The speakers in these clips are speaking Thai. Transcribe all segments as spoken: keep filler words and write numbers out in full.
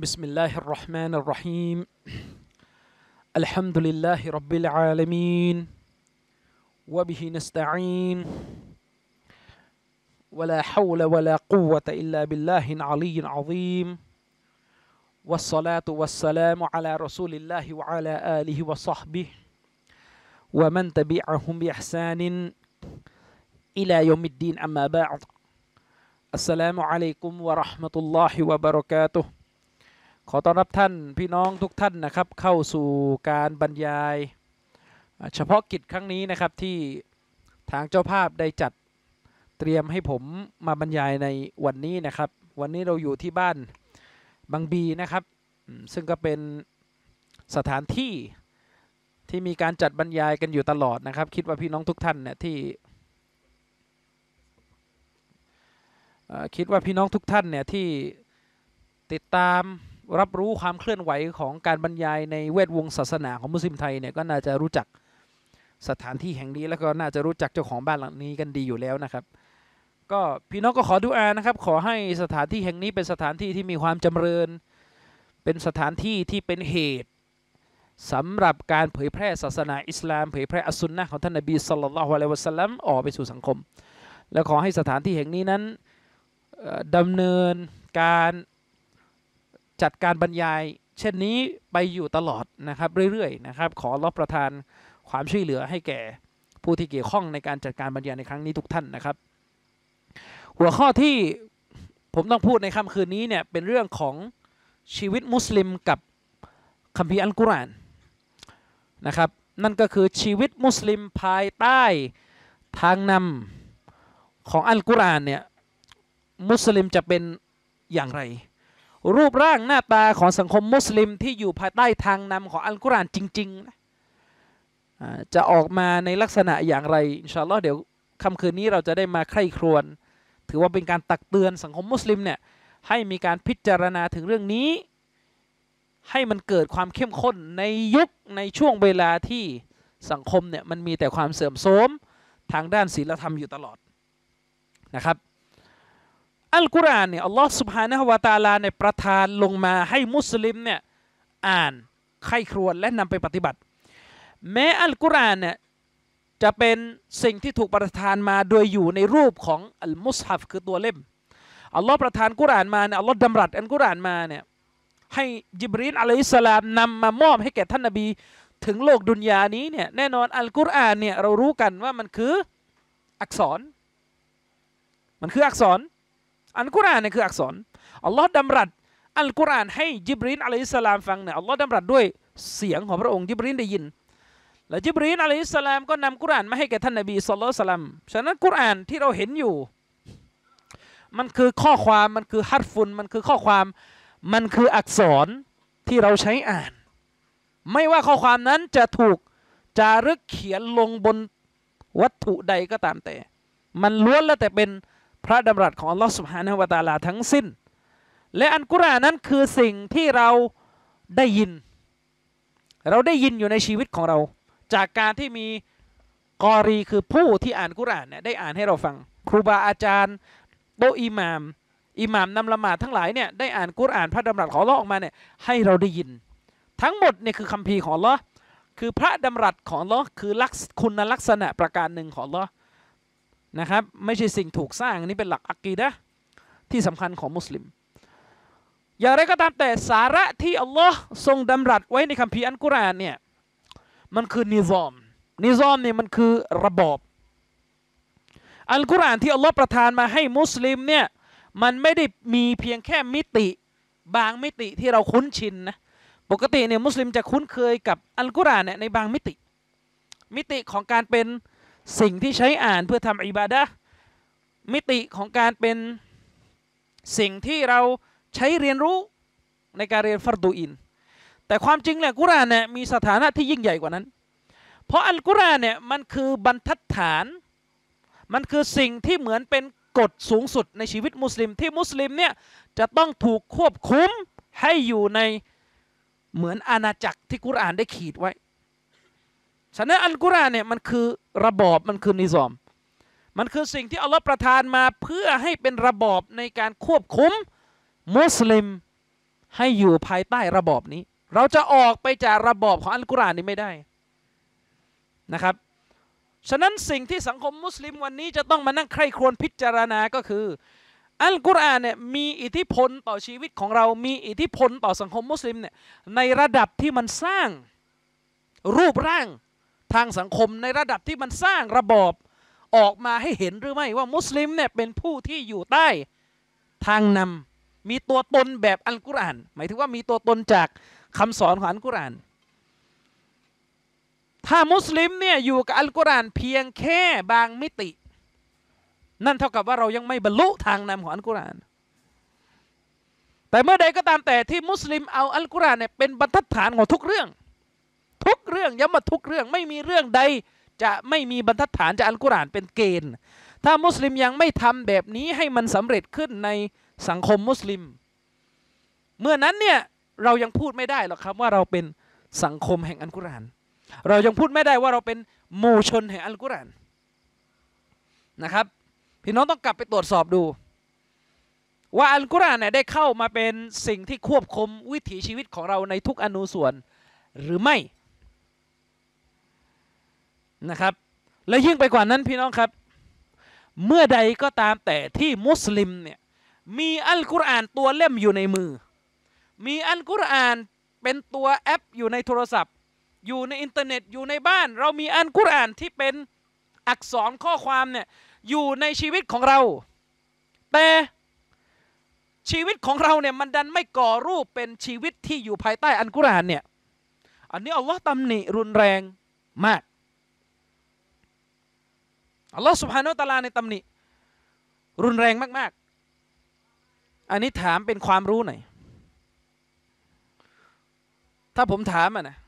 بسم الله الرحمن الرحيم الحمد لله رب العالمين وبه نستعين ولا حول ولا قوة إلا بالله العلي العظيم والصلاة والسلام على رسول الله وعلى آله وصحبه ومن تبعهم بإحسان إلى يوم الدين أما بعد السلام عليكم ورحمة الله وبركاتهขอต้อนรับท่านพี่น้องทุกท่านนะครับเข้าสู่การบรรยายเฉพาะกิจครั้งนี้นะครับที่ทางเจ้าภาพได้จัดเตรียมให้ผมมาบรรยายในวันนี้นะครับวันนี้เราอยู่ที่บ้านบางบีนะครับซึ่งก็เป็นสถานที่ที่มีการจัดบรรยายกันอยู่ตลอดนะครับคิดว่าพี่น้องทุกท่านเนี่ยที่คิดว่าพี่น้องทุกท่านเนี่ยที่ติดตามรับรู้ความเคลื่อนไหวของการบรรยายในแวดวงศาสนาของมุสลิมไทยเนี่ยก็น่าจะรู้จักสถานที่แห่งนี้แล้วก็น่าจะรู้จักเจ้าของบ้านหลังนี้กันดีอยู่แล้วนะครับก็พี่น้องก็ขอดุอานะครับขอให้สถานที่แห่งนี้เป็นสถานที่ที่มีความจำเริญเป็นสถานที่ที่เป็นเหตุสำหรับการเผยแพร่ศาสนาอิสลามเผยแพร่อัสซุนนะห์ของท่านนบีศ็อลลัลลอฮุอะลัยฮิวะซัลลัมออกไปสู่สังคมและขอให้สถานที่แห่งนี้นั้นดำเนินการจัดการบรรยายเช่นนี้ไปอยู่ตลอดนะครับเรื่อยๆนะครับขออัลเลาะห์ประทานความช่วยเหลือให้แก่ผู้ที่เกี่ยวข้องในการจัดการบรรยายในครั้งนี้ทุกท่านนะครับหัวข้อที่ผมต้องพูดในค่ำคืนนี้เนี่ยเป็นเรื่องของชีวิตมุสลิมกับคัมภีร์อัลกุรอานนะครับนั่นก็คือชีวิตมุสลิมภายใต้ทางนำของอัลกุรอานเนี่ยมุสลิมจะเป็นอย่างไรรูปร่างหน้าตาของสังคมมุสลิมที่อยู่ภายใต้ทางนำของอัลกุรอานจริงๆนะจะออกมาในลักษณะอย่างไรอินชาอัลลอฮ์เดี๋ยวค่ำคืนนี้เราจะได้มาใคร่ครวญถือว่าเป็นการตักเตือนสังคมมุสลิมเนี่ยให้มีการพิจารณาถึงเรื่องนี้ให้มันเกิดความเข้มข้นในยุคในช่วงเวลาที่สังคมเนี่ยมันมีแต่ความเสื่อมโทรมทางด้านศีลธรรมอยู่ตลอดนะครับอัลกุรอานเนี่ยอัลลอฮ์ سبحانه และ تعالى ในประทานลงมาให้มุสลิมเนี่ยอ่านใคร่ครวญและนำไปปฏิบัติแม้อัลกุรอานเนี่ยจะเป็นสิ่งที่ถูกประทานมาโดยอยู่ในรูปของอัลมุศฮัฟคือตัวเล่มอัลลอฮ์ประทานกุรอานมาเนี่ยอัลลอฮ์ดำรัสอัลกุรอานมาเนี่ยให้ญิบรีลอะลัยฮิสสลามนำมามอบให้แก่ท่านนบีถึงโลกดุนยานี้เนี่ยแน่นอนอัลกุรอานเนี่ยเรารู้กันว่ามันคืออักษรมันคืออักษรอัลกุรอานเนี่ยคืออักษรอัลลอฮ์ดำรัสอัลกุรอานให้ญิบรีลอะลัยฮิสสลามฟังเนี่ยอัลลอฮ์ดำรัสด้วยเสียงของพระองค์ญิบรีลได้ยินและญิบรีลอะลัยฮิสสลามก็นำกุรอานมาให้แก่ท่านนบีศ็อลลัลลอฮุอะลัยฮิวะซัลลัมฉะนั้นกุรอานที่เราเห็นอยู่มันคือข้อความมันคือฮัรฟุนมันคือข้อความมันคืออักษรที่เราใช้อ่านไม่ว่าข้อความนั้นจะถูกจารึกเขียนลงบนวัตถุใดก็ตามแต่มันล้วนแล้วแต่เป็นพระดำรัสของอัลลอฮฺ سبحانه และ تعالى ทั้งสิ้นและอัลกุรอานนั้นคือสิ่งที่เราได้ยินเราได้ยินอยู่ในชีวิตของเราจากการที่มีกอรีคือผู้ที่อ่านกุรอานเนี่ยได้อ่านให้เราฟังครูบาอาจารย์โตอิหม่ามอิหม่ามนำละหมาดทั้งหลายเนี่ยได้อ่านกุรอานพระดำรัสของอัลลอฮ์ออกมาเนี่ยให้เราได้ยินทั้งหมดเนี่ยคือคัมภีร์ของอัลลอฮ์คือพระดำรัสของอัลลอฮ์คือลักษณะคุณลักษณะประการหนึ่งของอัลลอฮ์นะครับไม่ใช่สิ่งถูกสร้างนี่เป็นหลักอะกีดะห์ที่สำคัญของมุสลิมอย่างไรก็ตามแต่สาระที่อัลลอฮ์ทรงดำรัสไว้ในคัมภีร์อัลกุรอานเนี่ยมันคือนิซอมนิซอมเนี่ยมันคือระบอบอัลกุรอานที่อัลลอฮ์ประทานมาให้มุสลิมเนี่ยมันไม่ได้มีเพียงแค่มิติบางมิติที่เราคุ้นชินนะปกติเนี่ยมุสลิมจะคุ้นเคยกับอัลกุรอานเนี่ยในบางมิติมิติของการเป็นสิ่งที่ใช้อ่านเพื่อทำอิบาดะห์มิติของการเป็นสิ่งที่เราใช้เรียนรู้ในการเรียนฟัรดูอินแต่ความจริงเนี่ยกุรอานเนี่ยมีสถานะที่ยิ่งใหญ่กว่านั้นเพราะอัลกุรอานเนี่ยมันคือบรรทัดฐานมันคือสิ่งที่เหมือนเป็นกฎสูงสุดในชีวิตมุสลิมที่มุสลิมเนี่ยจะต้องถูกควบคุมให้อยู่ในเหมือนอาณาจักรที่กุรอานได้ขีดไว้ฉะนั้นอัลกุรอานเนี่ยมันคือระบอบมันคือนิซอมมันคือสิ่งที่อัลลอฮ์ประทานมาเพื่อให้เป็นระบอบในการควบคุมมุสลิมให้อยู่ภายใต้ระบอบนี้เราจะออกไปจากระบอบของอัลกุรอานนี้ไม่ได้นะครับฉะนั้นสิ่งที่สังคมมุสลิมวันนี้จะต้องมานั่งใคร่ครวญพิจารณาก็คืออัลกุรอานเนี่ยมีอิทธิพลต่อชีวิตของเรามีอิทธิพลต่อสังคมมุสลิมเนี่ยในระดับที่มันสร้างรูปร่างทางสังคมในระดับที่มันสร้างระบอบออกมาให้เห็นหรือไม่ว่ามุสลิมเนี่ยเป็นผู้ที่อยู่ใต้ทางนำมีตัวตนแบบอัลกุรอานหมายถึงว่ามีตัวตนจากคำสอนของอัลกุรอานถ้ามุสลิมเนี่ยอยู่กับอัลกุรอานเพียงแค่บางมิตินั่นเท่ากับว่าเรายังไม่บรรลุทางนำของอัลกุรอานแต่เมื่อใดก็ตามแต่ที่มุสลิมเอาอัลกุรอานเนี่ยเป็นบรรทัดฐานของทุกเรื่องทุกเรื่องย้ำว่าทุกเรื่องไม่มีเรื่องใดจะไม่มีบรรทัดฐานจากอัลกุรอานเป็นเกณฑ์ถ้ามุสลิมยังไม่ทำแบบนี้ให้มันสำเร็จขึ้นในสังคมมุสลิมเมื่อนั้นเนี่ยเรายังพูดไม่ได้หรอกครับว่าเราเป็นสังคมแห่งอัลกุรอานเรายังพูดไม่ได้ว่าเราเป็นหมู่ชนแห่งอัลกุรอานนะครับพี่น้องต้องกลับไปตรวจสอบดูว่าอัลกุรอานเนี่ยได้เข้ามาเป็นสิ่งที่ควบคุมวิถีชีวิตของเราในทุกอนูส่วนหรือไม่นะครับและยิ่งไปกว่านั้นพี่น้องครับเมื่อใดก็ตามแต่ที่มุสลิมเนี่ยมีอัลกุรอานตัวเล่มอยู่ในมือมีอัลกุรอานเป็นตัวแอปอยู่ในโทรศัพท์อยู่ในอินเทอร์เน็ตอยู่ในบ้านเรามีอัลกุรอานที่เป็นอักษรข้อความเนี่ยอยู่ในชีวิตของเราแต่ชีวิตของเราเนี่ยมันดันไม่ก่อรูปเป็นชีวิตที่อยู่ภายใต้อัลกุรอานเนี่ยอันนี้อัลลอฮ์ตำหนิรุนแรงมากอัลลอฮ์ซุบฮานะฮูวะตะอาลาในตำหนิรุนแรงมากๆอันนี้ถามเป็นความรู้หน่อยถ้าผมถามอ่ะนะ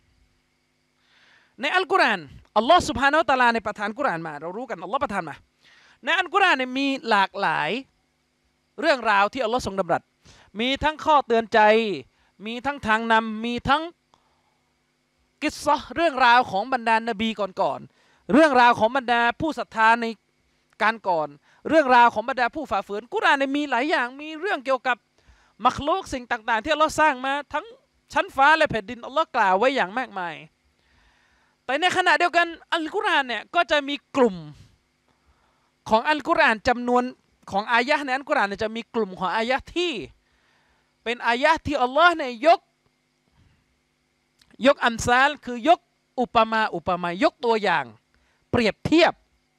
ในอัลกุรอานอัลลอฮ์ซุบฮานะฮูวะตะอาลาในประทานกุรอานมาเรารู้กันอัลลอฮ์ประทานมาในอัลกุรอานเนี่ยมีหลากหลายเรื่องราวที่อัลลอฮ์ทรงดำรัสมีทั้งข้อเตือนใจมีทั้งทางนำมีทั้งกิสซะห์เรื่องราวของบรรดานบีก่อนๆเรื่องราวของบรรดาผู้ศรัทธาในการก่อนเรื่องราวของบรรดาผู้ฝ่าฝืนกุรอานเนี่ยมีหลายอย่างมีเรื่องเกี่ยวกับมักลุกสิ่งต่างๆที่อัลลอฮ์สร้างมาทั้งชั้นฟ้าและแผ่นดินอัลลอฮ์กล่าวไว้อย่างมากมายแต่ในขณะเดียวกันอัลกุรอานเนี่ยก็จะมีกลุ่มของอัลกุรอานจำนวนของอายะห์ในอัลกุรอานเนี่ยจะมีกลุ่มของอายะห์ที่เป็นอายะห์ที่อัลลอฮ์เนี่ยยกยกอัมซาลคือยกอุปมาอุปไมยยกตัวอย่างเปรียบเทียบ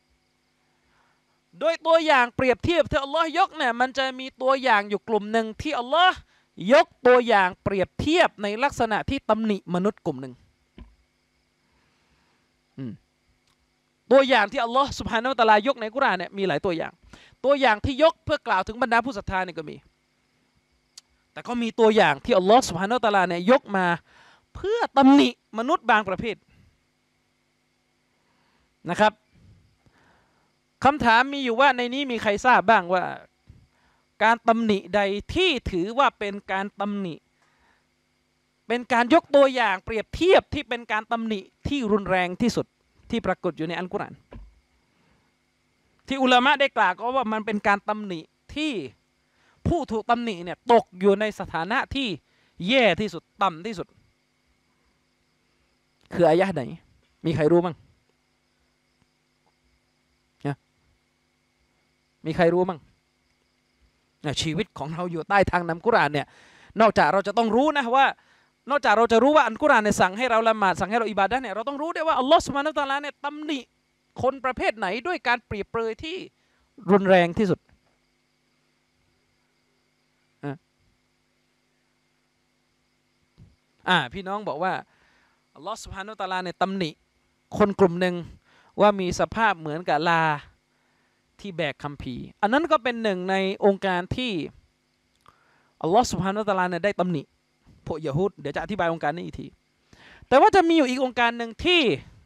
โดยตัวอย่างเปรียบเทียบที่อัลลอฮ์ยกเนี่ยมันจะมีตัวอย่างอยู่กลุ่มหนึ่งที่อัลลอฮ์ยกตัวอย่างเปรียบเทียบในลักษณะที่ตำหนิมนุษย์กลุ่มหนึ่งตัวอย่างที่อัลลอฮ์ซุบฮานะฮูวะตะอาลายกในกุรอานเนี่ยมีหลายตัวอย่างตัวอย่างที่ยกเพื่อกล่าวถึงบรรดาผู้ศรัทธาเนี่ยก็มีแต่ก็มีตัวอย่างที่อัลลอฮ์ซุบฮานะฮูวะตะอาลาเนี่ยยกมาเพื่อตำหนิมนุษย์บางประเภทนะครับคำถามมีอยู่ว่าในนี้มีใครทราบบ้างว่าการตำหนิใดที่ถือว่าเป็นการตำหนิเป็นการยกตัวอย่างเปรียบเทียบที่เป็นการตำหนิที่รุนแรงที่สุดที่ปรากฏอยู่ในอัลกุรอานที่อุลามะได้กล่าวก็ว่ามันเป็นการตำหนิที่ผู้ถูกตำหนิเนี่ยตกอยู่ในสถานะที่แย่ที่สุดต่ำที่สุดคืออายะห์ไหนมีใครรู้มั้งนะมีใครรู้มั้งเนี่ยชีวิตของเราอยู่ใต้ทางนำกุรอานเนี่ยนอกจากเราจะต้องรู้นะว่านอกจากเราจะรู้ว่าอัลกุรอานเนี่ยสั่งให้เราละหมาดสั่งให้เราอิบาดะห์เนี่ยเราต้องรู้ด้วยว่าอัลลอฮฺซุบฮานะฮูวะตะอาลาเนี่ยตำหนิคนประเภทไหนด้วยการเปรียบเปรยที่รุนแรงที่สุดอ่าพี่น้องบอกว่าอัลลอฮฺซุบฮานะฮูวะตะอาลาเนี่ยตำหนิคนกลุ่มหนึ่งว่ามีสภาพเหมือนกับลาที่แบกคัมภีร์อันนั้นก็เป็นหนึ่งในองค์การที่อัลลอฮฺซุบฮานะฮูวะตะอาลาเนี่ยได้ตำหนิพวกยะฮูดเดี๋ยวจะอธิบายองค์การนี้อีกทีแต่ว่าจะมีอยู่อีกองค์การหนึ่งที่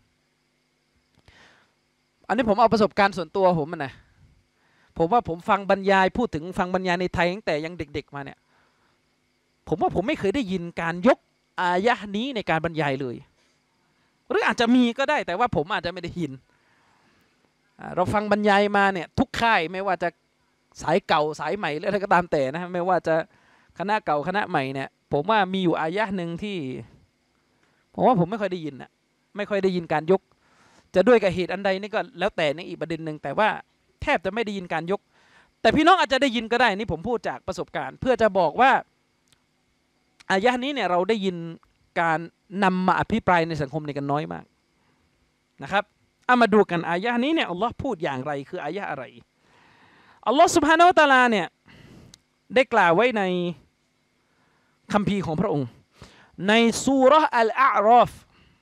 อันนี้ผมเอาประสบการณ์ส่วนตัวผมนะผมว่าผมฟังบรรยายพูดถึงฟังบรรยายในไทยตั้งแต่ยังเด็กๆมาเนี่ยผมว่าผมไม่เคยได้ยินการยกอายะห์นี้ในการบรรยายเลยหรืออาจจะมีก็ได้แต่ว่าผมอาจจะไม่ได้ยินเราฟังบรรยายมาเนี่ยทุกค่ายไม่ว่าจะสายเก่าสายใหม่หรืออะไรก็ตามแต่นะไม่ว่าจะคณะเก่าคณะใหม่เนี่ยผมว่ามีอยู่อายะหนึ่งที่ผมว่าผมไม่ค่อยได้ยินนะไม่ค่อยได้ยินการยกจะด้วยกับเหตุอันใดนี่ก็แล้วแต่ในอีกประเด็นหนึ่งแต่ว่าแทบจะไม่ได้ยินการยกแต่พี่น้องอาจจะได้ยินก็ได้นี่ผมพูดจากประสบการณ์เพื่อจะบอกว่าอายะนี้เนี่ยเราได้ยินการนำมาอภิปรายในสังคมในกันน้อยมากนะครับเอามาดูกันอายะนี้เนี่ยอัลลอฮ์พูดอย่างไรคืออายะอะไรอัลลอฮ์ซุบฮานะฮูวะตะอาลาเนี่ยได้กล่าวไว้ในคัมภีร์ของพระองค์ในซูเราะห์อัลอาอรอฟ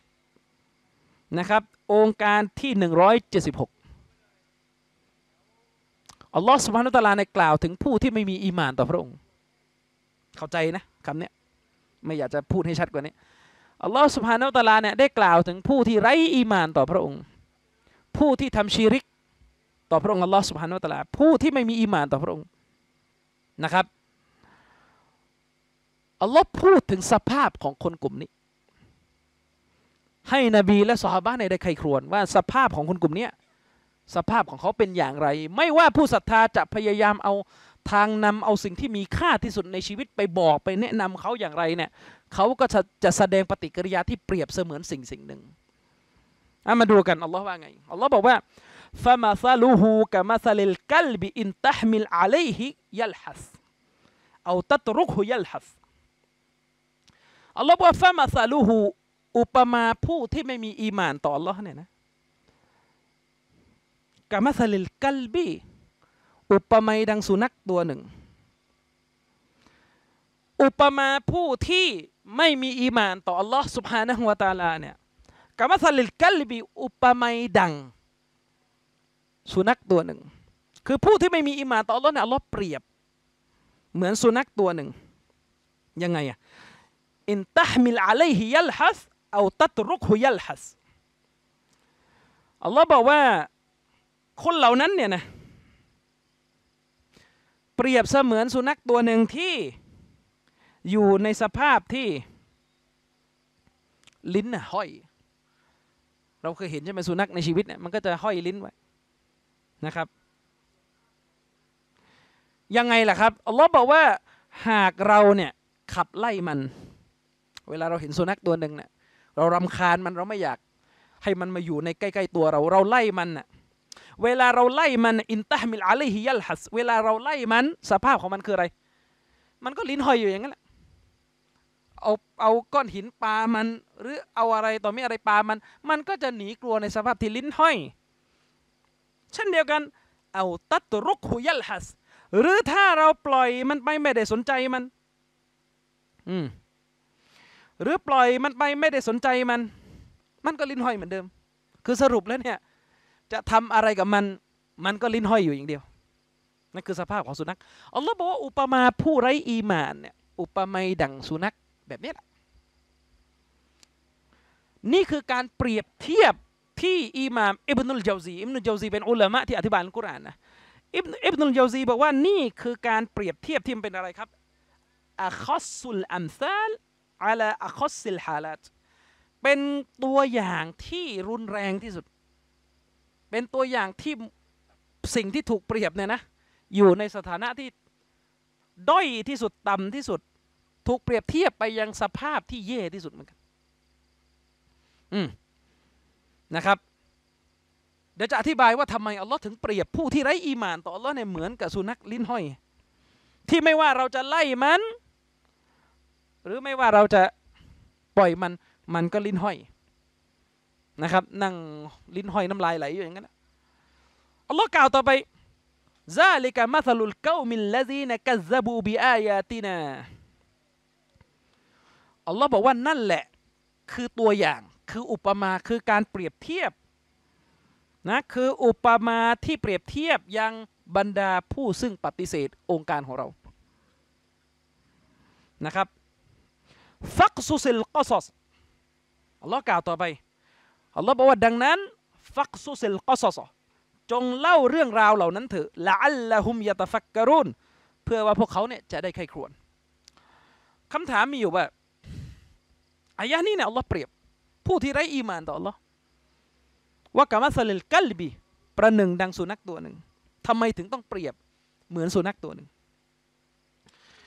นะครับองค์การที่หนึ่งร้อยเจ็ดสิบหกอัลลอฮ์ซุบฮานะฮูวะตะอาลาในกล่าวถึงผู้ที่ไม่มีอีหม่านต่อพระองค์เข้าใจนะคำนี้ไม่อยากจะพูดให้ชัดกว่านี้อัลลอฮ์ซุบฮานะฮูวะตะอาลาเนี่ยได้กล่าวถึงผู้ที่ไร้อีหม่านต่อพระองค์ผู้ที่ทำชีริกต่อพระองค์อัลลอฮ์ซุบฮานะฮูวะตะอาลาผู้ที่ไม่มีอีหม่านต่อพระองค์นะครับอัลลอฮ์พูดถึงสภาพของคนกลุ่มนี้ให้นบีและซอฮาบะห์ได้ใคร่ครวญว่าสภาพของคนกลุ่มนี้สภาพของเขาเป็นอย่างไรไม่ว่าผู้ศรัทธาจะพยายามเอาทางนำเอาสิ่งที่มีค่าที่สุดในชีวิตไปบอกไปแนะนำเขาอย่างไรเนี่ยเขาก็จะจะแสดงปฏิกิริยาที่เปรียบเสมือนสิ่งสิ่งหนึ่งมาดูกันอัลลอฮ์ว่าไงอัลลอฮ์บอกว่าฟะมาซาลูฮูกะมาซาลิลกัลบิอินตัฮมิลอะลัยฮิยัลฮัสเอาตัตรุกฮุยัลฮัสอัลลอฮ์บอกว่าฟะมาซาลูฮูอุปมาผู้ที่ไม่มีอีหม่านต่ออัลลอฮ์เนี่ยนะกะมาซาลิลกัลบิอุปมาดังสุนัขตัวหนึ่งอุปมาผู้ที่ไม่มีอีหม่านต่ออัลลอฮ์ซุบฮานะฮูวะตะอาลาเนี่ยกะมัสลิลกัลบิอุปมาดังสุนัขตัวหนึ่งคือผู้ที่ไม่มีอีหม่านต่ออัลลอฮ์เนี่ยอัลลอฮ์เปรียบเหมือนสุนัขตัวหนึ่งยังไงอ่ะอินตัฮมิลอะลัยฮิยัลฮัสเอาตัตรุกฮุยัลฮัสอัลลอฮ์บอกว่าคนเหล่านั้นเนี่ยนะเปรียบเสมือนสุนัขตัวหนึ่งที่อยู่ในสภาพที่ลิ้นน่ะห้อยเราเคยเห็นใช่ไหมสุนัขในชีวิตเนี่ยมันก็จะห้อยลิ้นไว้นะครับยังไงล่ะครับอัลลอฮ์บอกว่าหากเราเนี่ยขับไล่มันเวลาเราเห็นสุนัขตัวหนึ่งเนี่ยเรารำคาญมันเราไม่อยากให้มันมาอยู่ในใกล้ๆตัวเราเราไล่มันน่ะเวลาเราไล่มันอินตะฮมิลอะลัยฮิยัลฮัสเวลาเราไล่มันสภาพของมันคืออะไรมันก็ลิ้นห้อยอยู่อย่างนั้นแหละเอาเอาก้อนหินปามันหรือเอาอะไรต่อไม่อะไรปามันมันก็จะหนีกลัวในสภาพที่ลิ้นห้อยเช่นเดียวกันเอาตัตรุกฮุยัลฮัสหรือถ้าเราปล่อยมันไปไม่ได้สนใจมันอืมหรือปล่อยมันไปไม่ได้สนใจมันมันก็ลิ้นห้อยเหมือนเดิมคือสรุปแล้วเนี่ยจะทำอะไรกับมันมันก็ลิ้นห้อยอยู่อย่างเดียวนั่นคือสภาพของสุนัขอัลลอฮ์บอกว่าอุปมาผู้ไร้อีหม่านเนี่ยอุปมาดังสุนัขแบบนี้แหละนี่คือการเปรียบเทียบที่อิหม่ามอิบนุลเจาซีอิบนุลเจาซีเป็นอุลามะที่อธิบายอัลกุรอานนะอิบนุอิบนุลเจาซีบอกว่านี่คือการเปรียบเทียบที่มันเป็นอะไรครับอะคัสซุลอัมซาลอะลาอะคัสซิลฮาลาตเป็นตัวอย่างที่รุนแรงที่สุดเป็นตัวอย่างที่สิ่งที่ถูกเปรียบเนี่ยนะอยู่ในสถานะที่ด้อยที่สุดต่ำที่สุดถูกเปรียบเทียบไปยังสภาพที่แย่ที่สุดเหมือนกันอืมนะครับเดี๋ยวจะอธิบายว่าทำไมอัลลอฮ์ถึงเปรียบผู้ที่ไร้อีหม่านต่ออัลลอฮ์เนี่ยเหมือนกับสุนัขลิ้นห้อยที่ไม่ว่าเราจะไล่มันหรือไม่ว่าเราจะปล่อยมันมันก็ลิ้นห้อยนะครับนั่งลิ้นห้อยน้ำลายไหลอยู่อย่างนั้นอัลลอฮ์กล่าวต่อไปซาลิกะมัซลุลกอมิลลซีนกัซซะบูบิอายาตินาอัลลอฮ์บอกว่านั่นแหละคือตัวอย่างคืออุปมาคือการเปรียบเทียบนะคืออุปมาที่เปรียบเทียบยังบรรดาผู้ซึ่งปฏิเสธองค์การของเรานะครับฟักซุซิลกอซอสอัลลอฮ์กล่าวต่อไปอัลลอฮ์บอกว่าดังนั้นฟักซุซิลกอซอสจงเล่าเรื่องราวเหล่านั้นเถอะละอัลละฮุมยะตะฟักกะรุนเพื่อว่าพวกเขาเนี่ยจะได้ใคร่ครวญคำถามมีอยู่ว่าอายะนี้เนี่ยอัลลอฮ์เปรียบผู้ที่ไร้อีหม่านต่ออัลลอฮ์ว่ากะมัสลิลกัลบีประหนึ่งดังสุนัขตัวหนึ่งทำไมถึงต้องเปรียบเหมือนสุนัขตัวหนึ่ง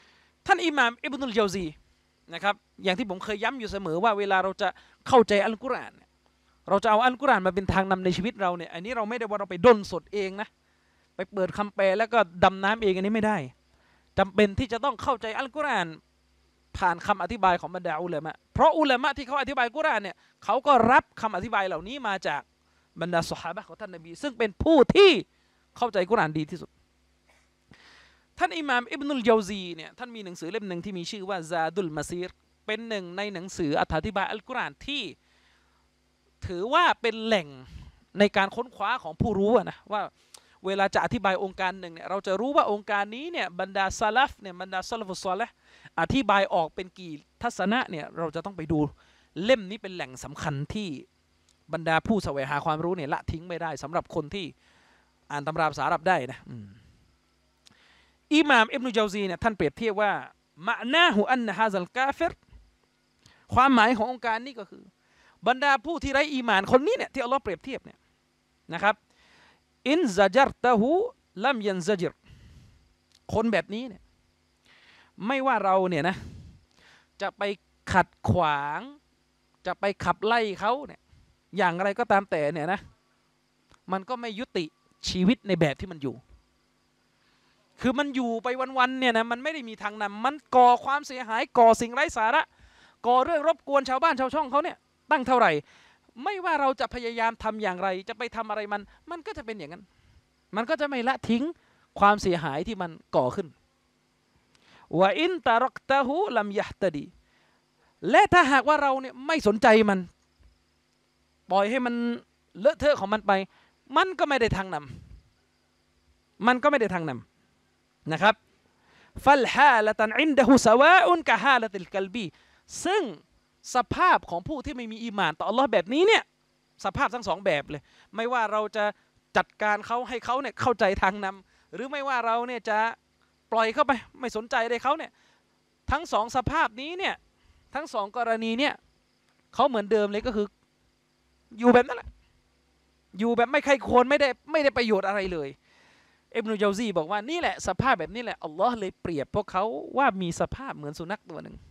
ท่านอิหม่ามอิบนุลญาวซีนะครับอย่างที่ผมเคยย้ำอยู่เสมอว่าเวลาเราจะเข้าใจอัลกุรอานเราจะเอาอัลกุรอานมาเป็นทางนำในชีวิตเราเนี่ยอันนี้เราไม่ได้ว่าเราไปด้นสดเองนะไปเปิดคำแปลแล้วก็ดำน้ำเองอันนี้ไม่ได้จำเป็นที่จะต้องเข้าใจอัลกุรอานผ่านคำอธิบายของบรรดาอุลามะเพราะอุลามะที่เขาอธิบายกุรอานเนี่ยเขาก็รับคำอธิบายเหล่านี้มาจากบรรดาซอฮาบะห์ของท่านนบีซึ่งเป็นผู้ที่เข้าใจกุรอานดีที่สุดท่านอิหม่ามอิบนุลญาวซีเนี่ยท่านมีหนังสือเล่มหนึ่งที่มีชื่อว่าซาดุลมาซีรเป็นหนึ่งในหนังสืออธิบายอัลกุรอานที่ถือว่าเป็นแหล่งในการค้นคว้าของผู้รู้นะว่าเวลาจะอธิบายองค์การหนึ่งเนี่ยเราจะรู้ว่าองค์การนี้เนี่ยบรรดาซาลัฟเนี่ยบรรดาซาลฟุศอลิฮ์อธิบายออกเป็นกี่ทัศนะเนี่ยเราจะต้องไปดูเล่มนี้เป็นแหล่งสำคัญที่บรรดาผู้แสวงหาความรู้เนี่ยละทิ้งไม่ได้สำหรับคนที่อ่านตำราภาษาอาหรับได้นะอิหม่ามอิบนุญาวซีเนี่ยท่านเปรียบเทียบว่ามะนาหูอันนะฮาซัลกาฟิรความหมายขององค์การนี้ก็คือบรรดาผู้ที่ไร้อีหม่านคนนี้เนี่ยที่อัลลอฮ์เปรียบเทียบเนี่ยนะครับอินซะจัรตะฮูลัมยันซะจิรคนแบบนี้เนี่ยไม่ว่าเราเนี่ยนะจะไปขัดขวางจะไปขับไล่เขาเนี่ยอย่างไรก็ตามแต่เนี่ยนะมันก็ไม่ยุติชีวิตในแบบที่มันอยู่คือมันอยู่ไปวันๆเนี่ยนะมันไม่ได้มีทางนำมันก่อความเสียหายก่อสิ่งไร้สาระก่อเรื่องรบกวนชาวบ้านชาวช่องเขาเนี่ยตั้งเท่าไหร่ไม่ว่าเราจะพยายามทำอย่างไรจะไปทำอะไรมันมันก็จะเป็นอย่างนั้นมันก็จะไม่ละทิ้งความเสียหายที่มันก่อขึ้นว่าอินตารักตะฮูลัมยะตะดีและถ้าหากว่าเราเนี่ยไม่สนใจมันปล่อยให้มันเลอะเทอะของมันไปมันก็ไม่ได้ทางนำมันก็ไม่ได้ทางนำนะครับฟัลฮาละตันอินดะฮูซะวาอุนกะฮาละติลกัลบีซึ่งสภาพของผู้ที่ไม่มีอีหม่านต่ออัลลอฮ์แบบนี้เนี่ยสภาพทั้งสองแบบเลยไม่ว่าเราจะจัดการเขาให้เขาเนี่ยเข้าใจทางนำหรือไม่ว่าเราเนี่ยจะปล่อยเข้าไปไม่สนใจเลยเขาเนี่ยทั้งสองสภาพนี้เนี่ยทั้งสองกรณีเนี่ยเขาเหมือนเดิมเลยก็คืออยู่แบบนั้นแหละอยู่แบบไม่ใครควรไม่ได้ไม่ได้ประโยชน์อะไรเลยอิบนุญาวซีบอกว่านี่แหละสภาพแบบนี้แหละอัลลอฮ์เลยเปรียบพวกเขาว่ามีสภาพเหมือนสุนัขตัวหนึ่ง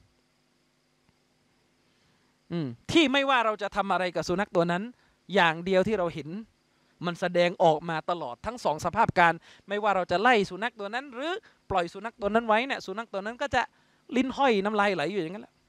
ที่ไม่ว่าเราจะทำอะไรกับสุนัขตัวนั้นอย่างเดียวที่เราเห็นมันแสดงออกมาตลอดทั้งสองสภาพการไม่ว่าเราจะไล่สุนัขตัวนั้นหรือปล่อยสุนัขตัวนั้นไว้เนี่ยสุนัขตัวนั้นก็จะลิ้นห้อยน้ำลายไหลอยู่อย่างนั้นแหละ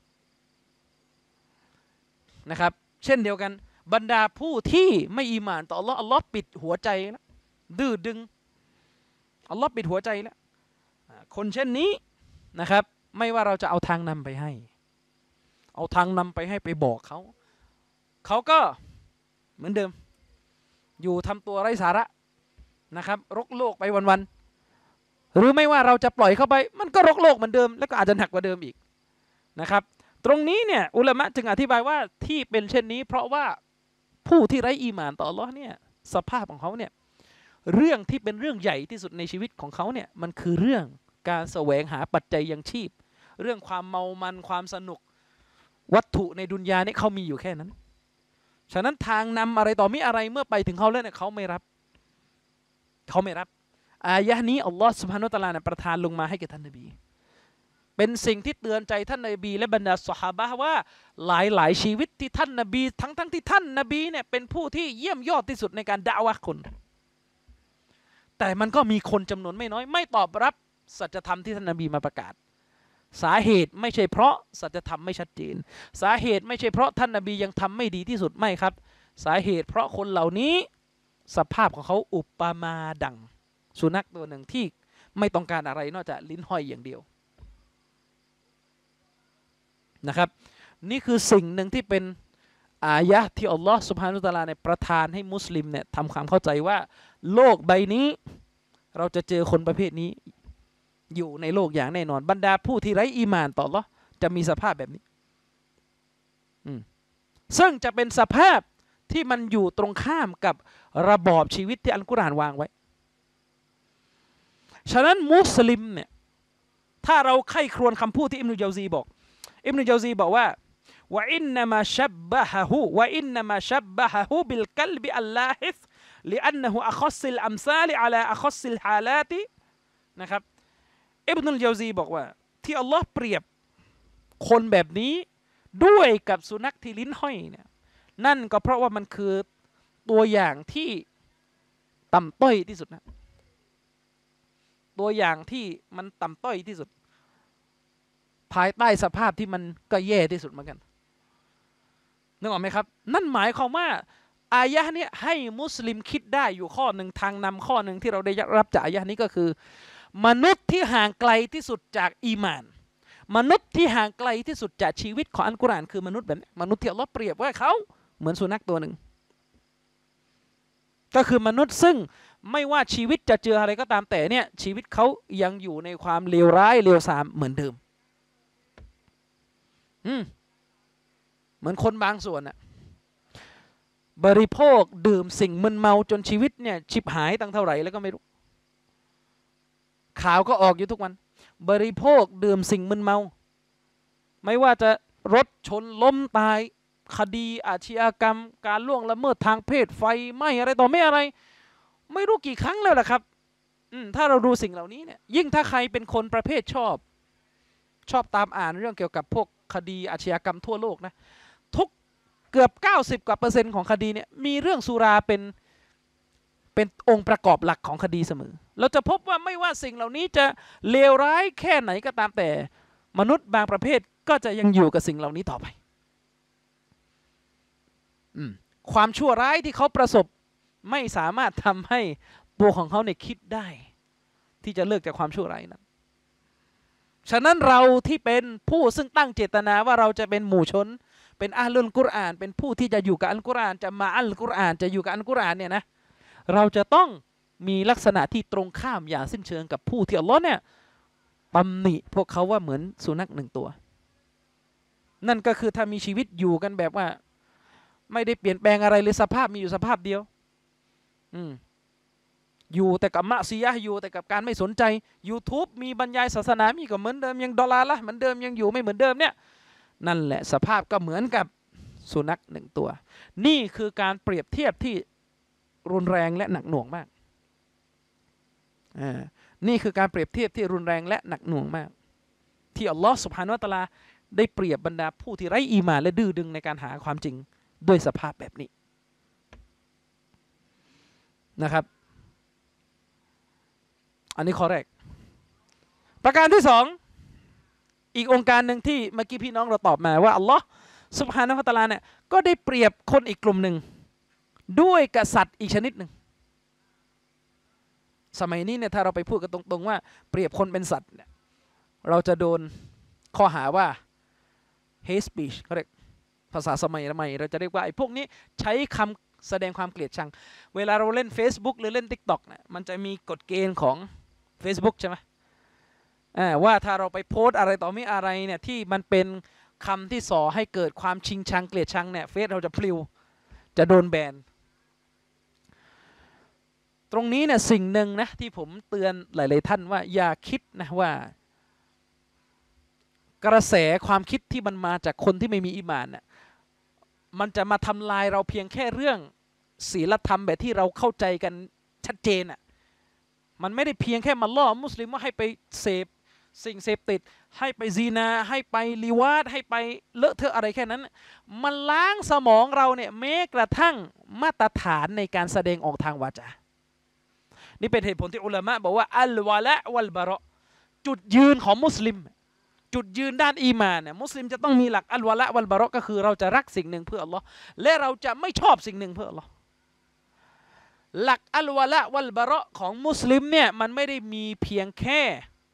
นะครับเช่นเดียวกันบรรดาผู้ที่ไม่อีหม่านต่ออัลลอฮ์อัลลอฮ์ปิดหัวใจแล้วดื้อดึงอัลลอฮ์ปิดหัวใจแล้วคนเช่นนี้นะครับไม่ว่าเราจะเอาทางนำไปให้เอาทางนำไปให้ไปบอกเขาเขาก็เหมือนเดิมอยู่ทำตัวไร้สาระนะครับรกโลกไปวันๆหรือไม่ว่าเราจะปล่อยเข้าไปมันก็รกโลกเหมือนเดิมแล้วก็อาจจะหนักกว่าเดิมอีกนะครับตรงนี้เนี่ยอุลามะจึงอธิบายว่าที่เป็นเช่นนี้เพราะว่าผู้ที่ไร้อีหม่านต่ออัลเลาะห์เนี่ยสภาพของเขาเนี่ยเรื่องที่เป็นเรื่องใหญ่ที่สุดในชีวิตของเขาเนี่ยมันคือเรื่องการแสวงหาปัจจัยยังชีพเรื่องความเมามันความสนุกวัตถุในดุนยาเนี่ยเขามีอยู่แค่นั้นฉะนั้นทางนำอะไรต่อมีอะไรเมื่อไปถึงเขาแล้วเนี่ยเขาไม่รับเขาไม่รับอายะห์นี้อัลลอฮฺซุบฮานะฮูวะตะอาลาเนี่ยประทานลงมาให้แก่ท่านนบีเป็นสิ่งที่เตือนใจท่านนบีและบรรดาซอฮาบะห์ว่าหลายหลายชีวิตที่ท่านนบีทั้งทั้งที่ท่านนบีเนี่ยเป็นผู้ที่เยี่ยมยอดที่สุดในการดะอ์วะห์คนแต่มันก็มีคนจำนวนไม่น้อยไม่ตอบรับสัจธรรมที่ท่านนบีมาประกาศสาเหตุไม่ใช่เพราะสัจธรรมไม่ชัดเจนสาเหตุไม่ใช่เพราะท่านนบียังทำไม่ดีที่สุดไม่ครับสาเหตุเพราะคนเหล่านี้สภาพของเขาอุปมาดังสุนัขตัวหนึ่งที่ไม่ต้องการอะไรนอกจากลิ้นห้อยอย่างเดียวนะครับนี่คือสิ่งหนึ่งที่เป็นอายะห์ที่อัลลอฮฺซุบฮานะฮูวะตะอาลาเนี่ยประทานให้มุสลิมเนี่ยทำความเข้าใจว่าโลกใบนี้เราจะเจอคนประเภทนี้อยู่ในโลกอย่างแน่นอนบรรดาผู้ที่ไร้อีหม่านต่ออัลเลาะห์จะมีสภาพแบบนี้ซึ่งจะเป็นสภาพที่มันอยู่ตรงข้ามกับระบอบชีวิตที่อัลกุรอานวางไว้ฉะนั้นมุสลิมเนี่ยถ้าเราใคร่ครวญคำพูดที่อิบนุญาวซีบอกอิบนุญาวซีบอกว่าวะอินนามาชับบะฮะฮูวะอินนามาชับบะฮะฮูบิลกัลบิอัลลาฮิซลิอันนะฮูอะคัสซิลอัมซาลิอะลาอะคัสซิลฮาลาตินะครับอิบนุลญาวซีบอกว่าที่อัลลอฮ์เปรียบคนแบบนี้ด้วยกับสุนัขที่ลิ้นห้อยเนี่ยนั่นก็เพราะว่ามันคือตัวอย่างที่ต่ำต้อยที่สุดนะตัวอย่างที่มันต่ำต้อยที่สุดภายใต้สภาพที่มันก็แย่ที่สุดเหมือนกันนึกออกไหมครับนั่นหมายความว่าอายะห์นี้ให้มุสลิมคิดได้อยู่ข้อหนึ่งทางนำข้อหนึ่งที่เราได้รับจากอายะห์นี้ก็คือมนุษย์ที่ห่างไกลที่สุดจากอีหม่านมนุษย์ที่ห่างไกลที่สุดจากชีวิตของอัลกุรอานคือมนุษย์แบบนี้มนุษย์ที่อัลเลาะห์เปรียบว่าเขาเหมือนสุนัขตัวหนึ่งก็คือมนุษย์ซึ่งไม่ว่าชีวิตจะเจออะไรก็ตามแต่เนี่ยชีวิตเขายังอยู่ในความเลวร้ายเลวทรามเหมือนเดิมอืมเหมือนคนบางส่วนอะบริโภคดื่มสิ่งมึนเมาจนชีวิตเนี่ยชิบหายตั้งเท่าไหร่แล้วก็ไม่รู้ข่าวก็ออกอยู่ทุกวันบริโภคดื่มสิ่งมึนเมาไม่ว่าจะรถชนล้มตายคดีอาชญากรรมการล่วงละเมิดทางเพศไฟไหม้อะไรต่อไม่อะไรไม่รู้กี่ครั้งแล้วล่ะครับถ้าเราดูสิ่งเหล่านี้เนี่ยยิ่งถ้าใครเป็นคนประเภทชอบชอบตามอ่านเรื่องเกี่ยวกับพวกคดีอาชญากรรมทั่วโลกนะทุกเกือบเก้าสิบกว่าเปอร์เซ็นต์ของคดีเนี่ยมีเรื่องสุราเป็นเป็นองค์ประกอบหลักของคดีเสมอเราจะพบว่าไม่ว่าสิ่งเหล่านี้จะเลวร้ายแค่ไหนก็ตามแต่มนุษย์บางประเภทก็จะยังอยู่กับสิ่งเหล่านี้ต่อไปความชั่วร้ายที่เขาประสบไม่สามารถทำให้ตัวของเขาเนี่ยคิดได้ที่จะเลิกจากความชั่วร้ายนั้นฉะนั้นเราที่เป็นผู้ซึ่งตั้งเจตนาว่าเราจะเป็นหมู่ชนเป็นอาลุลกุรอานเป็นผู้ที่จะอยู่กับอัลกุรอานจะมาอัลกุรอานจะอยู่กับอัลกุรอานเนี่ยนะเราจะต้องมีลักษณะที่ตรงข้ามอย่างสิ้นเชิงกับผู้ที่อัลลอฮ์เนี่ยตำหนิพวกเขาว่าเหมือนสุนัขหนึ่งตัวนั่นก็คือถ้ามีชีวิตอยู่กันแบบว่าไม่ได้เปลี่ยนแปลงอะไรเลยสภาพมีอยู่สภาพเดียวอืมอยู่แต่กับมะซียะห์อยู่แต่กับการไม่สนใจ YouTube มีบรรยายศาสนามีก็เหมือนเดิมยังดอลลาร์ละเหมือนเดิมยังอยู่ไม่เหมือนเดิมเนี่ยนั่นแหละสภาพก็เหมือนกับสุนัขหนึ่งตัวนี่คือการเปรียบเทียบที่รุนแรงและหนักหน่วงมากอ่านี่คือการเปรียบเทียบที่รุนแรงและหนักหน่วงมากที่อัลลอฮฺซุบฮานะฮูวะตะอาลาได้เปรียบบรรดาผู้ที่ไร้อีหม่านและดื้อดึงในการหาความจริงด้วยสภาพแบบนี้นะครับอันนี้ข้อแรกประการที่สองอีกองค์การหนึ่งที่เมื่อกี้พี่น้องเราตอบมาว่าอัลลอฮฺซุบฮานะฮูวะตะอาลาเนี่ยก็ได้เปรียบคนอีกกลุ่มหนึ่งด้วยกษัตริย์อีกชนิดหนึ่งสมัยนี้เนี่ยถ้าเราไปพูดกันตรงๆว่าเปรียบคนเป็นสัตว์เนี่ยเราจะโดนข้อหาว่า hate speech เขาเรียกภาษาสมัยใหม่เราจะเรียกว่าไอ้พวกนี้ใช้คำแสดงความเกลียดชังเวลาเราเล่น Facebook หรือเล่น TikTok เนี่ยมันจะมีกฎเกณฑ์ของ Facebook ใช่ไหมว่าถ้าเราไปโพสอะไรต่อไม่อะไรเนี่ยที่มันเป็นคำที่ส่อให้เกิดความชิงชังเกลียดชังเนี่ยเฟซเราจะพลิวจะโดนแบนตรงนี้เนี่ยสิ่งหนึ่งนะที่ผมเตือนหลายๆท่านว่าอย่าคิดนะว่ากระแสความคิดที่มันมาจากคนที่ไม่มีอีหม่านน่ะมันจะมาทำลายเราเพียงแค่เรื่องศีลธรรมแบบที่เราเข้าใจกันชัดเจนอ่ะมันไม่ได้เพียงแค่มาล่อมุสลิมว่าให้ไปเสพสิ่งเสพติดให้ไปซีนาให้ไปลิวาดให้ไปเลอะเทอะอะไรแค่นั้นมันล้างสมองเราเนี่ยแม้กระทั่งมาตรฐานในการแสดงออกทางวาจานี่เป็นเหตุผลที่อุลามะบอกว่าอัลวะละวัลบะเราะจุดยืนของมุสลิมจุดยืนด้านอีหม่านเนี่ยมุสลิมจะต้องมีหลักอัลวะละวัลบะเราะก็คือเราจะรักสิ่งหนึ่งเพื่ออัลลอฮ์และเราจะไม่ชอบสิ่งหนึ่งเพื่ออัลลอฮ์หลักอัลวะละวัลบะเราะของมุสลิมเนี่ยมันไม่ได้มีเพียงแค่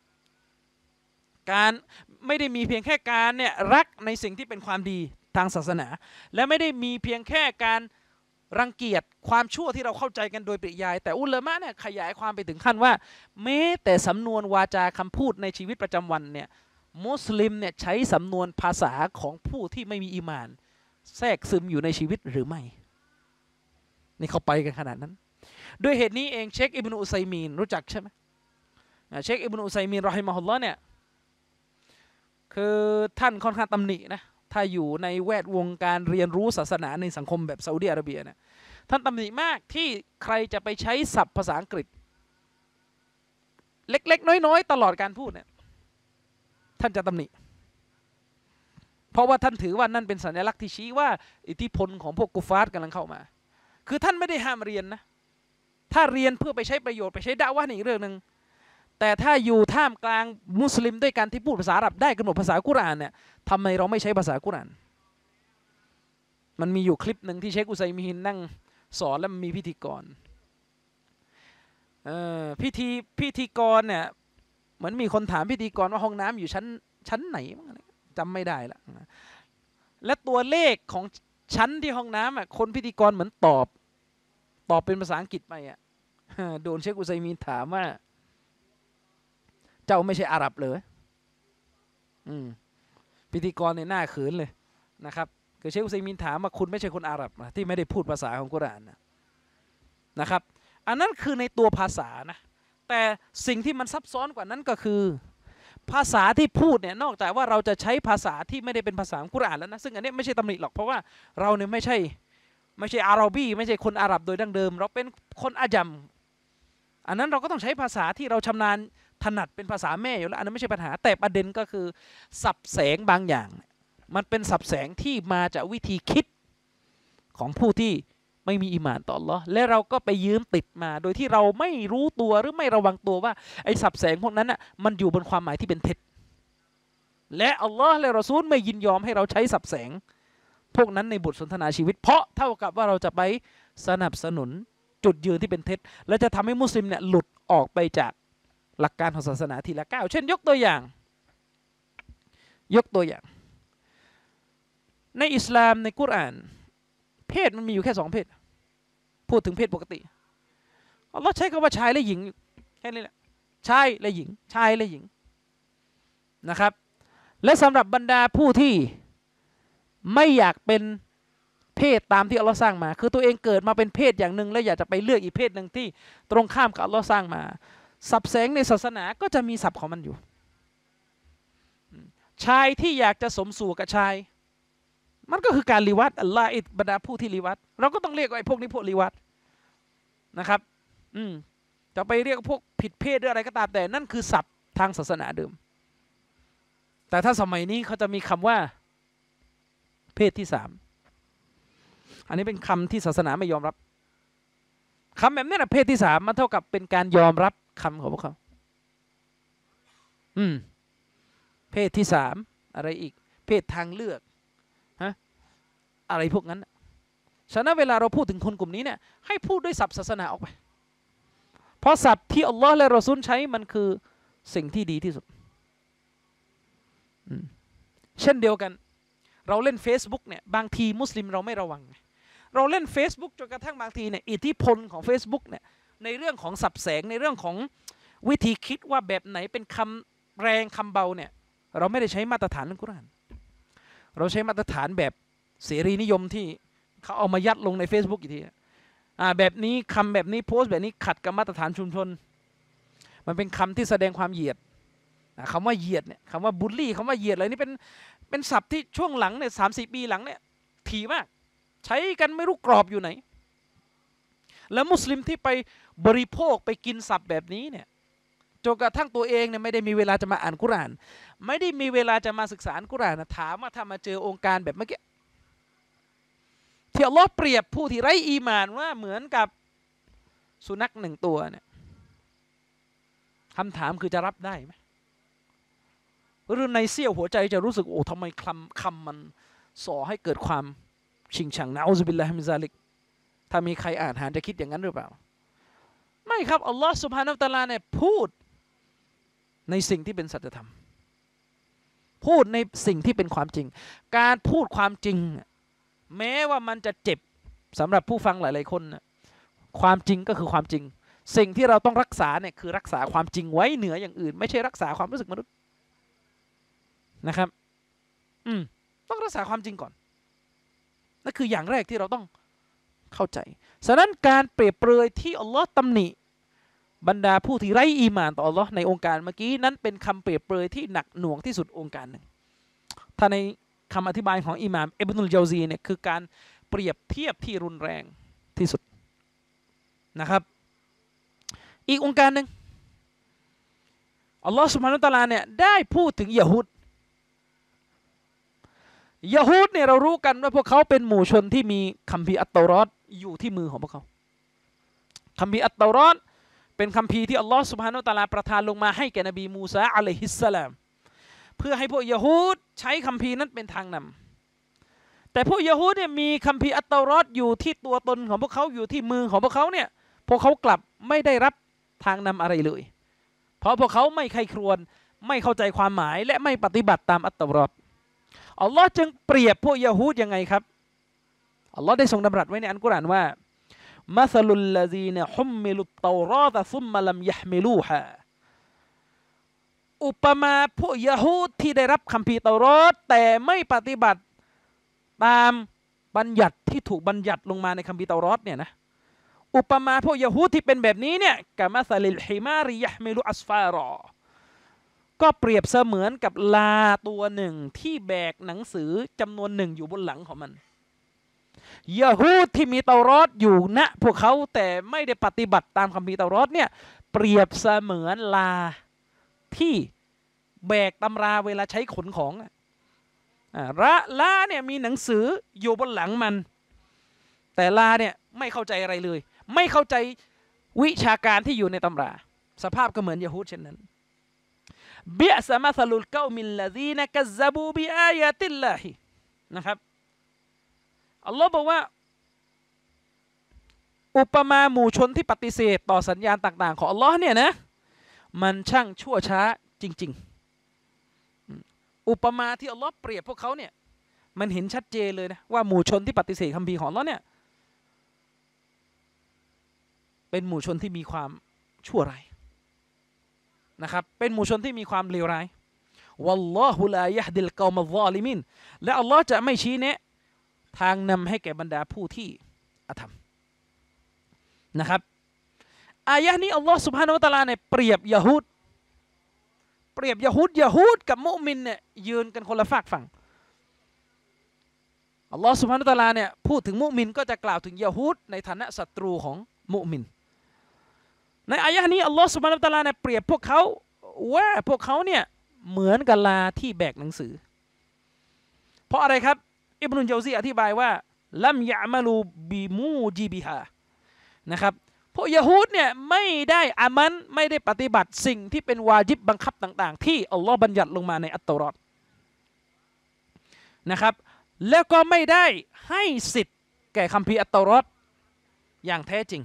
การไม่ได้มีเพียงแค่การเนี่ยรักในสิ่งที่เป็นความดีทางศาสนาและไม่ได้มีเพียงแค่การรังเกียจความชั่วที่เราเข้าใจกันโดยปริยายแต่อุลามะเนี่ยขยายความไปถึงขั้นว่าแม้แต่สำนวนวาจาคำพูดในชีวิตประจำวันเนี่ยมุสลิมเนี่ยใช้สำนวนภาษาของผู้ที่ไม่มีอีหม่านแทรกซึมอยู่ในชีวิตหรือไม่นี่เขาไปกันขนาดนั้นด้วยเหตุนี้เองเชคอิบนุอุซัยมีนรู้จักใช่ไหมเชคอิบนุอุซัยมีนรอฮิมะฮุลลอฮ์เนี่ยคือท่านค่อนข้างตำหนินะถ้าอยู่ในแวดวงการเรียนรู้ศาสนาในสังคมแบบซาอุดิอาระเบียเนี่ยท่านตำหนิมากที่ใครจะไปใช้ศัพท์ภาษาอังกฤษเล็กๆน้อยๆตลอดการพูดเนี่ยท่านจะตำหนิเพราะว่าท่านถือว่านั่นเป็นสัญลักษณ์ที่ชี้ว่าอิทธิพลของพวกกุฟาร์กำลังเข้ามาคือท่านไม่ได้ห้ามเรียนนะถ้าเรียนเพื่อไปใช้ประโยชน์ไปใช้ดะวะห์นี่อีกเรื่องหนึ่งแต่ถ้าอยู่ท่ามกลางมุสลิมด้วยกันที่พูดภาษาอาหรับได้กันหมดภาษากุรอานเนี่ยทำไมเราไม่ใช้ภาษากุรอานมันมีอยู่คลิปหนึ่งที่เชคอุซัยมีนนั่งสอนแล้วมีพิธีกรพิธีพิธีกรเนี่ยเหมือนมีคนถามพิธีกรว่าห้องน้ำอยู่ชั้นชั้นไหนจำไม่ได้ละและตัวเลขของชั้นที่ห้องน้ำอ่ะคนพิธีกรเหมือนตอบตอบเป็นภาษาอังกฤษไปอ่ะโดนเชคอุซัยมีนถามว่าเจ้าไม่ใช่อาหรับเลยพิธีกรในหน้าเขินเลยนะครับคือเชคอุซัยมีนถามว่าคุณไม่ใช่คนอาหรับที่ไม่ได้พูดภาษาของกุรอานนะครับอันนั้นคือในตัวภาษานะแต่สิ่งที่มันซับซ้อนกว่านั้นก็คือภาษาที่พูดเนี่ยนอกจากว่าเราจะใช้ภาษาที่ไม่ได้เป็นภาษาของกุรอานแล้วนะซึ่งอันนี้ไม่ใช่ตำหนิหรอกเพราะว่าเราเนี่ยไม่ใช่ไม่ใช่อาหรับีไม่ใช่คนอาหรับโดยดั้งเดิมเราเป็นคนอาญัมอันนั้นเราก็ต้องใช้ภาษาที่เราชำนาญถนัดเป็นภาษาแม่อยู่แล้วอันนั้นไม่ใช่ปัญหาแต่ประเด็นก็คือสับแสงบางอย่างมันเป็นสับแสงที่มาจากวิธีคิดของผู้ที่ไม่มีอีหม่านต่ออัลเลาะห์และเราก็ไปยืมติดมาโดยที่เราไม่รู้ตัวหรือไม่ระวังตัวว่าไอ้สับแสงพวกนั้นน่ะมันอยู่บนความหมายที่เป็นเท็จและอัลลอฮ์และรอซูลไม่ยินยอมให้เราใช้สับแสงพวกนั้นในบทสนทนาชีวิตเพราะเท่ากับว่าเราจะไปสนับสนุนจุดยืนที่เป็นเท็จและจะทำให้มุสลิมเนี่ยหลุดออกไปจากหลักการของศาสนาทีละก้าวเช่นยกตัวอย่างยกตัวอย่างในอิสลามในกุรอานเพศมันมีอยู่แค่สองเพศพูดถึงเพศปกติอัลลอฮ์ใช้คำว่าชายและหญิงแค่นี้แหละชายและหญิงชายและหญิงนะครับและสำหรับบรรดาผู้ที่ไม่อยากเป็นเพศตามที่อัลลอฮ์สร้างมาคือตัวเองเกิดมาเป็นเพศอย่างหนึ่งแล้วอยากจะไปเลือกอีกเพศหนึ่งที่ตรงข้ามกับอัลลอฮ์สร้างมาสับแสงในศาสนาก็จะมีศัพท์ของมันอยู่ชายที่อยากจะสมสู่กับชายมันก็คือการลิวัตอัลลอฮ์อิบรรดาผู้ที่ลิวัตเราก็ต้องเรียกว่าไอ้พวกนี้พวกลิวัตนะครับอืมจะไปเรียกพวกผิดเพศหรืออะไรก็ตามแต่นั่นคือศัพท์ทางศาสนาเดิมแต่ถ้าสมัยนี้เขาจะมีคำว่าเพศที่สามอันนี้เป็นคำที่ศาสนาไม่ยอมรับคำแบบนี้นะเพศที่สามมันเท่ากับเป็นการยอมรับคำของพวกเขาอืมเพศที่สามอะไรอีกเพศทางเลือกฮะอะไรพวกนั้นฉะนั้นเวลาเราพูดถึงคนกลุ่มนี้เนี่ยให้พูดด้วยศัพท์ศาสนาออกไปเพราะศัพท์ที่อัลลอฮ์และรอซูลใช้มันคือสิ่งที่ดีที่สุดเช่นเดียวกันเราเล่น Facebook เนี่ยบางทีมุสลิมเราไม่ระวังเราเล่น Facebook จนกระทั่งบางทีเนี่ยอิทธิพลของ Facebook เนี่ยในเรื่องของสับแสงในเรื่องของวิธีคิดว่าแบบไหนเป็นคำแรงคำเบาเนี่ยเราไม่ได้ใช้มาตรฐานในกุรอานเราใช้มาตรฐานแบบเสรีนิยมที่เขาเอามายัดลงใน Facebook อีกทีอ่าแบบนี้คำแบบนี้โพสต์แบบนี้ขัดกับมาตรฐานชุมชนมันเป็นคำที่แสดงความเหยียดคำว่าเหยียดเนี่ยคำว่าบูลลี่คำว่าเหยียดอะไรนี่เป็นเป็นศัพท์ที่ช่วงหลังเนี่ยสามสี่ปีหลังเนี่ยถี่มากใช้กันไม่รู้กรอบอยู่ไหนแล้วมุสลิมที่ไปบริโภคไปกินศัพท์แบบนี้เนี่ยจนกระทั่งตัวเองเนี่ยไม่ได้มีเวลาจะมาอ่านกุรอานไม่ได้มีเวลาจะมาศึกษากุรอานนะถามว่าถ้ามาเจอองค์การแบบเมื่อกี้ที่อัลลอฮ์เปรียบผู้ที่ไร้อีหม่านว่าเหมือนกับสุนัขหนึ่งตัวเนี่ยคำถามคือจะรับได้ไหมหรือในเสี้ยวหัวใจจะรู้สึกโอ้ทำไมคำคำมันส่อให้เกิดความชิงชังนะอูซุบิลลาฮิมินซาลิกถ้ามีใครอ่านหานจะคิดอย่างนั้นหรือเปล่าไม่ครับอัลลอฮ์ซุบฮานะฮูวะตะอาลาเนี่ยพูดในสิ่งที่เป็นสัจธรรมพูดในสิ่งที่เป็นความจริงการพูดความจริงแม้ว่ามันจะเจ็บสำหรับผู้ฟังหลายๆคนนะความจริงก็คือความจริงสิ่งที่เราต้องรักษาเนี่ยคือรักษาความจริงไว้เหนืออย่างอื่นไม่ใช่รักษาความรู้สึกมนุษย์นะครับอืมต้องรักษาความจริงก่อนนั่นคืออย่างแรกที่เราต้องเข้าใจฉะนั้นการเปรียบเปรยที่อัลลอฮ์ตำหนิบรรดาผู้ที่ไร้อีหม่านต่ออัลลอฮ์ในองค์การเมื่อกี้นั้นเป็นคำเปรียบเปรยที่หนักหน่วงที่สุดองค์การหนึ่งถ้าในคำอธิบายของอิหม่ามอิบนุลเจาซีเนี่ยคือการเปรียบเทียบที่รุนแรงที่สุดนะครับอีกองค์การหนึ่งอัลลอฮฺซุบฮานะฮูวะตะอาลาเนี่ยได้พูดถึงยะฮูดยะฮูดเนี่ยเรารู้กันว่าพวกเขาเป็นหมู่ชนที่มีคัมภีร์อัตเตารอดอยู่ที่มือของพวกเขาคัมภีร์อัตเตารอดเป็นคัมภีร์ที่อัลลอฮฺซุบฮานะฮูวะตะอาลาประทานลงมาให้แก่นบีมูซาอะลัยฮิสสลามเพื่อให้พวกยะฮูดใช้คัมภีร์นั้นเป็นทางนำแต่พวกยะฮูดเนี่ยมีคัมภีร์อัตเตารอดอยู่ที่ตัวตนของพวกเขาอยู่ที่มือของพวกเขาเนี่ยพวกเขากลับไม่ได้รับทางนำอะไรเลยเพราะพวกเขาไม่ใคร่ครวญไม่เข้าใจความหมายและไม่ปฏิบัติตามอัตเตารอดอัลลอฮ์จึงเปรียบพวกยะฮูดยังไงครับอัลลอฮ์ได้ทรงดำรัสไว้ในอัลกุรอานว่ามัซลุลลซีนฮุมมิลุตเตารอตะซุมมะลัมยะฮ์มิลูฮาอุปมาพวกยะฮูดที่ได้รับคัมภีร์เตารอดแต่ไม่ปฏิบัติตามบัญญัติที่ถูกบัญญัติลงมาในคัมภีร์เตารอดเนี่ยนะอุปมาพวกยะฮูดที่เป็นแบบนี้เนี่ยกะมัซลิลฮิมาริยะฮ์มิลุอัสฟารอก็เปรียบเสมือนกับลาตัวหนึ่งที่แบกหนังสือจำนวนหนึ่งอยู่บนหลังของมันยะฮูดที่มีเตารอดอยู่ณพวกเขาแต่ไม่ได้ปฏิบัติตามคัมภีร์เตารอดเนี่ยเปรียบเสมือนลาที่แบกตำราเวลาใช้ขนของอ่าละลาเนี่ยมีหนังสืออยู่บนหลังมันแต่ลาเนี่ยไม่เข้าใจอะไรเลยไม่เข้าใจวิชาการที่อยู่ในตำราสภาพก็เหมือนยะฮูดเช่นนั้นบิอซะมัซลุลกอมิลลซีนกัซซะบูบิอายาติลลาฮินะครับอัลลอฮ์บอกว่าอุปมาหมู่ชนที่ปฏิเสธต่อสัญญาณต่างๆของอัลลอฮ์เนี่ยนะมันช่างชั่วช้าจริงๆอุปมาที่อัลลอฮ์เปรียบพวกเขาเนี่ยมันเห็นชัดเจนเลยนะว่าหมู่ชนที่ปฏิเสธคัมภีร์ของอัลลอฮ์เนี่ยเป็นหมู่ชนที่มีความชั่วร้ายนะครับเป็นหมู่ชนที่มีความเลวร้ายวัลลอฮุลายะฮ์ดิลกอมัซซอลิมินและอัลลอฮ์จะไม่ชี้แนะทางนำให้แก่บรรดาผู้ที่อธรรมนะครับอายะนี้อัลลอฮ์ซุบฮานะฮูวะตะอาลาเนี่ยเปรียบยะฮูดเปรียบยะฮูดยะฮูดกับมุมินเนี่ยยืนกันคนละฝากฝั่งอัลลอฮ์ซุบฮานะฮูวะตะอาลาเนี่ยพูดถึงมุมินก็จะกล่าวถึงยะฮูดในฐานะศัตรูของมุมินในอายะนี้อัลลอฮ์ซุบฮานะฮูวะตะอาลาเนี่ยเปรียบพวกเขาว่าพวกเขาเนี่ยเหมือนกับลาที่แบกหนังสือเพราะอะไรครับอิบนุลเจาซีอธิบายว่าลัมยะอ์มะลูบิมูจิบิฮานะครับพวกยะฮูดเนี่ยไม่ได้อามันไม่ได้ปฏิบัติสิ่งที่เป็นวาญิบบังคับต่างๆที่อัลลอฮ์บัญญัติลงมาในอัตเตารอดนะครับแล้วก็ไม่ได้ให้สิทธิ์แก่คัมภีร์อัตเตารอดอย่างแท้จริง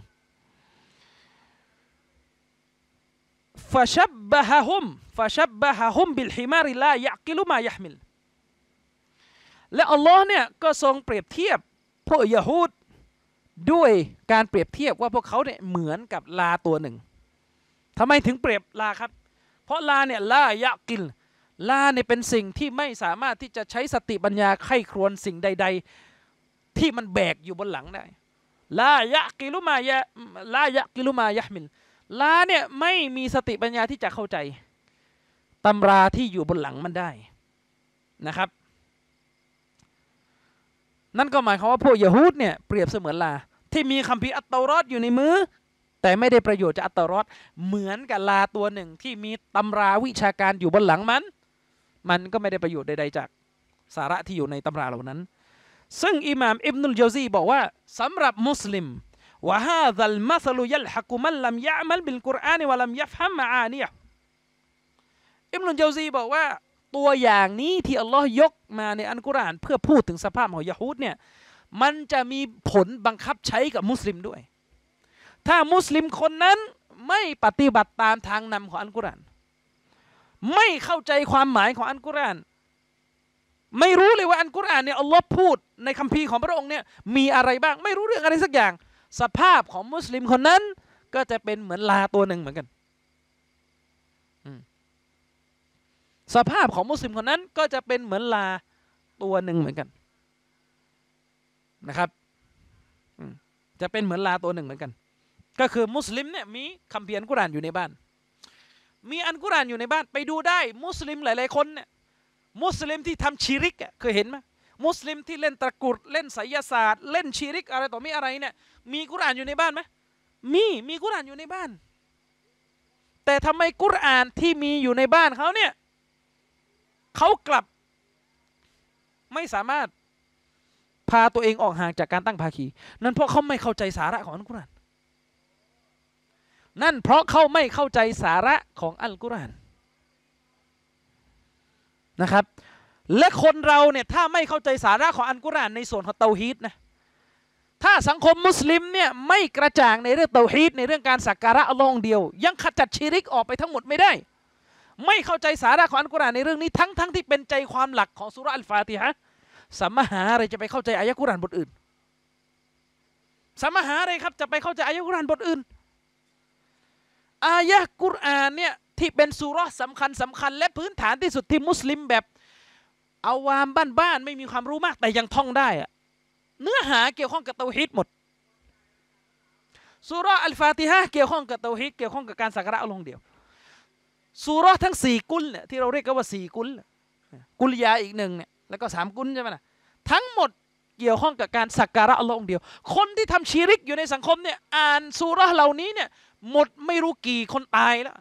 ฟะชับบะฮะฮุมฟะชับบะฮะฮุมบิลฮิมาริลายะกิลุมายะฮ์มิลและอัลลอฮ์เนี่ยก็ทรงเปรียบเทียบพวกยะฮูดด้วยการเปรียบเทียบว่าพวกเขาเนี่ยเหมือนกับลาตัวหนึ่งทำไมถึงเปรียบลาครับเพราะลาเนี่ยลายะกิลลาเนี่ยเป็นสิ่งที่ไม่สามารถที่จะใช้สติปัญญาไข้ครวญสิ่งใดๆที่มันแบกอยู่บนหลังได้ลายะกิลุมายะลายะกิลุมายะฮ์มิลลาเนี่ยไม่มีสติปัญญาที่จะเข้าใจตำราที่อยู่บนหลังมันได้นะครับนั่นก็หมายความว่าพวกยะฮูดเนี่ยเปรียบเสมือนลาที่มีคัมภีร์อัตเตารอดอยู่ในมือแต่ไม่ได้ประโยชน์จากอัตเตารอดเหมือนกับลาตัวหนึ่งที่มีตำราวิชาการอยู่บนหลังมันมันก็ไม่ได้ประโยชน์ใดๆจากสาระที่อยู่ในตำราเหล่านั้นซึ่งอิหม่ามอิบนุลเจาซีบอกว่าสำหรับมุสลิมวะฮาซัลมัซลุยัลฮะกุมันลัมยะอ์มัลบิลกุรอานวะลัมยัฟฮัมมะอานียะห์อิบนุลเจาซีบอกว่าตัวอย่างนี้ที่อัลลอฮ์ยกมาในอัลกุรอานเพื่อพูดถึงสภาพของยะฮูดเนี่ยมันจะมีผลบังคับใช้กับมุสลิมด้วยถ้ามุสลิมคนนั้นไม่ปฏิบัติตามทางนำของอัลกุรอานไม่เข้าใจความหมายของอัลกุรอานไม่รู้เลยว่าอัลกุรอานเนี่ยอัลลอฮ์พูดในคัมภีร์ของพระองค์เนี่ยมีอะไรบ้างไม่รู้เรื่องอะไรสักอย่างสภาพของมุสลิมคนนั้นก็จะเป็นเหมือนลาตัวหนึ่งเหมือนกันสภาพของมุสลิมคนนั้นก็จะเป็นเหมือนลาตัวหนึ่งเหมือนกันนะครับจะเป็นเหมือนลาตัวหนึ่งเหมือนกันก็คือมุสลิมเนี่ยมีคัมภีร์อัลกุรอานอยู่ในบ้านมีอัลกุรอานอยู่ในบ้านไปดูได้มุสลิมหลายๆคนเนี่ยมุสลิมที่ทำชิริกเคยเห็นไหมมุสลิมที่เล่นตะกรุดเล่นไสยศาสตร์เล่นชิริกอะไรต่อมีอะไรเนี่ยมีกุรอานอยู่ในบ้านไหมมีมีกุรอานอยู่ในบ้านแต่ทำไมกุรอานที่มีอยู่ในบ้านเขาเนี่ยเขากลับไม่สามารถพาตัวเองออกห่างจากการตั้งภาคีนั่นเพราะเขาไม่เข้าใจสาระของอัลกุรอานนั่นเพราะเขาไม่เข้าใจสาระของอัลกุรอานนะครับและคนเราเนี่ยถ้าไม่เข้าใจสาระของอัลกุรอานในส่วนของเตาฮีดนะถ้าสังคมมุสลิมเนี่ยไม่กระจ่างในเรื่องเตาฮีดในเรื่องการสักการะอัลลอฮ์องเดียวยังขจัดชิริกออกไปทั้งหมดไม่ได้ไม่เข้าใจสาระของอัลกุรอานในเรื่องนี้ทั้งทั้งที่เป็นใจความหลักของซูเราะห์อัลฟาติฮะห์สัมมหาอะไรจะไปเข้าใจอายะห์กุรอานบทอื่นสัมมหาอะไรครับจะไปเข้าใจอายะห์กุรอานบทอื่นอายะห์กุรอานเนี่ยที่เป็นซูเราะห์สำคัญสำคัญและพื้นฐานที่สุดที่มุสลิมแบบเอาวามบ้านๆไม่มีความรู้มากแต่ยังท่องได้อะเนื้อหาเกี่ยวข้องกับเตาฮีดหมดซูเราะห์อัลฟาติฮะห์เกี่ยวข้องกับเตาฮีดเกี่ยวข้องกับการสักการะอัลเลาะห์เดียวซูเราะห์ทั้งสี่กุลเนี่ยที่เราเรียกกันว่าสี่กุลกุลยาอีกหนึ่งเนี่ยแล้วก็สามกุลใช่ไหมนะทั้งหมดเกี่ยวข้องกับการสักการะอัลเลาะห์องเดียวคนที่ทำชิริกอยู่ในสังคมเนี่ยอ่านซูเราะห์เหล่านี้เนี่ยหมดไม่รู้กี่คนตายแล้ว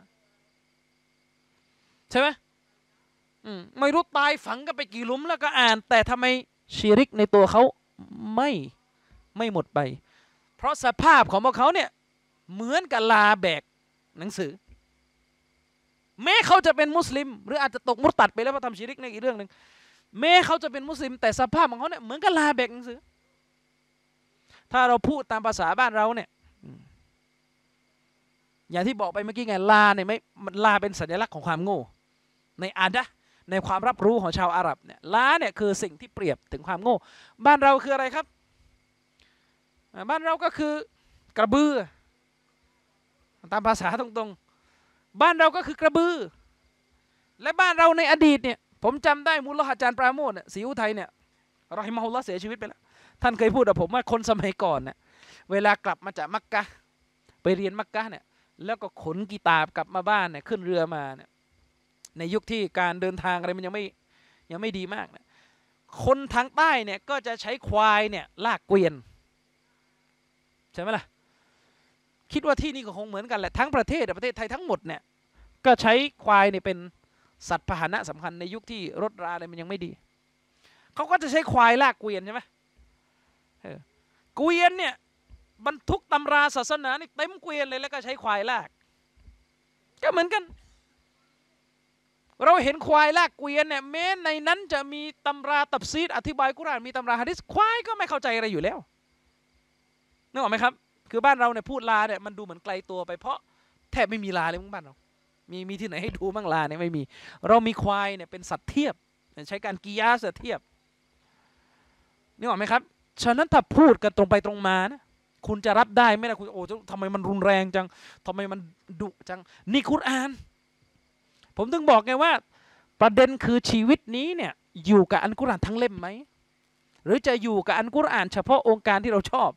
ใช่ไหมไม่รู้ตายฝังกันไปกี่หลุมแล้วก็อ่านแต่ทำไมชิริกในตัวเขาไม่ไม่หมดไปเพราะสภาพของพวกเขาเนี่ยเหมือนกับลาแบกหนังสือแม้เขาจะเป็นมุสลิมหรืออาจจะตกมุตตัดไปแล้วเพราะทำชิริกในอีกเรื่องหนึ่งแม้เขาจะเป็นมุสลิมแต่สภาพของเขาเนี่ยเหมือนกับลาแบกหนังสือถ้าเราพูดตามภาษาบ้านเราเนี่ยอย่างที่บอกไปเมื่อกี้ไงลาเนี่ยไม่ลาเป็นสัญลักษณ์ของความโง่ในอาดะในความรับรู้ของชาวอาหรับเนี่ยลาเนี่ยคือสิ่งที่เปรียบถึงความโง่บ้านเราคืออะไรครับบ้านเราก็คือกระบือตามภาษาตรงๆบ้านเราก็คือกระบือและบ้านเราในอดีตเนี่ยผมจำได้มุลลอฮ์อาจารย์ปราโมทเนี่ยศรีอุทัยเนี่ยรอฮิมะฮุลลอฮ์เสียชีวิตไปแล้วท่านเคยพูดกับผมว่าคนสมัยก่อนเนี่ยเวลากลับมาจากมักกะฮ์ไปเรียนมักกะฮ์เนี่ยแล้วก็ขนกีตาบกลับมาบ้านเนี่ยขึ้นเรือมาเนี่ยในยุคที่การเดินทางอะไรมันยังไม่ยังไม่ดีมากนะคนทางใต้เนี่ยก็จะใช้ควายเนี่ยลากเกวียนใช่ไหมล่ะคิดว่าที่นี่ก็คงเหมือนกันแหละทั้งประเทศประเทศไทยทั้งหมดเนี่ยก็ใช้ควายเนี่ยเป็นสัตว์พาหนะสำคัญในยุคที่รถราอะไรมันยังไม่ดีเขาก็จะใช้ควายลากเกวียนใช่ไหมเกวียนเนี่ยบรรทุกตำราศาสนานี่เต็มเกวียนเลยแล้วก็ใช้ควายลากก็เหมือนกันเราเห็นควายลากเกวียนเนี่ยแม้ในนั้นจะมีตำราตัฟซีรอธิบายกุรอานมีตำราหะดีษควายก็ไม่เข้าใจอะไรอยู่แล้วนึกออกไหมครับคือบ้านเราเนี่ยพูดลาเนี่ยมันดูเหมือนไกลตัวไปเพราะแทบไม่มีลาเลยมั้งบ้านเรามีมีที่ไหนให้ดูบ้างลาเนี่ยไม่มีเรามีควายเนี่ยเป็นสัตว์เทียบใช้การกิยาสเทียบนึกออกไหมครับฉะนั้นถ้าพูดกันตรงไปตรงมานะคุณจะรับได้ไหมล่ะคุณโอ้ทำไมมันรุนแรงจังทำไมมันดุจังนี่กุรอานผมถึงบอกไงว่าประเด็นคือชีวิตนี้เนี่ยอยู่กับอัลกุรอานทั้งเล่มไหมหรือจะอยู่กับอัลกุรอานเฉพาะองค์การที่เราชอบ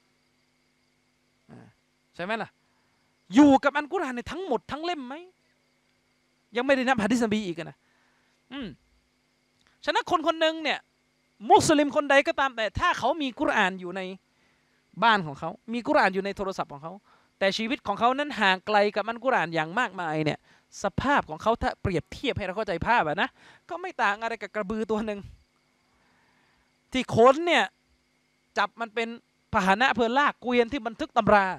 ใช่ไหมล่ะอยู่กับอัลกุรอานในทั้งหมดทั้งเล่มไหมยังไม่ได้นับหะดีษนบีอีกนะอืมฉะนั้นคนคนหนึ่งเนี่ยมุสลิมคนใดก็ตามแต่ถ้าเขามีกุรอานอยู่ในบ้านของเขามีกุรอานอยู่ในโทรศัพท์ของเขาแต่ชีวิตของเขานั้นห่างไกลกับอัลกุรอานอย่างมากมายเนี่ยสภาพของเขาถ้าเปรียบเทียบให้เราเข้าใจภาพอะนะก็ไม่ต่างอะไรกับกระบือตัวหนึ่งที่ขนเนี่ยจับมันเป็นพาหนะเพื่อลากเกวียนที่บันทึกตำรา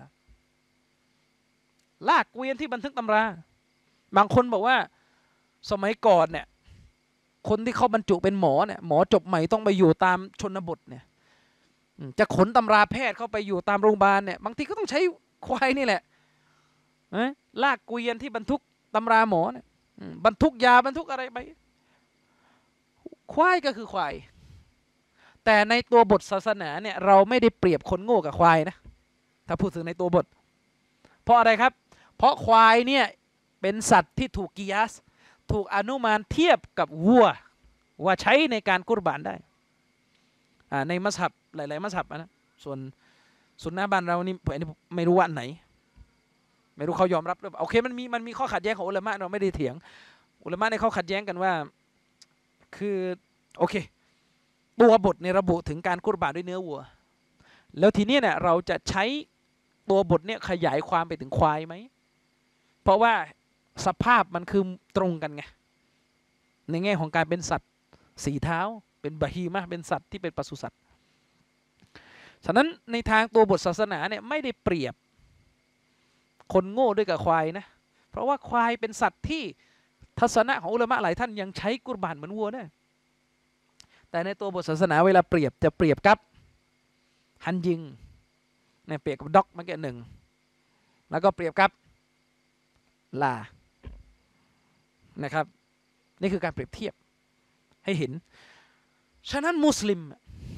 ลากเกวียนที่บันทึกตำราบางคนบอกว่าสมัยก่อนเนี่ยคนที่เขาบรรจุเป็นหมอเนี่ยหมอจบใหม่ต้องไปอยู่ตามชนบทเนี่ยจะขนตำราแพทย์เข้าไปอยู่ตามโรงพยาบาลเนี่ยบางทีก็ต้องใช้ควายนี่แหละลากเกวียนที่บรรทุกตำราหมอเนี่ยบรรทุกยาบรรทุกอะไรไปควายก็คือควายแต่ในตัวบทศาสนาเนี่ยเราไม่ได้เปรียบคนโง่กับควายนะถ้าพูดถึงในตัวบทเพราะอะไรครับเพราะควายเนี่ยเป็นสัตว์ที่ถูกกิยาสถูกอนุมานเทียบกับวัวว่าใช้ในการกุรบานได้ในมัสฮับหลายๆมัสฮับนะส่วนสุนนะบ้านเรานี่ไม่รู้ว่าอันไหนไม่รู้เขายอมรับหรือเปล่าโอเคมันมีมันมีข้อขัดแย้งของอุลามะเราไม่ได้เถียงอุลามะในเขาขัดแย้งกันว่าคือโอเคตัวบทในระบุถึงการกุรบานด้วยเนื้อวัวแล้วทีนี้เนี่ยเราจะใช้ตัวบทเนี่ยขยายความไปถึงควายไหมพราะว่าสภาพมันคือตรงกันไงในแง่ของการเป็นสัตว์สีเท้าเป็นบะฮีมะเป็นสัตว์ที่เป็นปศุสัตว์ฉะนั้นในทางตัวบทศาสนาเนี่ยไม่ได้เปรียบคนโง่ด้วยกับควายนะเพราะว่าควายเป็นสัตว์ที่ทัศนะของอุลามะหลายท่านยังใช้กุรบานเหมือนวัวนะแต่ในตัวบทศาสนาเวลาเปรียบจะเปรียบกับฮันยิงเนี่ยเปรียบกับด็อกเมื่อกี้หนึ่งแล้วก็เปรียบกับลานะครับนี่คือการเปรียบเทียบให้เห็นฉะนั้นมุสลิม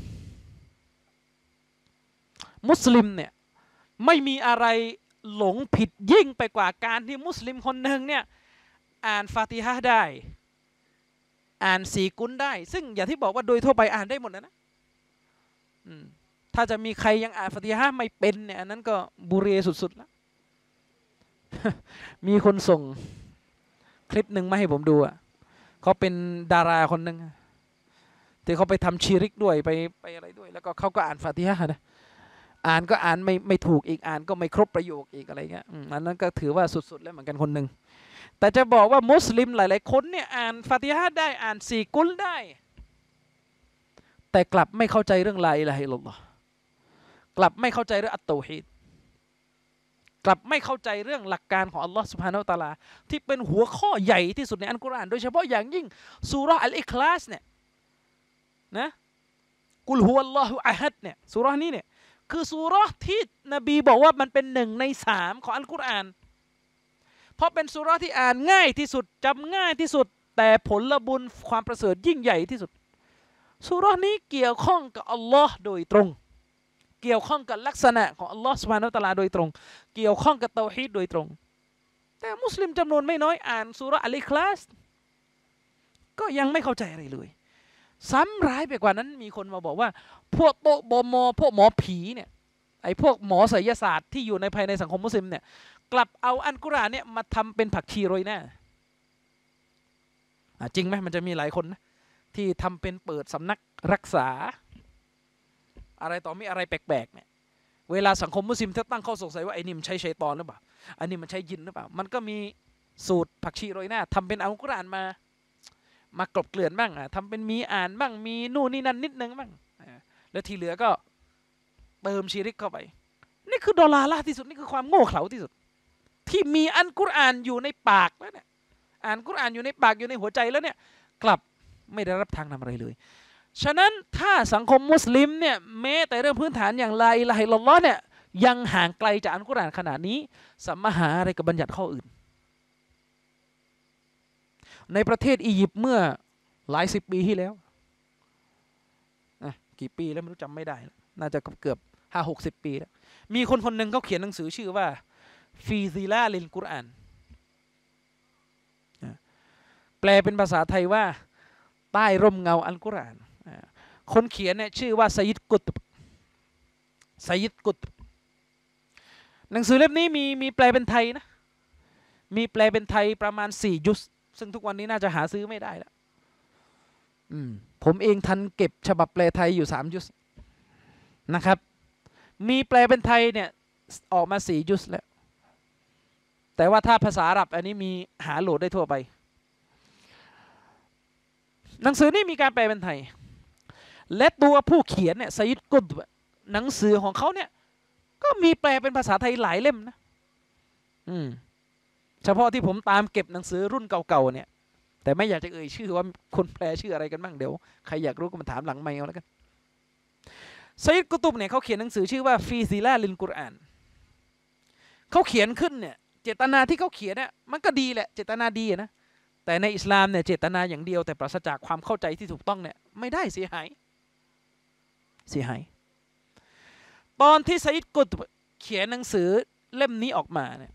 มุสลิมเนี่ยไม่มีอะไรหลงผิดยิ่งไปกว่าการที่มุสลิมคนหนึ่งเนี่ยอ่านฟาติฮะห์ได้อ่านสี่กุนได้ซึ่งอย่างที่บอกว่าโดยทั่วไปอ่านได้หมดนะนะถ้าจะมีใครยังอ่านฟาติฮะห์ไม่เป็นเนี่ยอันนั้นก็บุเรสุดๆแล้ว มีคนส่งคลิปหนึ่งมาให้ผมดูอ่ะเขาเป็นดาราคนหนึ่งที่เขาไปทำชีริกด้วยไปไปอะไรด้วยแล้วก็เขาก็อ่านฟาติฮะห์นะอ่านก็อ่านไม่ไม่ถูกอีกอ่านก็ไม่ครบประโยคอีกอะไรเงี้ยอันนั้นก็ถือว่าสุดๆแล้วเหมือนกันคนหนึ่งแต่จะบอกว่ามุสลิมหลายๆคนเนี่ยอ่านฟาติฮะห์ได้อ่านสี่กุลได้แต่กลับไม่เข้าใจเรื่องลาอิลาฮะอิลลัลลอฮ์กลับไม่เข้าใจเรื่องอัตเตาฮีดกลับไม่เข้าใจเรื่องหลักการของอัลลอฮ์ซุบฮานะฮูวะตะอาลาที่เป็นหัวข้อใหญ่ที่สุดในอัลกุรอานโดยเฉพาะอย่างยิ่งซูเราะห์อัลอิคลาสเนี่ยนะกุลฮุวัลลอฮุอะฮัดเนี่ยซูเราะห์นี้เนี่ยคือซูเราะห์ที่นบีบอกว่ามันเป็นหนึ่งในสามของอัลกุรอานเพราะเป็นซูเราะห์ที่อ่านง่ายที่สุดจำง่ายที่สุดแต่ผลบุญความประเสริฐยิ่งใหญ่ที่สุดซูเราะห์นี้เกี่ยวข้องกับอัลลอฮ์โดยตรงเกี่ยวข้องกับลักษณะของอัลลอฮ์ซุบฮานะฮูวะตะอาลาโดยตรงเกี่ยวข้องกับเตาฮีดโดยตรงแต่มุสลิมจำนวนไม่น้อยอ่านซูเราะห์อัลอิคลาสก็ยังไม่เข้าใจอะไรเลยซ้ำร้ายไปกว่านั้นมีคนมาบอกว่าพวกโตบมพวกหมอผีเนี่ยไอ้พวกหมอไสยศาสตร์ที่อยู่ในภายในสังคมมุสลิมเนี่ยกลับเอาอัลกุรอานเนี่ยมาทำเป็นผักชีโรยหน้าจริงไหมมันจะมีหลายคนนะที่ทำเป็นเปิดสำนักรักษาอะไรต่อมีอะไรแปลกๆเนี่ยเวลาสังคมมุสลิมถ้าตั้งข้อสงสัยว่าไอ้นี่มันใช้ชัยฏอนหรือเปล่าอันนี้มันใช้ยินหรือเปล่ามันก็มีสูตรผักชีโรยหน้าทำเป็นอัลกุรอานมามากลบเกลื่อนบ้างอ่ะทำเป็นมีอ่านบ้างมีนู่นนี่นั่นนิดนึงบ้างแล้วทีเหลือก็เติมชีริกเข้าไปนี่คือดอลลาร์ที่สุดนี่คือความโง่เขลาที่สุดที่มีอัลกุรอานอยู่ในปากแล้วเนี่ยอ่านกุรอานอยู่ในปากอยู่ในหัวใจแล้วเนี่ยกลับไม่ได้รับทางนำอะไรเลยฉะนั้นถ้าสังคมมุสลิมเนี่ยแม้แต่เรื่องพื้นฐานอย่างลาอิลาฮะอิลลัลลอฮ์เนี่ยยังห่างไกลจากอัลกุรอานขนาดนี้สัมมาหาอะไรกับบัญญัติข้ออื่นในประเทศอียิปต์เมื่อหลายสิบปีที่แล้วกี่ปีแล้วไม่รู้จำไม่ได้น่าจะเกือบห้าหกสิบปีแล้วมีคนคนหนึ่งเขาเขียนหนังสือชื่อว่าฟีซิลาลิลกุรอานแปลเป็นภาษาไทยว่าใต้ร่มเงาอัลกุรอานคนเขียนเนี่ยชื่อว่าไซยิดกุตบไซยิดกุตบหนังสือเล่มนี้มีมีแปลเป็นไทยนะมีแปลเป็นไทยประมาณสี่ยุสซึ่งทุกวันนี้น่าจะหาซื้อไม่ได้แล้วผมเองทันเก็บฉบับแปลไทยอยู่สามยุสนะครับมีแปลเป็นไทยเนี่ยออกมาสี่ยุสแล้วแต่ว่าถ้าภาษาอาหรับอันนี้มีหาโหลดได้ทั่วไปหนังสือนี้มีการแปลเป็นไทยและตัวผู้เขียนเนี่ยไซยิดกุตบหนังสือของเขาเนี่ยก็มีแปลเป็นภาษาไทยหลายเล่มนะอืมเฉพาะที่ผมตามเก็บหนังสือรุ่นเก่าๆเนี่ยแต่ไม่อยากจะเอ่ยชื่อว่าคนแปลชื่ออะไรกันบ้างเดี๋ยวใครอยากรู้ก็มาถามหลังไมค์เอาแล้วกันไซยิดกุตุบเนี่ยเขาเขียนหนังสือชื่อว่าฟีซิลาลิลกุรอานเขาเขียนขึ้นเนี่ยเจตนาที่เขาเขียนเนี่ยมันก็ดีแหละเจตนาดีนะแต่ในอิสลามเนี่ยเจตนาอย่างเดียวแต่ปราศจากความเข้าใจที่ถูกต้องเนี่ยไม่ได้เสียหายเสียหายตอนที่ไซยิดกุตบเขียนหนังสือเล่มนี้ออกมาเนี่ย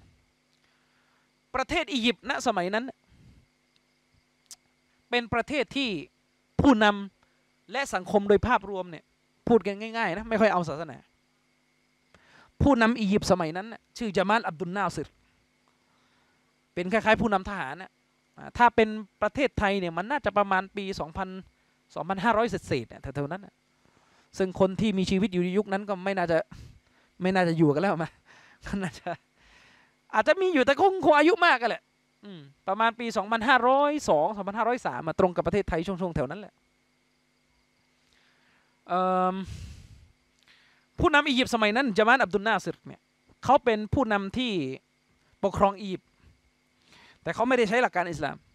ประเทศอียิปต์ณสมัยนั้นเป็นประเทศที่ผู้นำและสังคมโดยภาพรวมเนี่ยพูดกันง่ายๆนะไม่ค่อยเอาศาสนาผู้นำอียิปต์สมัยนั้นชื่อจามาลอับดุลนาซิรเป็นคล้ายๆผู้นำทหารนะถ้าเป็นประเทศไทยเนี่ยมันน่าจะประมาณปีสองพัน สองพันห้าร้อยเศษๆเนี่ยแถวๆนั้นซึ่งคนที่มีชีวิตอยู่ในยุคนั้นก็ไม่น่าจะไม่น่าจะอยู่กันแล้วมั้ยน่าจะอาจจะมีอยู่แต่คงคงอายุมากกันแหละประมาณปีสองพันห้าร้อยสอง สองพันห้าร้อยสามมาตรงกับประเทศไทยช่วงๆแถวนั้นแหละผู้นำอียิปต์สมัยนั้นญะมาลอับดุลนาซิรเนี่ยเขาเป็นผู้นำที่ปกครองอียิปต์แต่เขาไม่ได้ใช้หลักการอิสลาม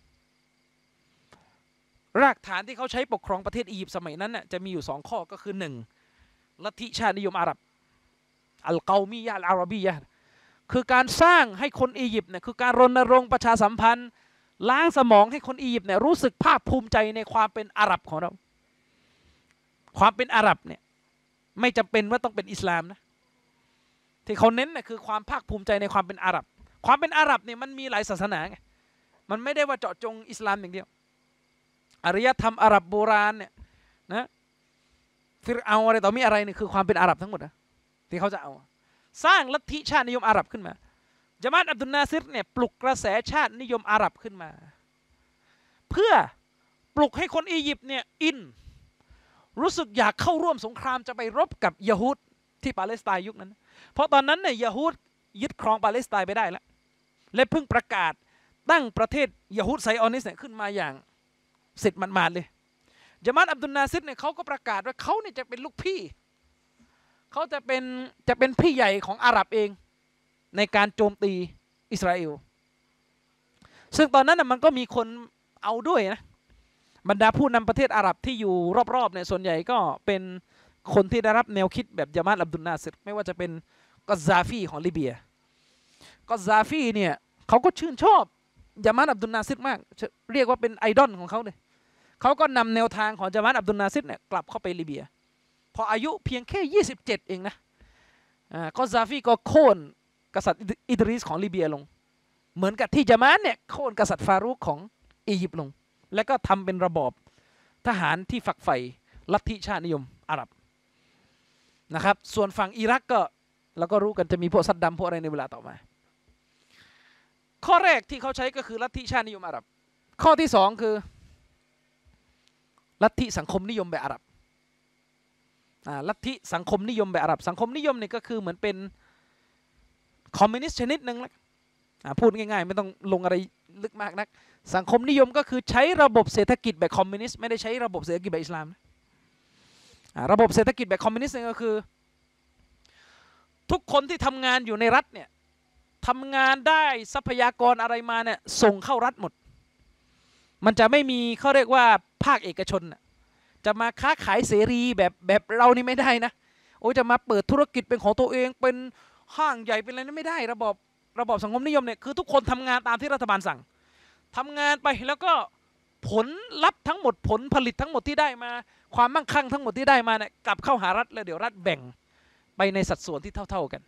รากฐานที่เขาใช้ปกครองประเทศอียิปต์สมัยนั้นน่ะจะมีอยู่สองข้อก็คือหนึ่งลัทธิชาตินิยมอาหรับอัลกอมียะอัลอาหรบียะคือการสร้างให้คนอียิปต์เนี่ยคือการรณรงค์ประชาสัมพันธ์ล้างสมองให้คนอียิปต์เนี่ยรู้สึกภาคภูมิใจในความเป็นอาหรับของเราความเป็นอาหรับเนี่ยไม่จำเป็นว่าต้องเป็นอิสลามนะที่เขาเน้นเนี่ยคือความภาคภูมิใจในความเป็นอาหรับความเป็นอาหรับเนี่ยมันมีหลายศาสนาไงมันไม่ได้ว่าเจาะจงอิสลามอย่างเดียวอารยธรรมอาหรับโบราณเนี่ยนะฟิรเอาอะไรต่อมีอะไรเนี่ยคือความเป็นอาหรับทั้งหมดนะที่เขาจะเอาสร้างลัทธิชาตินิยมอาหรับขึ้นมาญะมาลอับดุลนาซิรเนี่ยปลุกกระแสชาตินิยมอาหรับขึ้นมาเพื่อปลุกให้คนอียิปต์เนี่ยอินรู้สึกอยากเข้าร่วมสงครามจะไปรบกับยะฮูดที่ปาเลสไตน์ยุคนั้นเพราะตอนนั้นเนี่ยยะฮูดยึดครองปาเลสไตน์ไปได้แล้วและเพิ่งประกาศตั้งประเทศยะฮูดไซออนิสต์เนี่ยขึ้นมาอย่างเสร็จหมาดๆเลยญะมาลอับดุลนาซิรเนี่ยเขาก็ประกาศว่าเขาเนี่ยจะเป็นลูกพี่เขาจะเป็นจะเป็นพี่ใหญ่ของอาหรับเองในการโจมตีอิสราเอลซึ่งตอนนั้นมันก็มีคนเอาด้วยนะบรรดาผู้นำประเทศอาหรับที่อยู่รอบๆเนี่ยส่วนใหญ่ก็เป็นคนที่ได้รับแนวคิดแบบญะมาลอับดุลนาซิรไม่ว่าจะเป็นกอซาฟีของลิเบียกอซาฟีเนี่ยเขาก็ชื่นชอบญะมาลอับดุลนาซิรมากเรียกว่าเป็นไอดอลของเขาเลยเขาก็นำแนวทางของญะมาลอับดุลนาซิรเนี่ยกลับเข้าไปลิเบียพออายุเพียงแค่ยี่สิบเจ็ดเองนะกอซาฟีก็โค่นกษัตริย์อิดริสของลิเบียลงเหมือนกับที่ญะมาลเนี่ยโค่นกษัตริย์ฟารุกของอียิปต์ลงและก็ทำเป็นระบอบทหารที่ฝักใฝ่ลัทธิชาตินิยมอาหรับนะครับส่วนฝั่งอิรักก็เราก็รู้กันจะมีพวกซัดดัมพวกอะไรในเวลาต่อมาข้อแรกที่เขาใช้ก็คือลัทธิชาตินิยมอาหรับข้อที่สองคือลัทธิสังคมนิยมแบบอาหรับลัทธิสังคมนิยมแบบอาหรับสังคมนิยมเนี่ยก็คือเหมือนเป็นคอมมิวนิสต์ชนิดหนึ่งแล้วพูดง่ายๆไม่ต้องลงอะไรลึกมากนักสังคมนิยมก็คือใช้ระบบเศรษฐกิจแบบคอมมิวนิสต์ไม่ได้ใช้ระบบเศรษฐกิจแบบอิสลามระบบเศรษฐกิจแบบคอมมิวนิสต์ก็คือทุกคนที่ทำงานอยู่ในรัฐเนี่ยทำงานได้ทรัพยากรอะไรมาเนี่ยส่งเข้ารัฐหมดมันจะไม่มีเขาเรียกว่าภาคเอกชนจะมาค้าขายเสรีแบบแบบเรานี่ไม่ได้นะโอ้จะมาเปิดธุรกิจเป็นของตัวเองเป็นห้างใหญ่เป็นอะไรนั่นไม่ได้ระบบระบบสังคมนิยมเนี่ยคือทุกคนทำงานตามที่รัฐบาลสั่งทำงานไปแล้วก็ผลลัพธ์ทั้งหมดผลผลิตทั้งหมดที่ได้มาความมั่งคั่งทั้งหมดที่ได้มาเนี่ยกลับเข้าหารัฐแล้วเดี๋ยวรัฐแบ่งไปในสัดส่วนที่เท่าๆกัน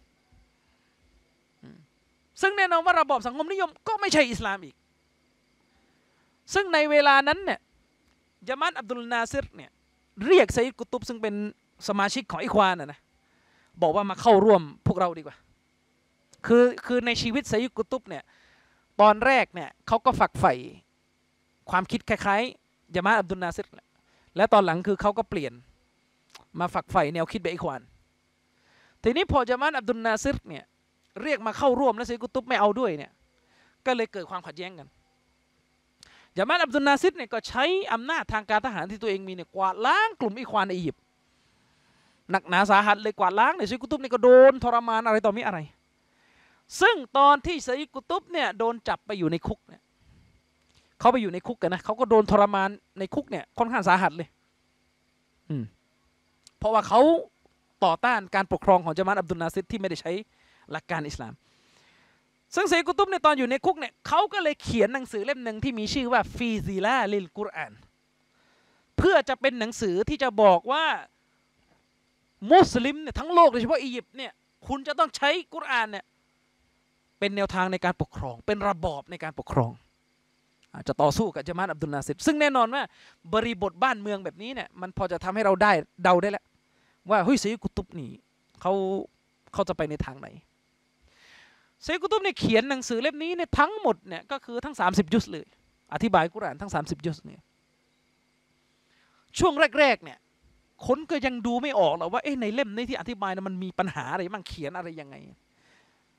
ซึ่งแน่นอนว่าระบบสังคมนิยมก็ไม่ใช่อิสลามอีกซึ่งในเวลานั้นเนี่ยญะมาลอับดุลนาซิรเนี่ยเรียกไซยิดกุตุบซึ่งเป็นสมาชิกของอิควานนะนะบอกว่ามาเข้าร่วมพวกเราดีกว่าคือคือในชีวิตไซยิดกุตุบเนี่ยตอนแรกเนี่ยเขาก็ฝักใฝ่ความคิดคล้ายๆญะมาลอับดุลนาซิรและตอนหลังคือเขาก็เปลี่ยนมาฝักใฝ่แนวคิดแบบอิควานทีนี้พอญะมาลอับดุลนาซิรเนี่ยเรียกมาเข้าร่วมแล้วไซยิดกุตุบไม่เอาด้วยเนี่ยก็เลยเกิดความขัดแย้งกันญะมาลอับดุลนาซิรเนี่ยก็ใช้อำนาจทางการทหารที่ตัวเองมีเนี่ยกวาดล้างกลุ่มอิควานในอียิปต์หนักหนาสาหัสเลยกวาดล้างในไซยิดกุตุบนี่ก็โดนทรมานอะไรต่อมีอะไรซึ่งตอนที่ไซยิดกุตุบเนี่ยโดนจับไปอยู่ในคุกเนี่ยเขาไปอยู่ในคุกกันนะเขาก็โดนทรมานในคุกเนี่ยค่อนข้างสาหัสเลยอืมเพราะว่าเขาต่อต้านการปกครองของญะมาลอับดุลนาซิรที่ไม่ได้ใช้หลักการอิสลามซึ่งไซยิดกุตุบเนี่ยตอนอยู่ในคุกเนี่ยเขาก็เลยเขียนหนังสือเล่มหนึ่งที่มีชื่อว่าฟีซิลาลิลกุรอานเพื่อจะเป็นหนังสือที่จะบอกว่ามุสลิมเนี่ยทั้งโลกโดยเฉพาะอียิปต์เนี่ยคุณจะต้องใช้กุรอานเนี่ยเป็นแนวทางในการปกครองเป็นระบอบในการปกครองจะต่อสู้กับญะมาลอับดุลนาซิรซึ่งแน่นอนว่าบริบทบ้านเมืองแบบนี้เนี่ยมันพอจะทำให้เราได้เดาได้แล้วว่าเฮ้ยไซยิดกุตุบนี่เขาเขาจะไปในทางไหนไซยิดกุตุบเนี่ยเขียนหนังสือเล่มนี้เนี่ยทั้งหมดเนี่ยก็คือทั้งสามสิบยุสเลยอธิบายกุรอานทั้งสามสิบยุสเนี่ยช่วงแรกๆเนี่ยคนก็ยังดูไม่ออกหรอกว่าเอ๊ะในเล่มนี้ที่อธิบายนะมันมีปัญหาอะไรบ้างเขียนอะไรยังไงจ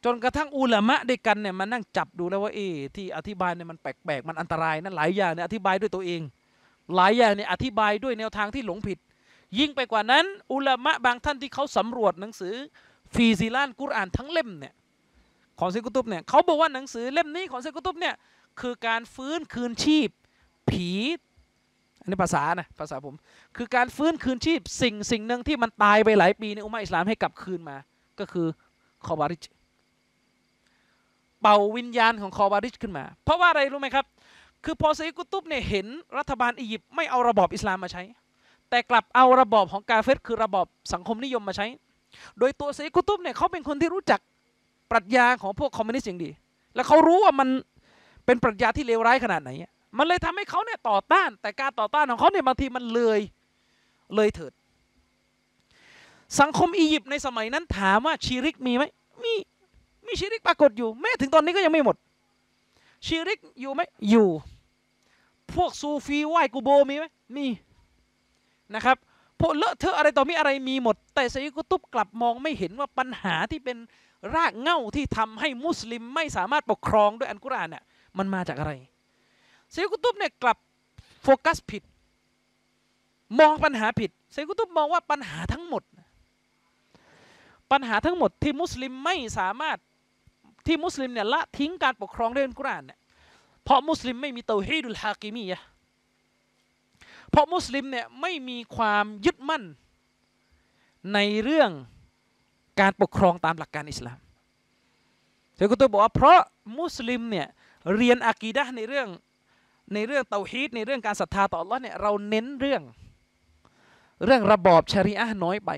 จนกระทั่งอุลามะด้วยกันเนี่ยมานั่งจับดูแล้วว่าเอที่อธิบายเนี่ยมันแปลกๆมันอันตรายนะหลายอย่างเนี่ยอธิบายด้วยตัวเองหลายอย่างเนี่ยอธิบายด้วยแนวทางที่หลงผิดยิ่งไปกว่านั้นอุลามะบางท่านที่เขาสำรวจหนังสือฟีซิลานกุรอานทั้งเล่มเนี่ยของเซกุตุบเนี่ยเขาบอกว่าหนังสือเล่มนี้ของเซกุตุบเนี่ยคือการฟื้นคืนชีพผีอันนี้ภาษานะภาษาผมคือการฟื้นคืนชีพสิ่งสิ่งหนึ่งที่มันตายไปหลายปีในอุมมะอิสลามให้กลับคืนมาก็คือคอบาริจเป่าวิญญาณของคอบาริจขึ้นมาเพราะว่าอะไรรู้ไหมครับคือพอไซกุตุบเนี่ยเห็นรัฐบาลอียิปต์ไม่เอาระบอบอิสลามมาใช้แต่กลับเอาระบอบของกาเฟรคือระบอบสังคมนิยมมาใช้โดยตัวไซกุตุบเนี่ยเขาเป็นคนที่รู้จักปรัชญาของพวกคอมมิวนิสต์อย่างดีและเขารู้ว่ามันเป็นปรัชญาที่เลวร้ายขนาดไหนมันเลยทำให้เขาเนี่ยต่อต้านแต่การต่อต้านของเขาเนี่ยบางทีมันเลยเลยเถิดสังคมอียิปต์ในสมัยนั้นถามว่าชีริกมีไหมมีมีชีริกปรากฏอยู่แม้ถึงตอนนี้ก็ยังไม่หมดชีริกอยู่ไหมอยู่พวกซูฟีไหว้กูโบมีไหมมีนะครับพวกเลอะเทอะอะไรต่อมีอะไรมีหมดแต่ไซกุตุบกลับมองไม่เห็นว่าปัญหาที่เป็นรากเหง้าที่ทำให้มุสลิมไม่สามารถปกครองด้วยอัลกุรอานเนี่ยมันมาจากอะไรไซกุตุบเนี่ยกลับโฟกัสผิดมองปัญหาผิดไซกุตุบมองว่าปัญหาทั้งหมดปัญหาทั้งหมดที่มุสลิมไม่สามารถที่มุสลิมเนี่ยละทิ้งการปกครองด้วยอัลกุรอานเนี่ยเพราะมุสลิมไม่มีเตาฮีดุลฮากิมียะห์เพราะมุสลิมเนี่ยไม่มีความยึดมั่นในเรื่องการปกครองตามหลักการอิสลามเชคกุตุบบอกว่าเพราะมุสลิมเนี่ยเรียนอะกีดะห์ในเรื่องในเรื่องเตาฮีดในเรื่องการศรัทธาต่ออัลเลาะห์เนี่ยเราเน้นเรื่องเรื่องระบอบชะรีอะห์น้อยไป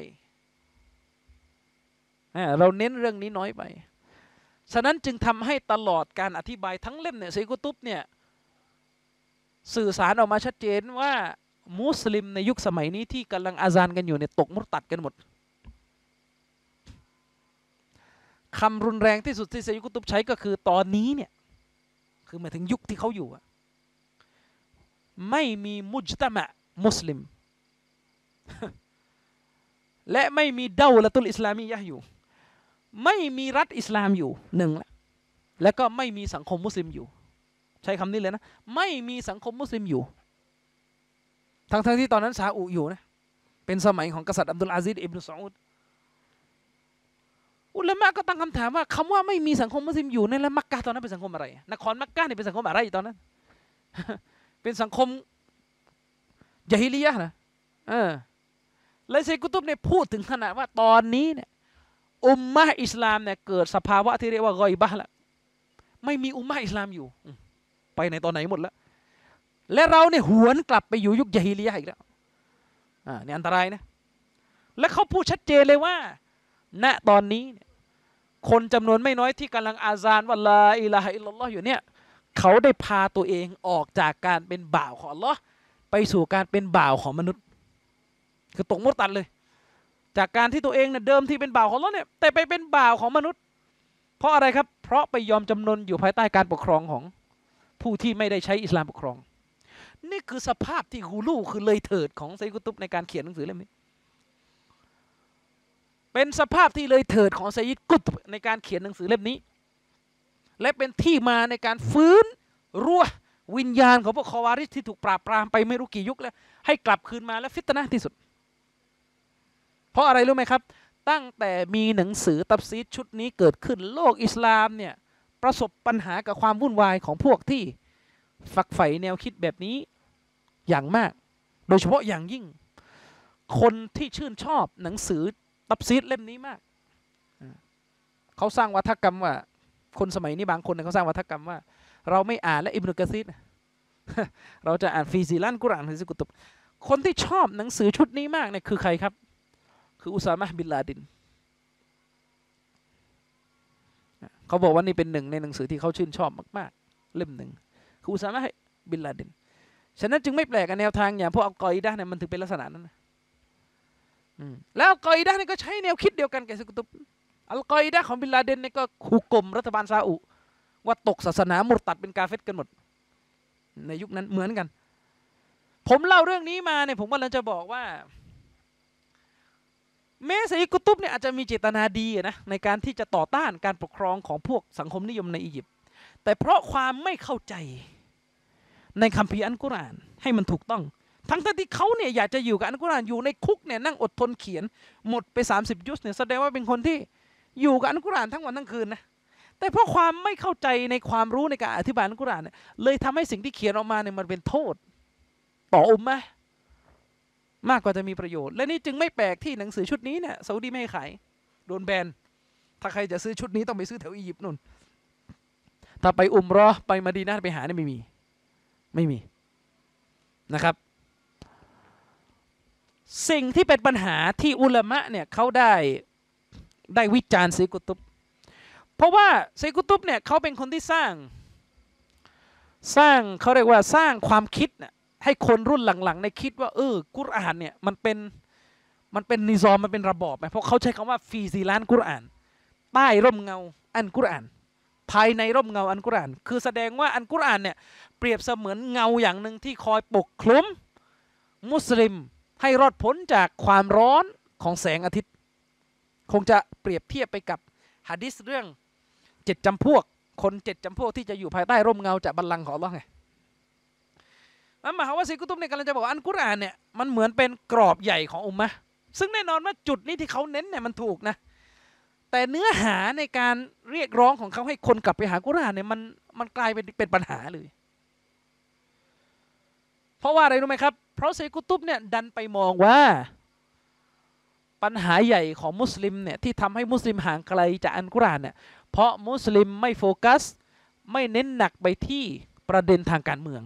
เราเน้นเรื่องนี้น้อยไปฉะนั้นจึงทำให้ตลอดการอธิบายทั้งเล่มเนี่ยไซกุตุบเนี่ยสื่อสารออกมาชัดเจนว่ามุสลิมในยุคสมัยนี้ที่กำลังอาซานกันอยู่เนี่ยตกมุรตัดกันหมดคำรุนแรงที่สุดที่ไซกุตุบใช้ก็คือตอนนี้เนี่ยคือหมายถึงยุคที่เขาอยู่ไม่มีมุจตะมะมุสลิมและไม่มีเดาละตุลอิสลามียะห์อยู่ไม่มีรัฐอิสลามอยู่หนึ่งละแล้วก็ไม่มีสังคมมุสลิมอยู่ใช้คำนี้เลยนะไม่มีสังคมมุสลิมอยู่ทั้งทั้งที่ตอนนั้นซาอุอยู่นะเป็นสมัยของกษัตริย์อับดุลอาซิซอิบนุซออุดอุลามะก็ตั้งคำถามว่าคำว่าไม่มีสังคมมุสลิมอยู่ในละมักกะฮ์ตอนนั้นเป็นสังคมอะไรนครมักกะฮ์นี่เป็นสังคมอะไรตอนนั้น เป็นสังคมญะฮิลิยะห์นะเออและไซกุตุบเนี่ยพูดถึงขนาดว่าตอนนี้เนี่ยอุมมะฮ์อิสลามเนี่ยเกิดสภาวะที่เรียกว่ากอยบะฮ์ละไม่มีอุมมะฮ์อิสลามอยู่ไปในตอนไหนหมดแล้วและเราเนี่ยหวนกลับไปอยู่ยุคญะฮิลิยะห์อีกแล้วอ่านี่อันตรายนะและเขาพูดชัดเจนเลยว่าณตอนนี้คนจำนวนไม่น้อยที่กำลังอาซานว่าลาอิลาฮะอิลลัลลอฮ์อยู่เนี่ยเขาได้พาตัวเองออกจากการเป็นบ่าวของอัลลอฮ์ไปสู่การเป็นบ่าวของมนุษย์คือตกมุรตัดเลยจากการที่ตัวเองเนี่ยเดิมที่เป็นบ่าวของอัลลอฮ์เนี่ยแต่ไปเป็นบ่าวของมนุษย์เพราะอะไรครับเพราะไปยอมจำนนอยู่ภายใต้การปกครองของผู้ที่ไม่ได้ใช้อิสลามปกครองนี่คือสภาพที่กูรูคือเลยเถิดของไซกุตุบในการเขียนหนังสือเล่มนี้เป็นสภาพที่เลยเถิดของไซยิดกุตบในการเขียนหนังสือเล่มนี้และเป็นที่มาในการฟื้นรั่ววิญญาณของพวกคอวาริชที่ถูกปราบปรามไปไม่รู้กี่ยุคแล้วให้กลับคืนมาและฟิตนะห์ที่สุดเพราะอะไรรู้ไหมครับตั้งแต่มีหนังสือตัฟซีรชุดนี้เกิดขึ้นโลกอิสลามเนี่ยประสบปัญหากับความวุ่นวายของพวกที่ฝักใฝ่แนวคิดแบบนี้อย่างมากโดยเฉพาะอย่างยิ่งคนที่ชื่นชอบหนังสือตัฟซีรเล่มนี้มากเขาสร้างวัฒกรรมว่าคนสมัยนี้บางคนเขาสร้างวัฒกรรมว่าเราไม่อ่านและอิบนุกะซีรเราจะอ่านฟีซิลันกุรอานฮะดิษกุตุบคนที่ชอบหนังสือชุดนี้มากเนี่ยคือใครครับคืออุซามะห์บินลาดินเขาบอกว่านี่เป็นหนึ่งในหนังสือที่เขาชื่นชอบมากๆเล่มหนึ่งคืออุซามะห์บินลาดินฉะนั้นจึงไม่แปลกแนวทางอย่างพวกอัลกออิดะห์เนี่ยมันถึงเป็นลักษณะนั้นแล้วอัลกออิดะห์เนี่ยก็ใช้แนวคิดเดียวกันกับอิบนุกุตุบอัลกออิดะห์ของบินลาดินเนี่ยก็ขู่กลมรัฐบาลซาอุว่าตกศาสนามุรตัดเป็นกาเฟรกันหมดในยุคนั้นเหมือนกันผมเล่าเรื่องนี้มาเนี่ยผมกำลังจะบอกว่าแม้ไซยิดกุตุบเนี่ยอาจจะมีเจตนาดีนะในการที่จะต่อต้านการปกครองของพวกสังคมนิยมในอียิปต์แต่เพราะความไม่เข้าใจในคัมภีร์อัลกุรอานให้มันถูกต้องทั้งที่เขาเนี่ยอยากจะอยู่กับอัลกุรอานอยู่ในคุกเนี่ยนั่งอดทนเขียนหมดไปสามสิบยุสเนี่ยแสดงว่าเป็นคนที่อยู่กับอัลกุรอานทั้งวันทั้งคืนนะแต่เพราะความไม่เข้าใจในความรู้ในการอธิบายอัลกุรอานเนี่ยเลยทำให้สิ่งที่เขียนออกมาเนี่ยมันเป็นโทษต่ออุมมะห์มากกว่าจะมีประโยชน์และนี่จึงไม่แปลกที่หนังสือชุดนี้เนี่ยซาอุดีไม่ให้ขายโดนแบนถ้าใครจะซื้อชุดนี้ต้องไปซื้อแถวอียิปต์นู่นถ้าไปอุมเราะห์ไปมะดีนะห์ไปหาเนี่ยไม่มีไม่มีนะครับสิ่งที่เป็นปัญหาที่อุลามะเนี่ยเขาได้ได้วิจารณ์ไซยิดกุตุบเพราะว่าไซยิดกุตุบเนี่ยเขาเป็นคนที่สร้างสร้างเขาเรียกว่าสร้างความคิดเนี่ยให้คนรุ่นหลังๆในคิดว่าเออกุรอานเนี่ยมันเป็นมันเป็นนิซอมมันเป็นระบอบไหมเพราะเขาใช้คำว่าฟีซีลานกุรอานใต้ร่มเงาอันกุรอานภายในร่มเงาอันกุรอานคือแสดงว่าอันกุรอานเนี่ยเปรียบเสมือนเงาอย่างหนึ่งที่คอยปกคลุมมุสลิมให้รอดพ้นจากความร้อนของแสงอาทิตย์คงจะเปรียบเทียบไปกับหะดีษเรื่องเจ็ดจำพวกคนเจ็ดจำพวกที่จะอยู่ภายใต้ร่มเงาจากบัลลังก์ของอัลเลาะห์ไงนั่นหมายความว่าไซยิดกุตุบเนี่ยกำลังจะบอกว่าอัลกุรอานเนี่ยมันเหมือนเป็นกรอบใหญ่ของอุมมะห์ซึ่งแน่นอนว่าจุดนี้ที่เขาเน้นเนี่ยมันถูกนะแต่เนื้อหาในการเรียกร้องของเขาให้คนกลับไปหากุรอานเนี่ยมันมันกลายเป็นเป็นปัญหาเลยเพราะว่าอะไรรู้ไหมครับเพราะไซยิดกุตุบเนี่ยดันไปมองว่าปัญหาใหญ่ของมุสลิมเนี่ยที่ทำให้มุสลิมห่างไกลจากอัลกุรอานเนี่ยเพราะมุสลิมไม่โฟกัสไม่เน้นหนักไปที่ประเด็นทางการเมือง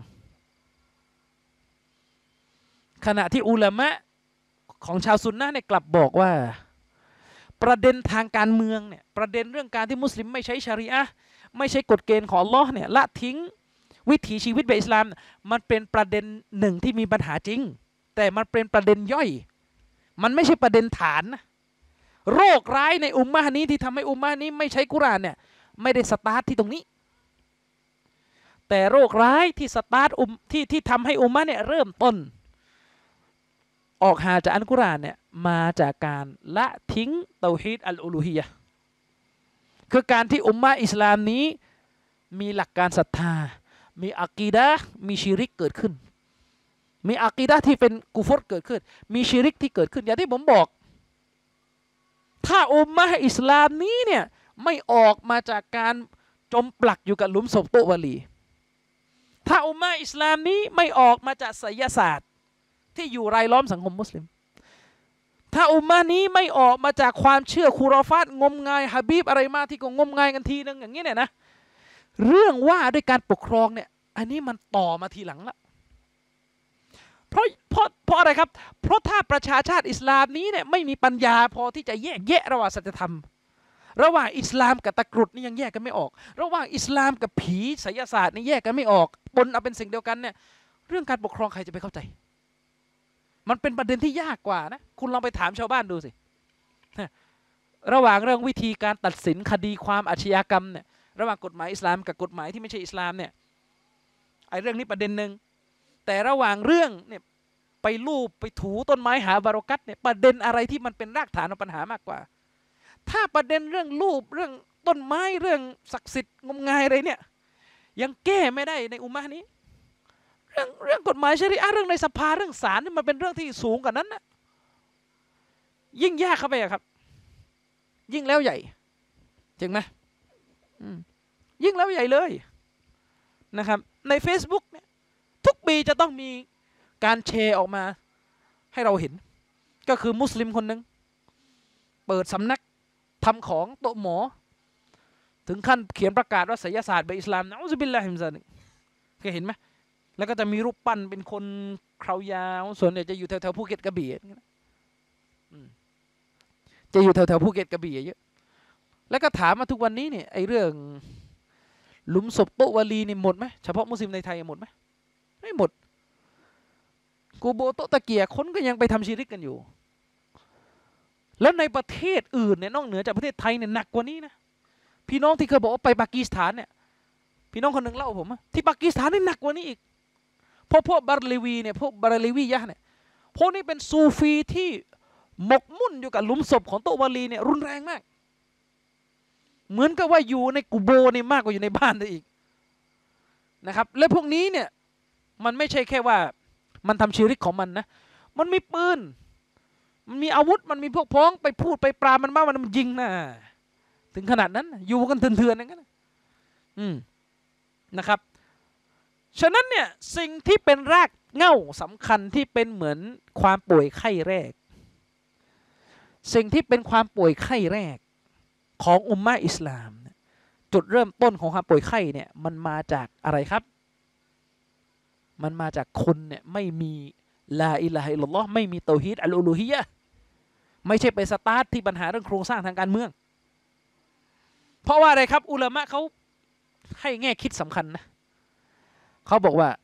ขณะที่อุลามะของชาวซุนนะห์เนี่ยกลับบอกว่าประเด็นทางการเมืองเนี่ยประเด็นเรื่องการที่มุสลิมไม่ใช้ชะรีอะห์ไม่ใช้กฎเกณฑ์ของอัลเลาะห์เนี่ยละทิ้งวิถีชีวิตแบบอิสลามมันเป็นประเด็นหนึ่งที่มีปัญหาจริงแต่มันเป็นประเด็นย่อยมันไม่ใช่ประเด็นฐานนะโรคร้ายในอุมมะห์นี้ที่ทำให้อุมมะห์นี้ไม่ใช้กุรอานเนี่ยไม่ได้สตาร์ทที่ตรงนี้แต่โรคร้ายที่สตาร์ทอุมที่ที่ทำให้อุมมะห์เนี่ยเริ่มต้นออกห่างจากอัลกุรอานเนี่ยมาจากการละทิ้งเตาฮีดอัลอูลูฮียะห์คือการที่อุมมะห์อิสลามนี้มีหลักการศรัทธามีอะกีดะห์มีชิริกเกิดขึ้นมีอะกีดะห์ที่เป็นกุฟรเกิดขึ้นมีชิริกที่เกิดขึ้นอย่างที่ผมบอกถ้าอุมมะห์อิสลามนี้เนี่ยไม่ออกมาจากการจมปลักอยู่กับหลุมศพโตวะลีถ้าอุมมะห์อิสลามนี้ไม่ออกมาจากไสยศาสตร์ที่อยู่รายล้อมสังคมมุสลิมถ้าอุมมะห์นี้ไม่ออกมาจากความเชื่อคูรอฟาตงมงายฮะบีบอะไรมาที่ก็งมงายกันทีนึงอย่างนี้เนี่ยนะเรื่องว่าด้วยการปกครองเนี่ยอันนี้มันต่อมาทีหลังละเพราะเพราะเพราะอะไรครับเพราะถ้าประชาชาติอิสลามนี้เนี่ยไม่มีปัญญาพอที่จะแยกแยะระหว่างสัจธรรมระหว่างอิสลามกับตะกรุดนี่ยังแยกกันไม่ออกระหว่างอิสลามกับผีไสยศาสตร์นี่แยกกันไม่ออกปนเอาเป็นสิ่งเดียวกันเนี่ยเรื่องการปกครองใครจะไปเข้าใจมันเป็นประเด็นที่ยากกว่านะคุณลองไปถามชาวบ้านดูสิระหว่างเรื่องวิธีการตัดสินคดีความอาชญากรรมเนี่ยระหว่างกฎหมายอิสลามกับกฎหมายที่ไม่ใช่อิสลามเนี่ยไอ้เรื่องนี้ประเด็นหนึ่งแต่ระหว่างเรื่องเนี่ยไปลูบไปถูต้นไม้หาบารอกัตเนี่ยประเด็นอะไรที่มันเป็นรากฐานของปัญหามากกว่าถ้าประเด็นเรื่องลูบเรื่องต้นไม้เรื่องศักดิ์สิทธิ์งมงายอะไรเนี่ยยังแก้ไม่ได้ในอุมมะห์นี้เรื่องเรื่องกฎหมายชะรีอะห์เรื่องในสภาเรื่องศาลนี่มันเป็นเรื่องที่สูงกว่านั้นนะยิ่งยากเข้าไปอะครับยิ่งแล้วใหญ่จริงไหมยิ่งแล้วใหญ่เลยนะครับใน Facebook เนี่ยทุกปีจะต้องมีการแชร์ออกมาให้เราเห็นก็คือมุสลิมคนหนึ่งเปิดสำนักทำของโต๊ะหมอถึงขั้นเขียนประกาศว่าไสยศาสตร์แบบอิสลามนะอุซบิลลาฮิมินซาลิกเคยเห็นไหมแล้วก็จะมีรูปปั้นเป็นคนคราวยาวส่วนใหญ่จะอยู่แถวๆภูเก็ตกระบี่จะอยู่แถวๆภูเก็ตกระบี่เยอะแล้วก็ถามมาทุกวันนี้เนี่ยไอ้เรื่องหลุมศพโตวะลีนี่หมดไหมเฉพาะมุสลิมในไทยหมดไหมไม่หมดกูโบโตตะเกียคนก็ยังไปทำชิริกกันอยู่แล้วในประเทศอื่นเนี่ยนอกเหนือจากประเทศไทยเนี่ยหนักกว่านี้นะพี่น้องที่เคยบอกว่าไปปากีสถานเนี่ยพี่น้องคนหนึ่งเล่าผมที่ปากีสถานนี่หนักกว่านี้อีกเพราะพวกบาร์เลวีเนี่ยพวกบาร์เลวียะเนี่ยพวกนี้เป็นซูฟีที่หมกมุ่นอยู่กับหลุมศพของโตวาลีเนี่ยรุนแรงมากเหมือนกับว่าอยู่ในกุโบนี่มากกว่าอยู่ในบ้านอีกนะครับและพวกนี้เนี่ยมันไม่ใช่แค่ว่ามันทำชีริกของมันนะมันมีปืนมันมีอาวุธมันมีพวกพ้องไปพูดไปปรามันบ้างมันยิงนะถึงขนาดนั้นอยู่กันเถื่อนๆอย่างนั้นอืมนะครับฉะนั้นเนี่ยสิ่งที่เป็นรากเหง้าสำคัญที่เป็นเหมือนความป่วยไข้แรกสิ่งที่เป็นความป่วยไข้แรกของอุมมะอิสลามจุดเริ่มต้นของความป่วยไข้เนี่ยมันมาจากอะไรครับมันมาจากคนเนี่ยไม่มีลาอิลาฮะอิลลัลลอฮ์ไม่มีเตาฮีดอัลอูลูฮียะห์ไม่ใช่ไปสตาร์ทที่ปัญหาเรื่องโครงสร้างทางการเมืองเพราะว่าอะไรครับอุลามะเขาให้แง่คิดสำคัญนะเขาบอกว่า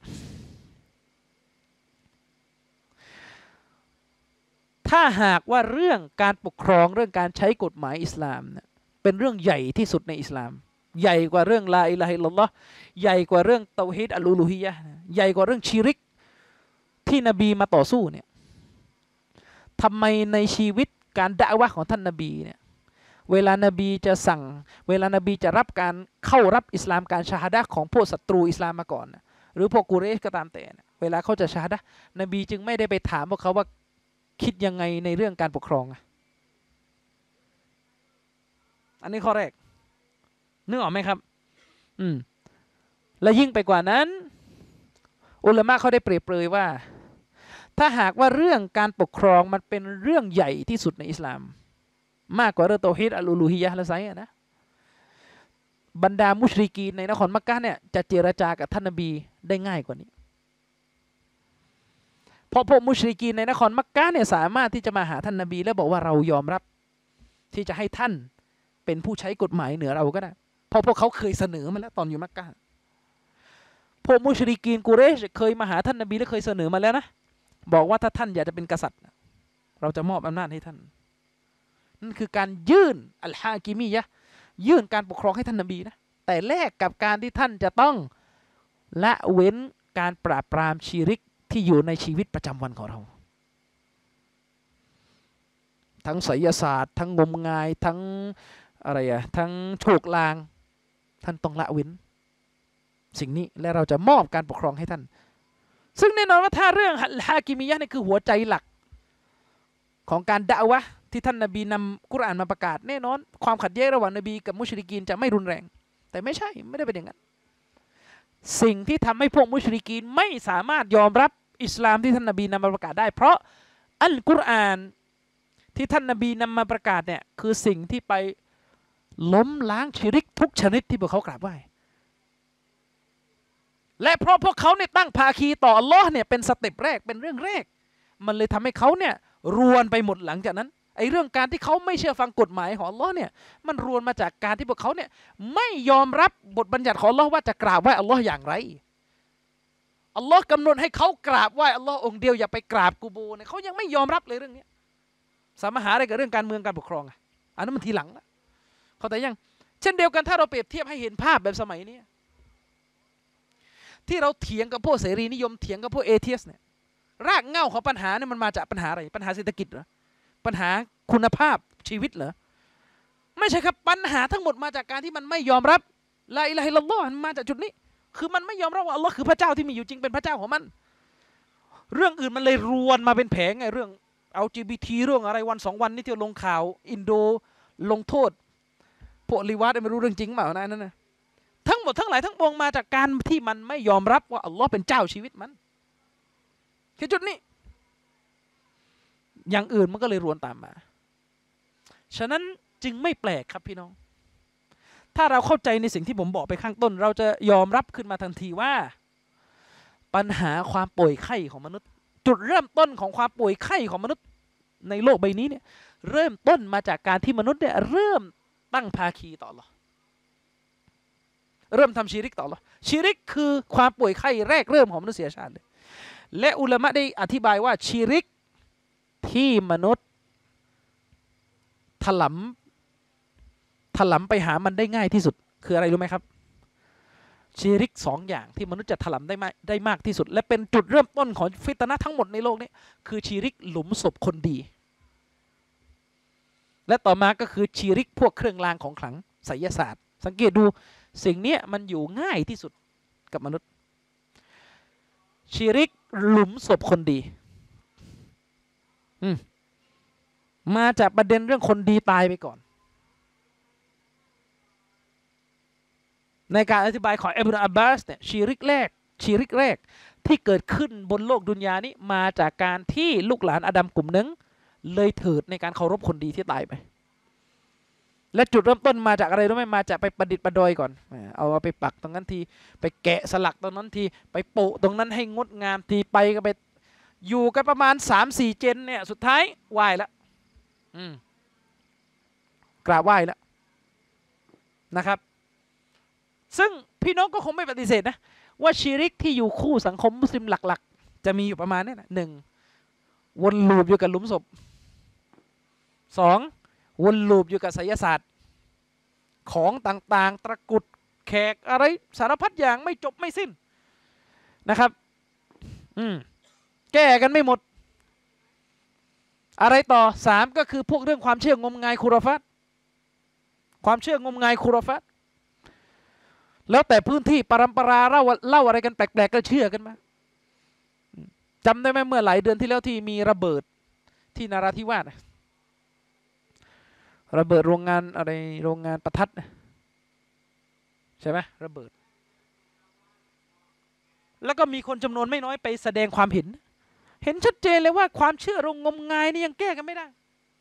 ถ้าหากว่าเรื่องการปกครองเรื่องการใช้กฎหมายอิสลามเนี่ยเป็นเรื่องใหญ่ที่สุดในอิสลามใหญ่กว่าเรื่องลาอิลาฮะอิลลัลลอฮ์ใหญ่กว่าเรื่องเตาฮีดอัลอูลูฮียะห์ใหญ่กว่าเรื่องชิริกที่นบีมาต่อสู้เนี่ยทำไมในชีวิตการดะอ์วะห์ของท่านนบีเนี่ยเวลานบีจะสั่งเวลานบีจะรับการเข้ารับอิสลามการชาฮาดะห์ของพวกศัตรูอิสลามมาก่อนหรือพวกกุเรชก็ตามแต่เวลาเขาจะชาฮาดะห์นบีจึงไม่ได้ไปถามพวกเขาว่าคิดยังไงในเรื่องการปกครองอันนี้ข้อแรกนึกออกไหมครับอืมและยิ่งไปกว่านั้นอุลามะเขาได้เปรียบเปรยว่าถ้าหากว่าเรื่องการปกครองมันเป็นเรื่องใหญ่ที่สุดในอิสลามมากกว่าเรื่องเตาฮีดอัลอูลูฮียะห์และไซอะนะบรรดามุชริกีนในนครมักกะฮ์เนี่ยจะเจรจากับท่านนบีได้ง่ายกว่านี้เพราะพวกมุชริกีนในนครมักกะฮ์เนี่ยสามารถที่จะมาหาท่านนบีแล้วบอกว่าเรายอมรับที่จะให้ท่านเป็นผู้ใช้กฎหมายเหนือเราก็ได้เพราะพวกเขาเคยเสนอมาแล้วตอนอยู่มักกะฮ์พวกมุชริกีนกุเรชเคยมาหาท่านนบีและเคยเสนอมาแล้วนะบอกว่าถ้าท่านอยากจะเป็นกษัตริย์เราจะมอบอำนาจให้ท่านนั่นคือการยื่นอัลฮากิมียะห์ยื่นการปกครองให้ท่านนบีนะแต่แลกกับการที่ท่านจะต้องละเว้นการปราบปรามชิริกที่อยู่ในชีวิตประจำวันของเราทั้งไสยศาสตร์ทั้งงมงายทั้งอะไรอะทั้งโชคลางท่านต้องละเว้นสิ่งนี้และเราจะมอบการปกครองให้ท่านซึ่งแน่นอนว่าถ้าเรื่องอัลฮากิมียะห์นี่คือหัวใจหลักของการดะอ์วะห์ที่ท่านนบีนำกุรอานมาประกาศแน่นอนความขัดแย้งระหว่างนบีกับมุชริกีนจะไม่รุนแรงแต่ไม่ใช่ไม่ได้เป็นอย่างนั้นสิ่งที่ทำให้พวกมุชริกีนไม่สามารถยอมรับอิสลามที่ท่านนบีนำมาประกาศได้เพราะอัลกุรอานที่ท่านนบีนำมาประกาศเนี่ยคือสิ่งที่ไปล้มล้างชิริกทุกชนิดที่พวกเขากราบไหว้และเพราะพวกเขาเนี่ยตั้งภาคีต่ออัลลอฮ์เนี่ยเป็นสเต็ปแรกเป็นเรื่องแรกมันเลยทำให้เขาเนี่ยรวนไปหมดหลังจากนั้นไอ้เรื่องการที่เขาไม่เชื่อฟังกฎหมายของอัลลอฮ์เนี่ยมันรวนมาจากการที่พวกเขาเนี่ยไม่ยอมรับบทบัญญัติของอัลลอฮ์ว่าจะกราบไหว้อัลลอฮ์อย่างไรอัลลอฮ์กำหนดให้เขากราบไหว้อัลลอฮ์องค์เดียวอย่าไปกราบกูโบเนี่ยเขายังไม่ยอมรับเลยเรื่องนี้สามหาอะไรกับเรื่องการเมืองการปกครองอ่ะอันนั้นมันทีหลังละเขาแต่ยังเช่นเดียวกันถ้าเราเปรียบเทียบให้เห็นภาพแบบสมัยนี้ที่เราเถียงกับพวกเสรีนิยมเถียงกับพวกเอเทียสเนี่ยรากเหง้าของปัญหาเนี่ยมันมาจากปัญหาอะไรปัญหาเศรษฐกิจเหรอปัญหาคุณภาพชีวิตเหรอไม่ใช่ครับปัญหาทั้งหมดมาจากการที่มันไม่ยอมรับลาอิลาฮะอิลลัลลอฮ์มันมาจากจุดนี้คือมันไม่ยอมรับว่าอัลลอฮ์คือพระเจ้าที่มีอยู่จริงเป็นพระเจ้าของมันเรื่องอื่นมันเลยรวนมาเป็นแผงไงเรื่อง แอล จี บี ที เรื่องอะไรวันสองวันนี้ที่ลงข่าวอินโดลงโทษพวกลีวาดไม่รู้เรื่องจริงเปล่านะนั่นนะทั้งหมดทั้งหลายทั้งปวงมาจากการที่มันไม่ยอมรับว่าอัลลอฮ์เป็นเจ้าชีวิตมันแค่จุดนี้อย่างอื่นมันก็เลยรวนตามมาฉะนั้นจึงไม่แปลกครับพี่น้องถ้าเราเข้าใจในสิ่งที่ผมบอกไปข้างต้นเราจะยอมรับขึ้นมาทันทีว่าปัญหาความป่วยไข้ของมนุษย์จุดเริ่มต้นของความป่วยไข้ของมนุษย์ในโลกใบนี้เนี่ยเริ่มต้นมาจากการที่มนุษย์เนี่ยเริ่มตั้งภาคีต่ออัลเลาะห์เริ่มทำชิริกต่ออัลเลาะห์ชิริกคือความป่วยไข้แรกเริ่มของมนุษยชาติเลยและอุลามะได้อธิบายว่าชิริกที่มนุษย์ถลำถลำไปหามันได้ง่ายที่สุดคืออะไรรู้ไหมครับชิริกสองอย่างที่มนุษย์จะถลำได้มากได้มากที่สุดและเป็นจุดเริ่มต้นของฟิตนะห์ทั้งหมดในโลกนี้คือชิริกหลุมศพคนดีและต่อมาก็คือชีริกพวกเครื่องรางของขลังไสยศาสตร์สังเกตดูสิ่งนี้มันอยู่ง่ายที่สุดกับมนุษย์ชีริกหลุมศพคนดีมาจากประเด็นเรื่องคนดีตายไปก่อนในการอธิบายของอิบนุอับบาสเนี่ยชีริกแรกชีริกแรกที่เกิดขึ้นบนโลกดุนยานี้มาจากการที่ลูกหลานอาดัมกลุ่มหนึ่งเลยเถิดในการเคารพคนดีที่ตายไปและจุดเริ่มต้นมาจากอะไรรู้ไหมมาจากไปประดิษฐ์ประดอยก่อนเอาไปปักตรงนั้นทีไปแกะสลักตรงนั้นทีไปโปะตรงนั้นให้งดงามทีไปก็ไปอยู่กันประมาณ สามสี่ เจนเนี่ยสุดท้ายไหว้แล้วกราบไหว้แล้วนะครับซึ่งพี่น้องก็คงไม่ปฏิเสธนะว่าชีริกที่อยู่คู่สังคมมุสลิมหลักๆจะมีอยู่ประมาณนี้นะหนึ่งวนลูปอยู่กับหลุมศพสองวนลูปอยู่กับไสยศาสตร์ของต่างๆตะกุดแขกอะไรสารพัดอย่างไม่จบไม่สิ้นนะครับอืมแก้กันไม่หมดอะไรต่อสามก็คือพวกเรื่องความเชื่องมงายคุรฟัตความเชื่องมงายคุรฟัตแล้วแต่พื้นที่ปรำปราเล่าเล่าอะไรกันแปลกๆก็เชื่อกันมาจำได้ไหมเมื่อหลายเดือนที่แล้วที่มีระเบิดที่นราธิวาสระเบิดโรงงานอะไรโรงงานประทัดใช่ไหมระเบิดแล้วก็มีคนจำนวนไม่น้อยไปแสดงความเห็นเห็นชัดเจนเลยว่าความเชื่อรงงมงายนี่ยังแก้กันไม่ได้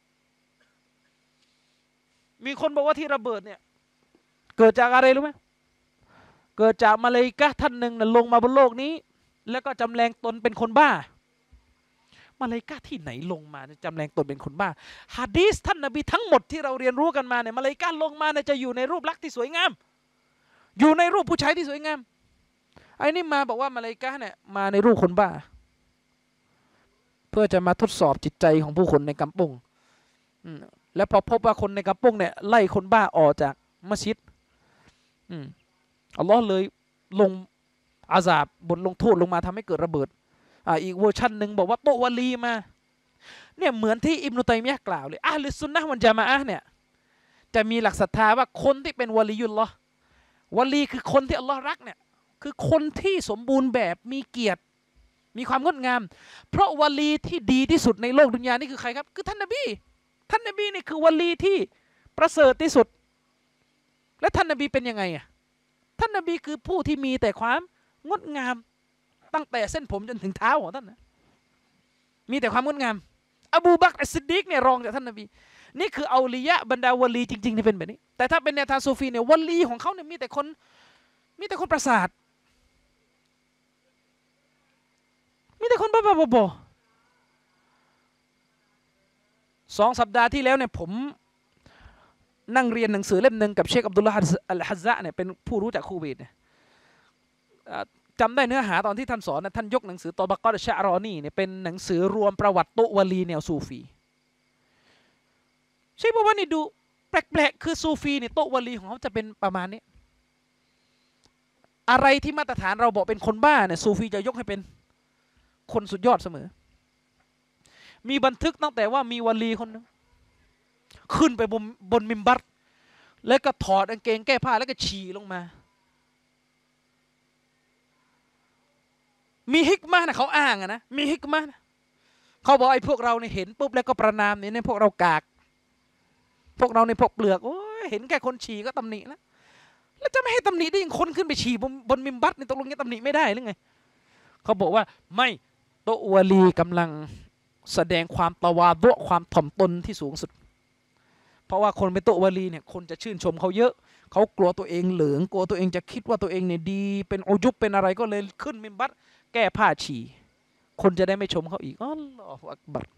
มีคนบอกว่าที่ระเบิดเนี่ยเกิดจากอะไรรู้ไหมเกิดจากมาเลย์กะท่านหนึ่งนะลงมาบนโลกนี้แล้วก็จำแรงตนเป็นคนบ้ามาเลย์กะที่ไหนลงมาจำแรงตนเป็นคนบ้าฮะดีษท่านนบีทั้งหมดที่เราเรียนรู้กันมาเนี่ยมาเลย์กะลงมาเนี่ยจะอยู่ในรูปลักษณ์ที่สวยงามอยู่ในรูปผู้ชายที่สวยงามไอ้นี่มาบอกว่ามาเลย์กะเนี่ยมาในรูปคนบ้าเพื่อจะมาทดสอบจิตใจของผู้คนในกัมปุงแล้วพอพบว่าคนในกัมปุงเนี่ยไล่คนบ้าออกจากมัสยิดอัลลอฮ์เลยลงอาซาบบทลงโทษลงมาทำให้เกิดระเบิดอ่าอีกเวอร์ชันหนึ่งบอกว่าโตวะลีมาเนี่ยเหมือนที่อิบนุตัยมียะห์กล่าวเลยอะห์ลุสซุนนะฮ์วัลญะมาอะห์เนี่ยจะมีหลักศรัทธาว่าคนที่เป็นวะลียุลลอฮ์วะลีคือคนที่อัลลอฮ์รักเนี่ยคือคนที่สมบูรณ์แบบมีเกียรติมีความงดงามเพราะวะลีที่ดีที่สุดในโลกดุนยานี่คือใครครับคือท่านนบีท่านนบีนี่คือวะลีที่ประเสริฐที่สุดและท่านนบีเป็นยังไงอ่ะท่านนบีคือผู้ที่มีแต่ความงดงามตั้งแต่เส้นผมจนถึงเท้าของท่านนะมีแต่ความงดงามอบูบักรอัสซิดดีกเนี่ยรองจากท่านนบีนี่คือเอาลียะบรรดาวะลีจริงๆที่เป็นแบบนี้แต่ถ้าเป็นแนวทางซูฟีเนี่ยวะลีของเขาเนี่ยมีแต่คนมีแต่คนประสาทมีแต่คนบ้าๆบอๆสองสัปดาห์ที่แล้วเนี่ยผมนั่งเรียนหนังสือเล่มหนึ่งกับเชคอับดุลลาห์อัลฮัซซะเนี่ยเป็นผู้รู้จักคูเวตเนี่ยจำได้เนื้อหาตอนที่ท่านสอนนะท่านยกหนังสือตอบะกอตชะรอนีเนี่ยเป็นหนังสือรวมประวัติโตวะลีแนวซูฟีใช่ป่ะว่านี่ดูแปลกๆคือซูฟีเนี่ยโตวะลีของเขาจะเป็นประมาณนี้อะไรที่มาตรฐานเราบอกเป็นคนบ้าเนี่ยซูฟีจะยกให้เป็นคนสุดยอดเสมอมีบันทึกตั้งแต่ว่ามีวะลีคนนึงขึ้นไปบนบนมิมบัตแล้วก็ถอดกางเกงแก้ผ้าแล้วก็ฉี่ลงมามีฮิกมะนะเขาอ้างอะนะมีฮิกมะนะเขาบอกไอ้พวกเราเนี่ยเห็นปุ๊บแล้วก็ประนามเนี่ยในพวกเรากากพวกเราในพวกเปลือกโอ้ยเห็นแค่คนฉี่ก็ตำหนิแล้วแล้วจะไม่ให้ตำหนิได้ยังคนขึ้นไปฉี่บนบนมิมบัตนี่ตกลงจะตำหนิไม่ได้หรือไงเขาบอกว่าไม่โตวะลีกำลังแสดงความตะวาดุความถ่อมตนที่สูงสุดเพราะว่าคนเป็นโตวะลีเนี่ยคนจะชื่นชมเขาเยอะเขากลัวตัวเองเหลืองกลัวตัวเองจะคิดว่าตัวเองเนี่ยดีเป็นอุจุบเป็นอะไรก็เลยขึ้นมิมบัตแก้ผ้าฉี่คนจะได้ไม่ชมเขาอีกอัลลอฮฺอักบัร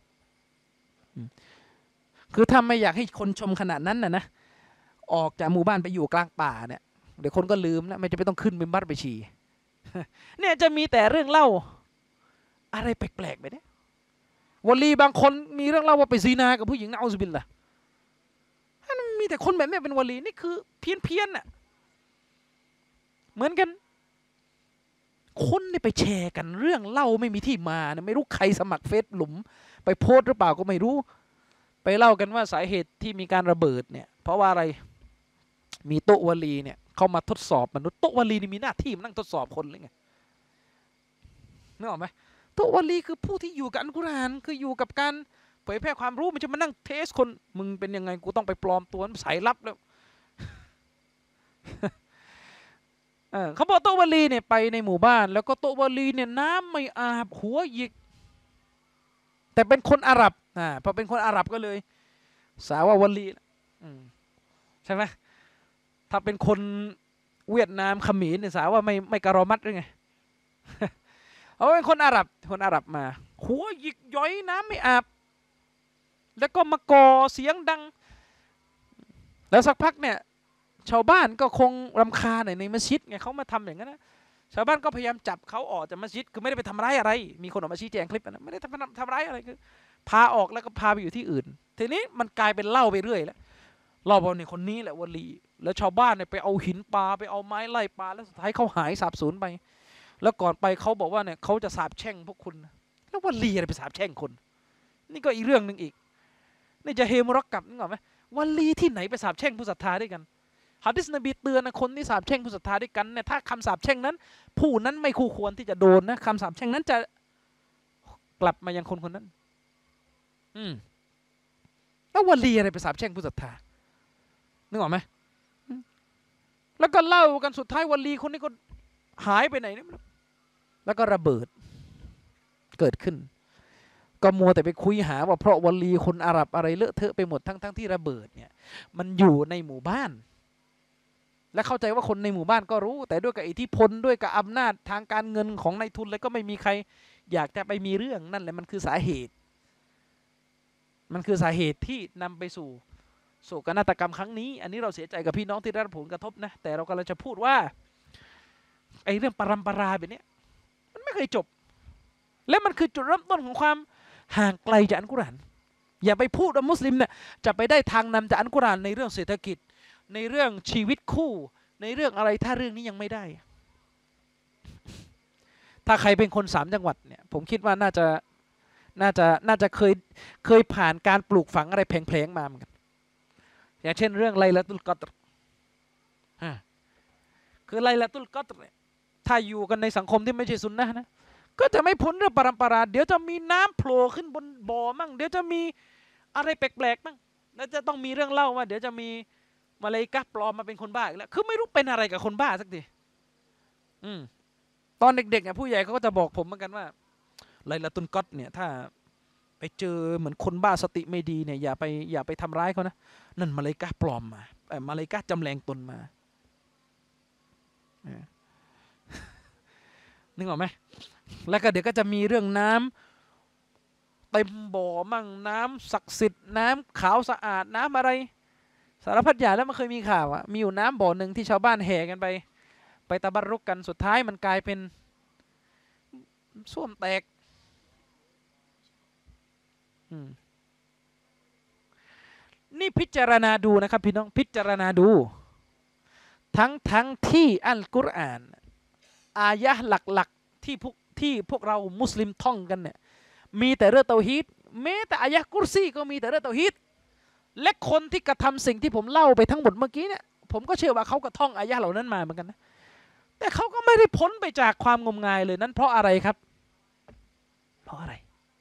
คือถ้าไม่อยากให้คนชมขนาดนั้นนะนะออกจากหมู่บ้านไปอยู่กลางป่าเนี่ยเดี๋ยวคนก็ลืมนะไม่จะไม่ต้องขึ้นมิมบัตไปฉี่เนี่ยจะมีแต่เรื่องเล่าอะไรแปลกๆไปเนี่ยวะลีบางคนมีเรื่องเล่าว่าไปซีนากับผู้หญิงนะอัลลอฮฺบิลละมีแต่คนแบบนี้เป็นวะลีนี่คือเพี้ยนเพี้ยนน่ะเหมือนกันคนนี่ไปแชร์กันเรื่องเล่าไม่มีที่มานะไม่รู้ใครสมัครเฟซหลุมไปโพสหรือเปล่าก็ไม่รู้ไปเล่ากันว่าสาเหตุที่มีการระเบิดเนี่ยเพราะว่าอะไรมีโตวลีเนี่ยเขามาทดสอบมนุษย์โตวลีนี่มีหน้าที่มานั่งทดสอบคนหรือไงนึกออกไหมโตวลีคือผู้ที่อยู่กับอัลกุรอานคืออยู่กับการเผยแพร่ความรู้มันจะมานั่งเทสคนมึงเป็นยังไงกูต้องไปปลอมตัวสายลับแล้วเออเขาบอกโตวลีเนี่ยไปในหมู่บ้านแล้วก็โตวลีเนี่ยน้ำไม่อาบหัวหยิกแต่เป็นคนอาหรับอ่าพอเป็นคนอาหรับก็เลยสาววลีใช่ไหมถ้าเป็นคนเวียดนามเขมรเนี่ยสาวว่าไม่ไม่กะรอมัดหรือไงเอาเป็นคนอาหรับคนอาหรับมาหัวหยิกย้อยน้ำไม่อาบแล้วก็มาก่อเสียงดังแล้วสักพักเนี่ยชาวบ้านก็คงรำคาญในมัสยิดไงเขามาทำอย่างนั้นนะชาวบ้านก็พยายามจับเขาออกจากมัสยิดคือไม่ได้ไปทำร้ายอะไรมีคนออกมาชี้แจงคลิปนะไม่ได้ทำทำร้ายอะไรคือพาออกแล้วก็พาไปอยู่ที่อื่นทีนี้มันกลายเป็นเล่าไปเรื่อยแล้วเล่าว่าเนี่ยคนนี้แหละวลีแล้วชาวบ้านเนี่ยไปเอาหินปลาไปเอาไม้ไล่ปลาแล้วสุดท้ายเขาหายสาบสูญไปแล้วก่อนไปเขาบอกว่าเนี่ยเขาจะสาบแช่งพวกคุณแล้ววลีอะไรไปสาบแช่งคนนี่ก็อีกเรื่องหนึ่งอีกนี่จะเฮมุรักกับนึกออกไหมวลีที่ไหนไปสาบแช่งผู้ศรัทธาด้วยกันหะดีษนบีเตือนนะคนที่สาบแช่งผู้ศรัทธาด้วยกันเนี่ยถ้าคำสาบแช่งนั้นผู้นั้นไม่คู่ควรที่จะโดนนะคำสาบแช่งนั้นจะกลับมายังคนคนนั้นอืมแล้ววลีอะไรไปสาบแช่งผู้ศรัทธานึกออกไหมแล้วก็เล่ากันสุดท้ายวลีคนนี้ก็หายไปไหนแล้วก็ระเบิดเกิดขึ้นก็มัวแต่ไปคุยหาว่าเพราะวลีคนอาหรับอะไรเลอะเทอะไปหมดทั้งทั้งที่ระเบิดเนี่ยมันอยู่ในหมู่บ้านและเข้าใจว่าคนในหมู่บ้านก็รู้แต่ด้วยกับอิทธิพลด้วยกับอำนาจทางการเงินของนายทุนแล้วก็ไม่มีใครอยากจะไปมีเรื่องนั่นแหละมันคือสาเหตุมันคือสาเหตุที่นำไปสู่โศกนาฏกรรมครั้งนี้อันนี้เราเสียใจกับพี่น้องที่ได้รับผลกระทบนะแต่เรากำลังจะพูดว่าไอ้เรื่องปรำปราแบบนี้มันไม่เคยจบและมันคือจุดเริ่มต้นของความห่างไกลจากอัลกุรอานอย่าไปพูดว่ามุสลิมเนี่ยจะไปได้ทางนำจากอัลกุรอานในเรื่องเศรษฐกิจในเรื่องชีวิตคู่ในเรื่องอะไรถ้าเรื่องนี้ยังไม่ได้ถ้าใครเป็นคนสามจังหวัดเนี่ยผมคิดว่าน่าจะน่าจะน่าจะเคยเคยผ่านการปลูกฝังอะไรแผลงๆมาเหมือนกันอย่างเช่นเรื่องไลลาตุลกอดรคือไลลาตุลกอดรเนี่ยถ้าอยู่กันในสังคมที่ไม่ใช่ซุนนะห์นะก็จะไม่พ้นเรื่องปรำปราเดี๋ยวจะมีน้ำโผล่ขึ้นบนบ่อมั่งเดี๋ยวจะมีอะไรแปลกๆมั่งแล้วจะต้องมีเรื่องเล่าว่าเดี๋ยวจะมีมาเลย์กะปลอมมาเป็นคนบ้าอีกแล้วคือไม่รู้เป็นอะไรกับคนบ้าสักทีอืมตอนเด็กๆเนี่ยผู้ใหญ่เขาก็จะบอกผมเหมือนกันว่าไลลาตุลกอดรเนี่ยถ้าไปเจอเหมือนคนบ้าสติไม่ดีเนี่ยอย่าไปอย่าไปทำร้ายเขานะนั่นมาเลย์กะปลอมมาเออมาเลย์กะจำแรงตนมานึกออกไหมแล้วก็เดี๋ยวก็จะมีเรื่องน้ำเต็มบ่อมั่งน้ำศักดิ์สิทธิ์น้ำขาวสะอาดน้ำอะไรสารพัดอย่างแล้วมันเคยมีข่าวอะมีอยู่น้ำบ่อหนึ่งที่ชาวบ้านแห่กันไปไปตะบัรรุกกันสุดท้ายมันกลายเป็นส้วมแตกนี่พิจารณาดูนะครับพี่น้องพิจารณาดูทั้งทั้งที่อัลกุรอานอายะห์หลักๆที่พวกที่พวกเรามุสลิมท่องกันเนี่ยมีแต่เรื่องเตาฮีดแม้แต่อายะห์กุรซีก็มีแต่เรื่องเตาฮีดและคนที่กระทำสิ่งที่ผมเล่าไปทั้งหมดเมื่อกี้เนี่ยผมก็เชื่อว่าเขาก็ท่องอายะห์เหล่านั้นมาเหมือนกันนะแต่เขาก็ไม่ได้พ้นไปจากความงมงายเลยนั้นเพราะอะไรครับเพราะอะไร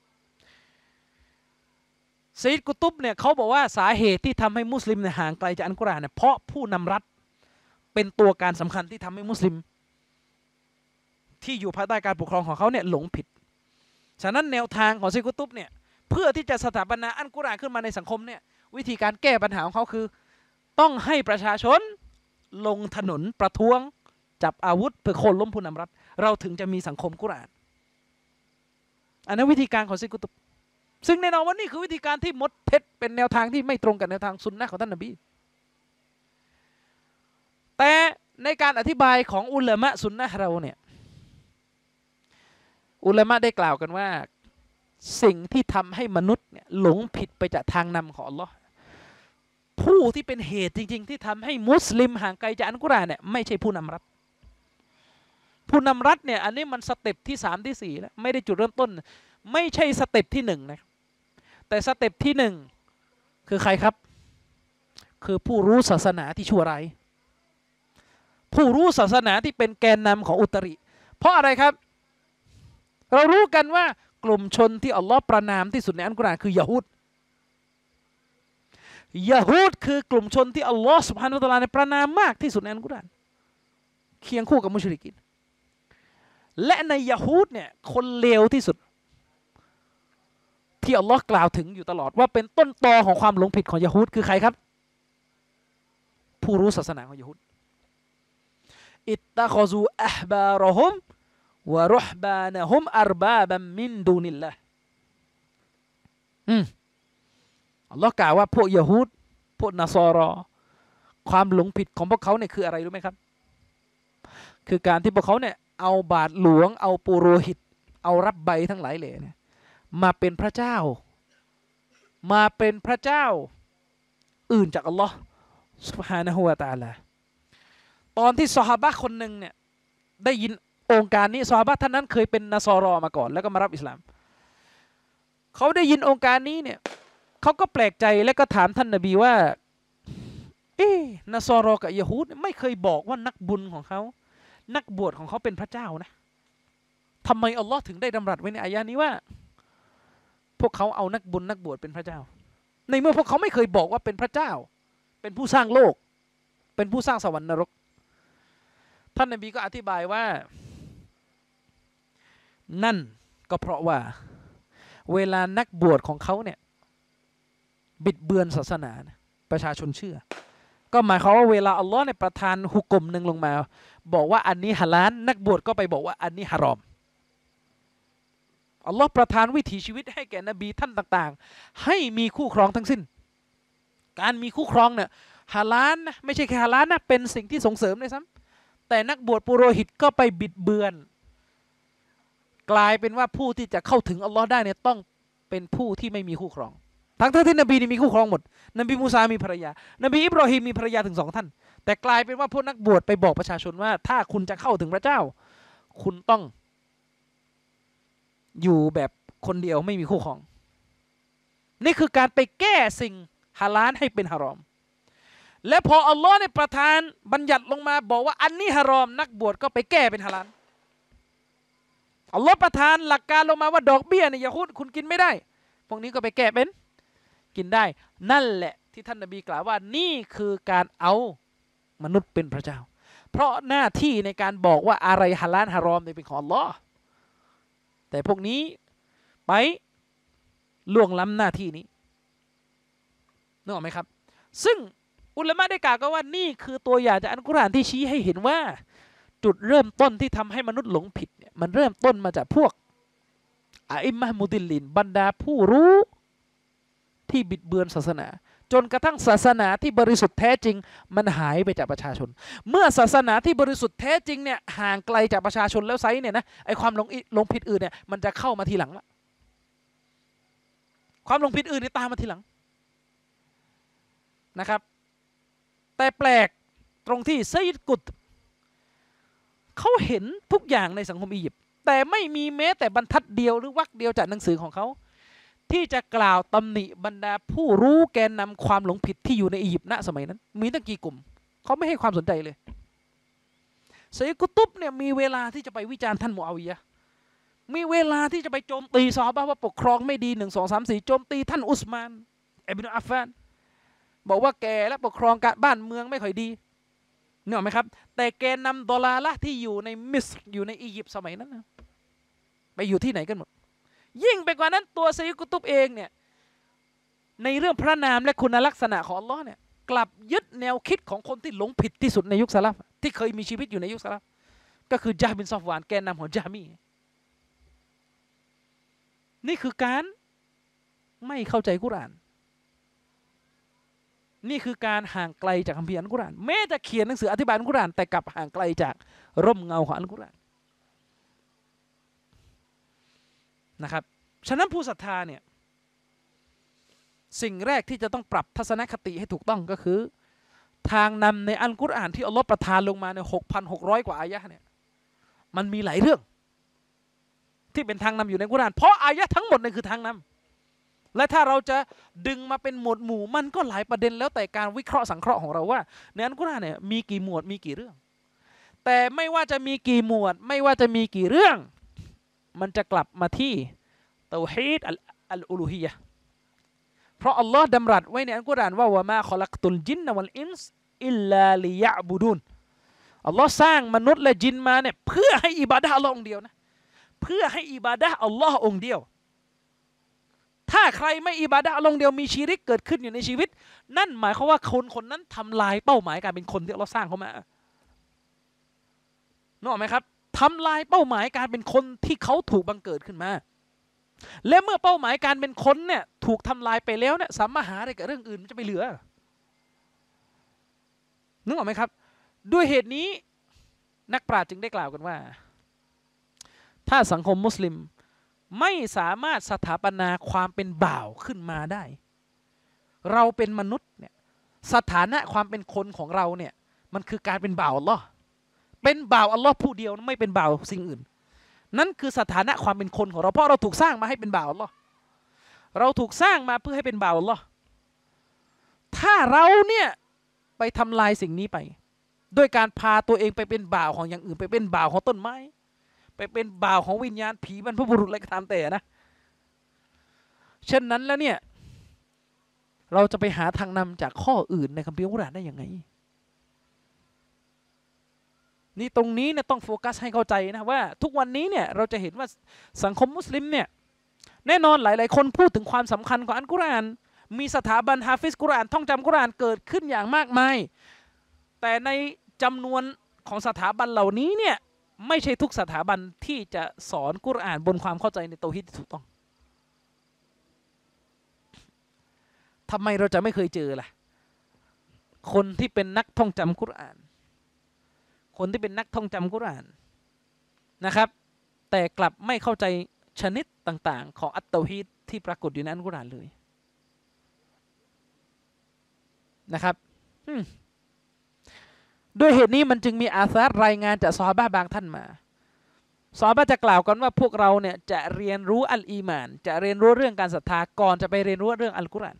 ซีดกุตุบเนี่ยเขาบอกว่าสาเหตุที่ทำให้มุสลิมเนี่ยห่างไกลจากอัลกุรอานเนี่ยเพราะผู้นำรัฐเป็นตัวการสำคัญที่ทำให้มุสลิมที่อยู่ภายใต้การปกครองของเขาเนี่ยหลงผิดฉะนั้นแนวทางของซีดกุตุบเนี่ยเพื่อที่จะสถาปนาอัลกุรอานขึ้นมาในสังคมเนี่ยวิธีการแก้ปัญหาของเขาคือต้องให้ประชาชนลงถนนประท้วงจับอาวุธเพื่อโค่นล้มผู้นำรัฐเราถึงจะมีสังคมกุรอานอันนั้นวิธีการของซีดกุตุบซึ่งแน่นอนว่านี่คือวิธีการที่มดเท็จเป็นแนวทางที่ไม่ตรงกับแนวทางซุนนะห์ของท่านนบีแต่ในการอธิบายของอุลามะซุนนะห์เราเนี่ยอุลามะได้กล่าวกันว่าสิ่งที่ทำให้มนุษย์เนี่ยหลงผิดไปจากทางนำของอัลลอฮ์ผู้ที่เป็นเหตุจริงๆที่ทำให้มุสลิมห่างไกลจากอัลกุรอานเนี่ยไม่ใช่ผู้นำรัฐผู้นำรัฐเนี่ยอันนี้มันสเต็ปที่สามที่สี่แล้วไม่ได้จุดเริ่มต้นไม่ใช่สเต็ปที่หนึ่งนะแต่สเต็ปที่หนึ่งคือใครครับคือผู้รู้ศาสนาที่ชั่วร้ายผู้รู้ศาสนาที่เป็นแกนนำของอุตริ เพราะอะไรครับเรารู้กันว่ากลุ่มชนที่อัลลอฮ์ประนามที่สุดในอัลกุรอานคือยะฮูดยะฮูดคือกลุ่มชนที่อัลลอฮ์ซุบฮานะฮูวะตะอาลาในประนามมากที่สุดในอัลกุรอานเคียงคู่กับมุชริกีนและในยะฮูดเนี่ยคนเลวที่สุดที่อัลลอฮ์กล่าวถึงอยู่ตลอดว่าเป็นต้นตอของความหลงผิดของยะฮูดคือใครครับผู้รู้ศาสนาของยะฮูดอิตตะคอซูอะห์บารอฮุมวะรุฮบานะฮุมอัรบาบัมมินดูนิลลาห์อืมอัลลอฮ์กล่าวว่าพวกยะฮูดพวกนัสรอความหลงผิดของพวกเขาเนี่ยคืออะไรรู้ไหมครับคือการที่พวกเขาเนี่ยเอาบาทหลวงเอาปุโรหิตเอารับใบทั้งหลายเหล่เนี่ยมาเป็นพระเจ้ามาเป็นพระเจ้าอื่นจากอัลลอฮ์ซุบฮานะฮูวะตะอาลาตอนที่ซอฮาบะห์คนหนึ่งเนี่ยได้ยินองค์การนี้ซอฮาบะห์ท่านนั้นเคยเป็นนัสรอมาก่อนแล้วก็มารับอิสลามเขาได้ยินองค์การนี้เนี่ยเขาก็แปลกใจและก็ถามท่านนบีว่าเอ๊ะนัสรอกับยะฮูดไม่เคยบอกว่านักบุญของเขานักบวชของเขาเป็นพระเจ้านะทำไมอัลลอฮ์ถึงได้ดำรัสไว้ในอายะนี้ว่าพวกเขาเอานักบุญนักบวชเป็นพระเจ้าในเมื่อพวกเขาไม่เคยบอกว่าเป็นพระเจ้าเป็นผู้สร้างโลกเป็นผู้สร้างสวรรค์นรกท่านนบีก็อธิบายว่านั่นก็เพราะว่าเวลานักบวชของเขาเนี่ยบิดเบือนศาสนาประชาชนเชื่อก็หมายความว่าเวลาอัลลอฮ์เนี่ยประทานฮุกมหนึ่งลงมาบอกว่าอันนี้ฮาลาลนักบวชก็ไปบอกว่าอันนี้ฮารอมอัลลอฮ์ประทานวิถีชีวิตให้แก่นบีท่านต่างๆให้มีคู่ครองทั้งสิ้นการมีคู่ครองเนี่ยฮาลาลนะไม่ใช่แค่ฮาลาลนะเป็นสิ่งที่ส่งเสริมเลยซ้ำแต่นักบวชปุโรหิตก็ไปบิดเบือนกลายเป็นว่าผู้ที่จะเข้าถึงอัลลอฮ์ได้เนี่ยต้องเป็นผู้ที่ไม่มีคู่ครองทั้งที่นบีนี่มีคู่ครองหมดนบีมูซามีภรรยานบีอิบรอฮีมมีภรรยาถึงสองท่านแต่กลายเป็นว่าพวกนักบวชไปบอกประชาชนว่าถ้าคุณจะเข้าถึงพระเจ้าคุณต้องอยู่แบบคนเดียวไม่มีคู่ครองนี่คือการไปแก้สิ่งฮาลาลให้เป็นฮารอมและพออัลลอฮ์เนี่ยประทานบัญญัติลงมาบอกว่าอันนี้ฮารอมนักบวชก็ไปแก้เป็นฮาลาลอัลลอฮ์ประทานหลักการลงมาว่าดอกเบี้ยเนี่ยอย่าคุณคุณกินไม่ได้พวกนี้ก็ไปแก้เป็นกินได้นั่นแหละที่ท่านนบีกล่าวว่านี่คือการเอามนุษย์เป็นพระเจ้าเพราะหน้าที่ในการบอกว่าอะไรฮาลาลฮารอมเนี่ยเป็นของอัลลอฮ์แต่พวกนี้ไปล่วงล้ำหน้าที่นี้นึกออกไหมครับซึ่งอุลามะได้กล่าวก็ว่านี่คือตัวอย่างจากอัลกุรอานที่ชี้ให้เห็นว่าจุดเริ่มต้นที่ทำให้มนุษย์หลงผิดเนี่ยมันเริ่มต้นมาจากพวกอาอิมมะฮ์มุดิลลินบรรดาผู้รู้ที่บิดเบือนศาสนาจนกระทั่งศาสนาที่บริสุทธิ์แท้จริงมันหายไปจากประชาชนเมื่อศาสนาที่บริสุทธิ์แท้จริงเนี่ยห่างไกลจากประชาชนแล้วไซเนี่ยนะไอความหลงหลงผิดอื่นเนี่ยมันจะเข้ามาทีหลังละความหลงผิดอื่นเนี่ยตามมาทีหลังนะครับแต่แปลกตรงที่ไซยิดกุตเขาเห็นทุกอย่างในสังคมอียิปต์แต่ไม่มีแม้แต่บรรทัดเดียวหรือวรรคเดียวจากหนังสือของเขาที่จะกล่าวตำหนิบรรดาผู้รู้แกนนำความหลงผิดที่อยู่ในอียิปต์ณสมัยนั้นมีตั้งกี่กลุ่มเขาไม่ให้ความสนใจเลยไซยิดกุตุบเนี่ยมีเวลาที่จะไปวิจารณ์ท่านมุอาวิยะห์มีเวลาที่จะไปโจมตีซอฮาบะห์ว่าปกครองไม่ดีหนึ่งสองสามสี่โจมตีท่านอุสมานอิบนุอัฟฟานบอกว่าแกและปกครองการบ้านเมืองไม่ค่อยดีนึกออกไหมครับแต่แกนนำดอลาละที่อยู่ในมิสรอยู่ในอียิปต์สมัยนั้นนะไปอยู่ที่ไหนกันหมดยิ่งไปกว่านั้นตัวไซยิดกุตุบเองเนี่ยในเรื่องพระนามและคุณลักษณะของอัลลอฮ์เนี่ยกลับยึดแนวคิดของคนที่หลงผิดที่สุดในยุคสลัฟที่เคยมีชีวิตอยู่ในยุคสลัฟก็คือญะฮ์บินซอฟวานแกนนำของญะฮมีนี่คือการไม่เข้าใจกุรอานนี่คือการห่างไกลจากคัมภีร์อัลกุรอานแม้จะเขียนหนังสืออธิบายอัลกุรอานแต่กลับห่างไกลจากร่มเงาของอัลกุรอานนะครับฉะนั้นผู้ศรัทธาเนี่ยสิ่งแรกที่จะต้องปรับทัศนคติให้ถูกต้องก็คือทางนำในอัลกุรอานที่อัลลอฮ์ประทานลงมาในหกพันหกร้อยกว่าอายะห์เนี่ยมันมีหลายเรื่องที่เป็นทางนำอยู่ในกุรอานเพราะอายะห์ทั้งหมดนี่คือทางนและถ้าเราจะดึงมาเป็นหมวดหมู่มันก็หลายประเด็นแล้วแต่การวิเคราะห์สังเคราะห์ของเราว่าในอัลกุรอานเนี่ยมีกี่หมวดมีกี่เรื่องแต่ไม่ว่าจะมีกี่หมวดไม่ว่าจะมีกี่เรื่องมันจะกลับมาที่เตาฮีดอัลอูลูฮียะห์เพราะอัลลอฮ์ดำรัสไว้ในอัลกุรอานว่าวะมาคอลักตุลจินนะวัลอินส์อิลลาลิยะบุดุนอัลลอฮ์สร้างมนุษย์และจินมาเนี่ยเพื่อให้อิบาดะห์อัลลอฮ์องเดียวนะเพื่อให้อิบาดะห์อัลลอฮ์องเดียวถ้าใครไม่อิบาดะห์อัลลอฮ์องเดียวมีชีริกเกิดขึ้นอยู่ในชีวิตนั่นหมายความว่าคนคนนั้นทำลายเป้าหมายการเป็นคนที่อัลลอฮ์สร้างเขามานึกออกไหมครับทำลายเป้าหมายการเป็นคนที่เขาถูกบังเกิดขึ้นมาและเมื่อเป้าหมายการเป็นคนเนี่ยถูกทำลายไปแล้วเนี่ยสามารถหาอะไรกับเรื่องอื่นมันจะไปเหลือนึกออกไหมครับด้วยเหตุนี้นักปราชญ์จึงได้กล่าวกันว่าถ้าสังคมมุสลิมไม่สามารถสถาปนาความเป็นบ่าวขึ้นมาได้เราเป็นมนุษย์เนี่ยสถานะความเป็นคนของเราเนี่ยมันคือการเป็นบ่าวอัลลอฮ์เป็นบ่าวอัลลอฮ์ผู้เดียวไม่เป็นบ่าวสิ่งอื่นนั่นคือสถานะความเป็นคนของเราเพราะเราถูกสร้างมาให้เป็นบ่าวอัลลอฮ์เราถูกสร้างมาเพื่อให้เป็นบ่าวอัลลอฮ์ถ้าเราเนี่ยไปทำลายสิ่งนี้ไปด้วยการพาตัวเองไปเป็นบ่าวของอย่างอื่นไปเป็นบ่าวของต้นไม้ไปเป็นบ่าวของวิญญาณผีบรรพบุรุษอะไรก็ตามแต่นะเช่นนั้นแล้วเนี่ยเราจะไปหาทางนำจากข้ออื่นในคัมภีร์อัลกุรอานได้ยังไงนี่ตรงนี้เนี่ยต้องโฟกัสให้เข้าใจนะว่าทุกวันนี้เนี่ยเราจะเห็นว่าสังคมมุสลิมเนี่ยแน่นอนหลายๆคนพูดถึงความสำคัญของอัลกุรอานมีสถาบันฮาฟิซกุรอานท่องจำกุรอานเกิดขึ้นอย่างมากมายแต่ในจำนวนของสถาบันเหล่านี้เนี่ยไม่ใช่ทุกสถาบันที่จะสอนกุรอานบนความเข้าใจในเตาฮีดที่ถูกต้องทำไมเราจะไม่เคยเจอล่ะคนที่เป็นนักท่องจำกุรอานคนที่เป็นนักท่องจำกุรอานนะครับแต่กลับไม่เข้าใจชนิดต่างๆของอัตเตาฮีดที่ปรากฏอยู่ในอัลกุรอานเลยนะครับด้วยเหตุนี้มันจึงมีอาซาร์รายงานจากซอฮาบะห์บางท่านมาซอฮาบะห์จะกล่าวกันว่าพวกเราเนี่ยจะเรียนรู้อัลอีมานจะเรียนรู้เรื่องการศรัทธาก่อนจะไปเรียนรู้เรื่องอัลกุรอาน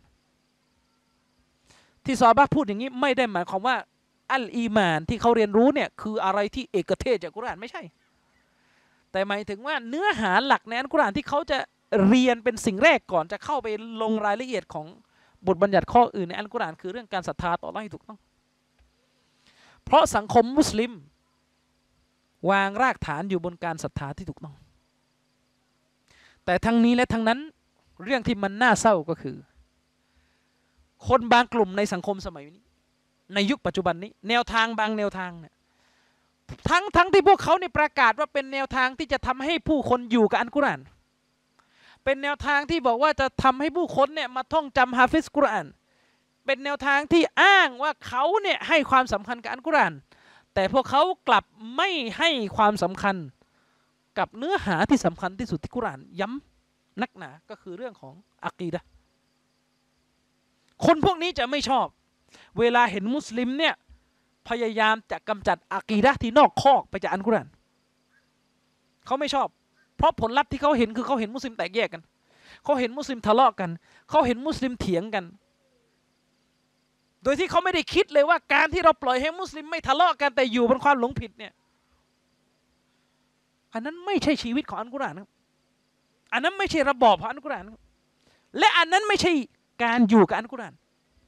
ที่ซอฮาบะห์พูดอย่างนี้ไม่ได้หมายความว่าอัลอีมานที่เขาเรียนรู้เนี่ยคืออะไรที่เอกเทศจากกุรอานไม่ใช่แต่หมายถึงว่าเนื้อหาหลักในอัลกุรอานที่เขาจะเรียนเป็นสิ่งแรกก่อนจะเข้าไปลงรายละเอียดของบทบัญญัติข้ออื่นในอัลกุรอานคือเรื่องการศรัทธาต่ออัลเลาะห์ให้ถูกต้องเพราะสังคมมุสลิมวางรากฐานอยู่บนการศรัทธาที่ถูกต้องแต่ทั้งนี้และทั้งนั้นเรื่องที่มันน่าเศร้าก็คือคนบางกลุ่มในสังคมสมัยนี้ในยุคปัจจุบันนี้แนวทางบางแนวทางเนี่ยทั้งทั้งที่พวกเขาเนี่ยประกาศว่าเป็นแนวทางที่จะทำให้ผู้คนอยู่กับอัลกุรอานเป็นแนวทางที่บอกว่าจะทำให้ผู้คนเนี่ยมาท่องจำฮาฟิซกุรอานเป็นแนวทางที่อ้างว่าเขาเนี่ยให้ความสำคัญกับอัลกุรอานแต่พวกเขากลับไม่ให้ความสำคัญกับเนื้อหาที่สำคัญที่สุดที่กุรอานย้ำนักหนาก็คือเรื่องของอะกีดะห์คนพวกนี้จะไม่ชอบเวลาเห็นมุสลิมเนี่ยพยายามจะกำจัดอะกีดะห์ที่นอกคอกไปจากอัลกุรอานเขาไม่ชอบเพราะผลลัพธ์ที่เขาเห็นคือเขาเห็นมุสลิมแตกแยกกันเขาเห็นมุสลิมทะเลาะกันเขาเห็นมุสลิมเถียงกันโดยที่เขาไม่ได้คิดเลยว่าการที่เราปล่อยให้มุสลิมไม่ทะเลาะกันแต่อยู่บนความหลงผิดเนี่ยอันนั้นไม่ใช่ชีวิตของอัลกุรอานครับอันนั้นไม่ใช่ระบอบของอัลกุรอานครับและอันนั้นไม่ใช่การอยู่กับอัลกุรอาน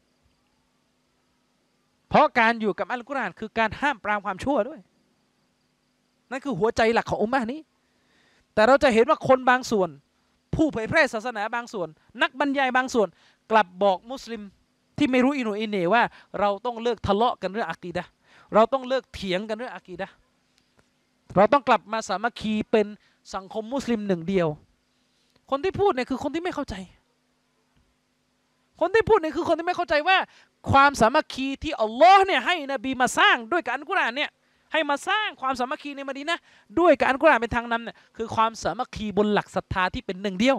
เพราะการอยู่กับอัลกุรอานคือการห้ามปรามความชั่วด้วยนั่นคือหัวใจหลักของอุมมะห์นี้แต่เราจะเห็นว่าคนบางส่วนผู้เผยแพร่ศาสนาบางส่วนนักบรรยายบางส่วนกลับบอกมุสลิมที่ไม่รู้อิโหนอิเหน่ว่าเราต้องเลิกทะเลาะกันเรื่องอะกีดะห์เราต้องเลิกเถียงกันเรื่องอะกีดะห์เราต้องกลับมาสามัคคีเป็นสังคมมุสลิมหนึ่งเดียวคนที่พูดเนี่ยคือคนที่ไม่เข้าใจคนที่พูดเนี่ยคือคนที่ไม่เข้าใจว่าความสามัคคีที่อัลลอฮ์เนี่ยให้นบีมาสร้างด้วยกับอัลกุรอานเนี่ยให้มาสร้างความสามัคคีในมะดีนะห์ด้วยกับอัลกุรอานเป็นทางนำเนี่ยคือความสามัคคีบนหลักศรัทธาที่เป็นหนึ่งเดียว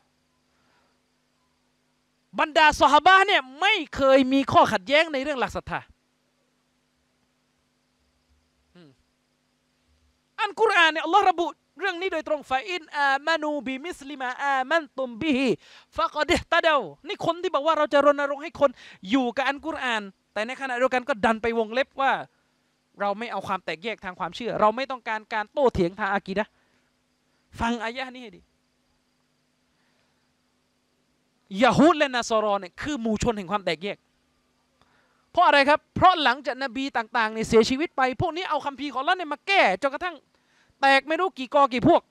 บรรดาซอฮาบะห์เนี่ยไม่เคยมีข้อขัดแย้งในเรื่องหลักศรัทธาอัลกุรอานเนี่ยอัลลอฮ์ระบุเรื่องนี้โดยตรงฟาอินอามานูบิมิสลิมาอามันตุมบิฮิฟะกอดิตะเดานี่คนที่บอกว่าเราจะรณรงค์ให้คนอยู่กับอัลกุรอานแต่ในขณะเดียวกันก็ดันไปวงเล็บว่าเราไม่เอาความแตกแยกทางความเชื่อเราไม่ต้องการการโต้เถียงทางอากีดะห์ฟังอายะห์นี้ให้ดียะฮูดและนัสรอเนี่ยคือหมู่ชนแห่งความแตกแยกเพราะอะไรครับเพราะหลังจากนบีต่างๆเนี่ยเสียชีวิตไปพวกนี้เอาคัมภีร์ของอัลเลาะห์เนี่ยมาแก้จนกระทั่งแตกไม่รู้กี่กอกี่พวก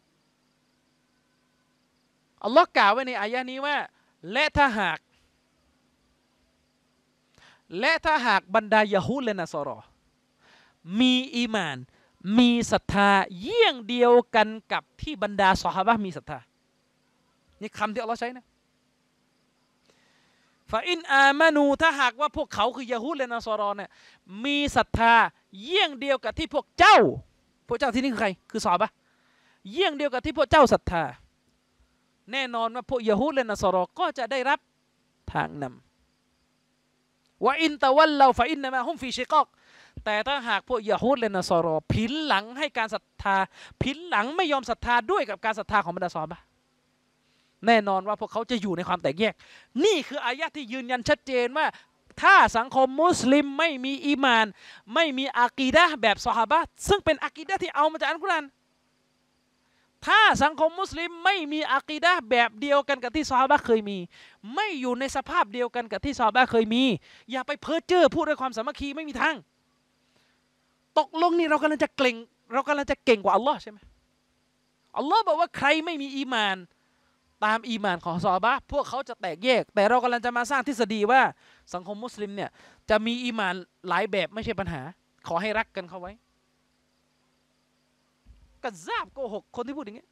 อัลลอฮ์กล่าวไว้ในอายะห์นี้ว่าและถ้าหากและถ้าหากบรรดายะฮูดและนัสรอมีอีหม่านมีศรัทธาเยี่ยงเดียวกันกับที่บรรดาซอฮาบะห์มีศรัทธานี่คำที่อัลลอฮ์ใช้นะฟาอินอามานูถ้าหากว่าพวกเขาคือยะฮูดและนัสรอเนี่ยมีศรัทธาเยี่ยงเดียวกับที่พวกเจ้าพวกเจ้าที่นี่คือใครคือซอฮาบะห์เยี่ยงเดียวกับที่พวกเจ้าศรัทธาแน่นอนว่าพวกยะฮูดและนัสรอก็จะได้รับทางนำว่าอินตะวัลลาฟะอินนะมาฮุมฟีชิกอกแต่ถ้าหากพวกยะฮูดและนัสรอผินหลังให้การศรัทธาผินหลังไม่ยอมศรัทธาด้วยกับการศรัทธาของบรรดาซอฮาบะห์แน่นอนว่าพวกเขาจะอยู่ในความแตกแยกนี่คืออายะห์ที่ยืนยันชัดเจนว่าถ้าสังคมมุสลิมไม่มีอีมานไม่มีอากีดะห์แบบซอฮาบะห์ซึ่งเป็นอากีดะห์ที่เอามาจากอัลกุรอานถ้าสังคมมุสลิมไม่มีอากีดะห์แบบเดียวกันกับที่ซอฮาบะห์เคยมีไม่อยู่ในสภาพเดียวกันกับที่ซอฮาบะห์เคยมีอย่าไปเพ้อเจ้อพูดด้วยความสามัคคีไม่มีทางตกลงนี่เรากำลังจะเก่งเรากำลังจะเก่งกว่าอัลลอฮ์ใช่ไหมอัลลอฮ์บอกว่าใครไม่มีอีมานตามอีมานของซอฮาบะห์พวกเขาจะแตกแยกแต่เรากำลังจะมาสร้างทฤษฎีว่าสังคมมุสลิมเนี่ยจะมีอีมานหลายแบบไม่ใช่ปัญหาขอให้รักกันเข้าไว้กระซาบโกหกคนที่พูดอย่างนี้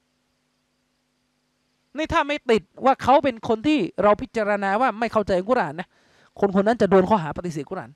นี่ถ้าไม่ติดว่าเขาเป็นคนที่เราพิจารณาว่าไม่เข้าใจกุรอานนะคนคนนั้นจะโดนข้อหาปฏิเสธกุรอาน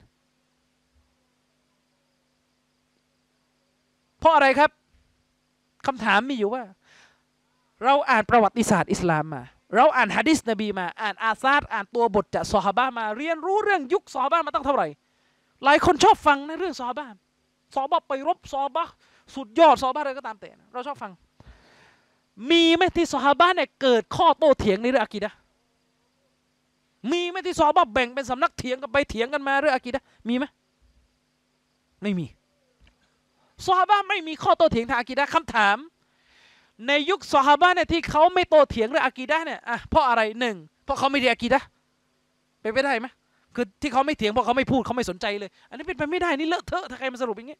เพราะอะไรครับคำถามมีอยู่ว่าเราอ่านประวัติศาสตร์อิสลามมาเราอ่านหะดีษนบีมาอ่านอาซาดอ่านตัวบทจากซอฮาบะห์มาเรียนรู้เรื่องยุคซอฮาบะห์มาตั้งเท่าไหร่หลายคนชอบฟังนะเรื่องซอฮาบะห์ซอฮาบะห์ไปรบซอฮาบะห์สุดยอดซอฮาบะห์อะไรก็ตามแต่เราชอบฟังมีไหมที่ซอฮาบะห์เนี่ยเกิดข้อโต้เถียงในเรื่องอะกีดะห์มีไหมที่ซอฮาบะห์แบ่งเป็นสำนักเถียงกันไปเถียงกันมาเรื่องอะกีดะห์มีไหมไม่มีซอฮาบะห์ไม่มีข้อโต้เถียงทางอะกีดะห์คำถามในยุคซอฮาบะห์เนี่ยที่เขาไม่โต้เถียงเรื่องอะกีดะห์เนี่ยอ่ะเพราะอะไรหนึ่งเพราะเขาไม่ได้อะกีดะห์เป็นไปได้ไหมคือที่เขาไม่เถียงเพราะเขาไม่พูดเขาไม่สนใจเลยอันนี้เป็นไปไม่ได้นี่เลอะเทอะถ้าใครมาสรุปอย่างนี้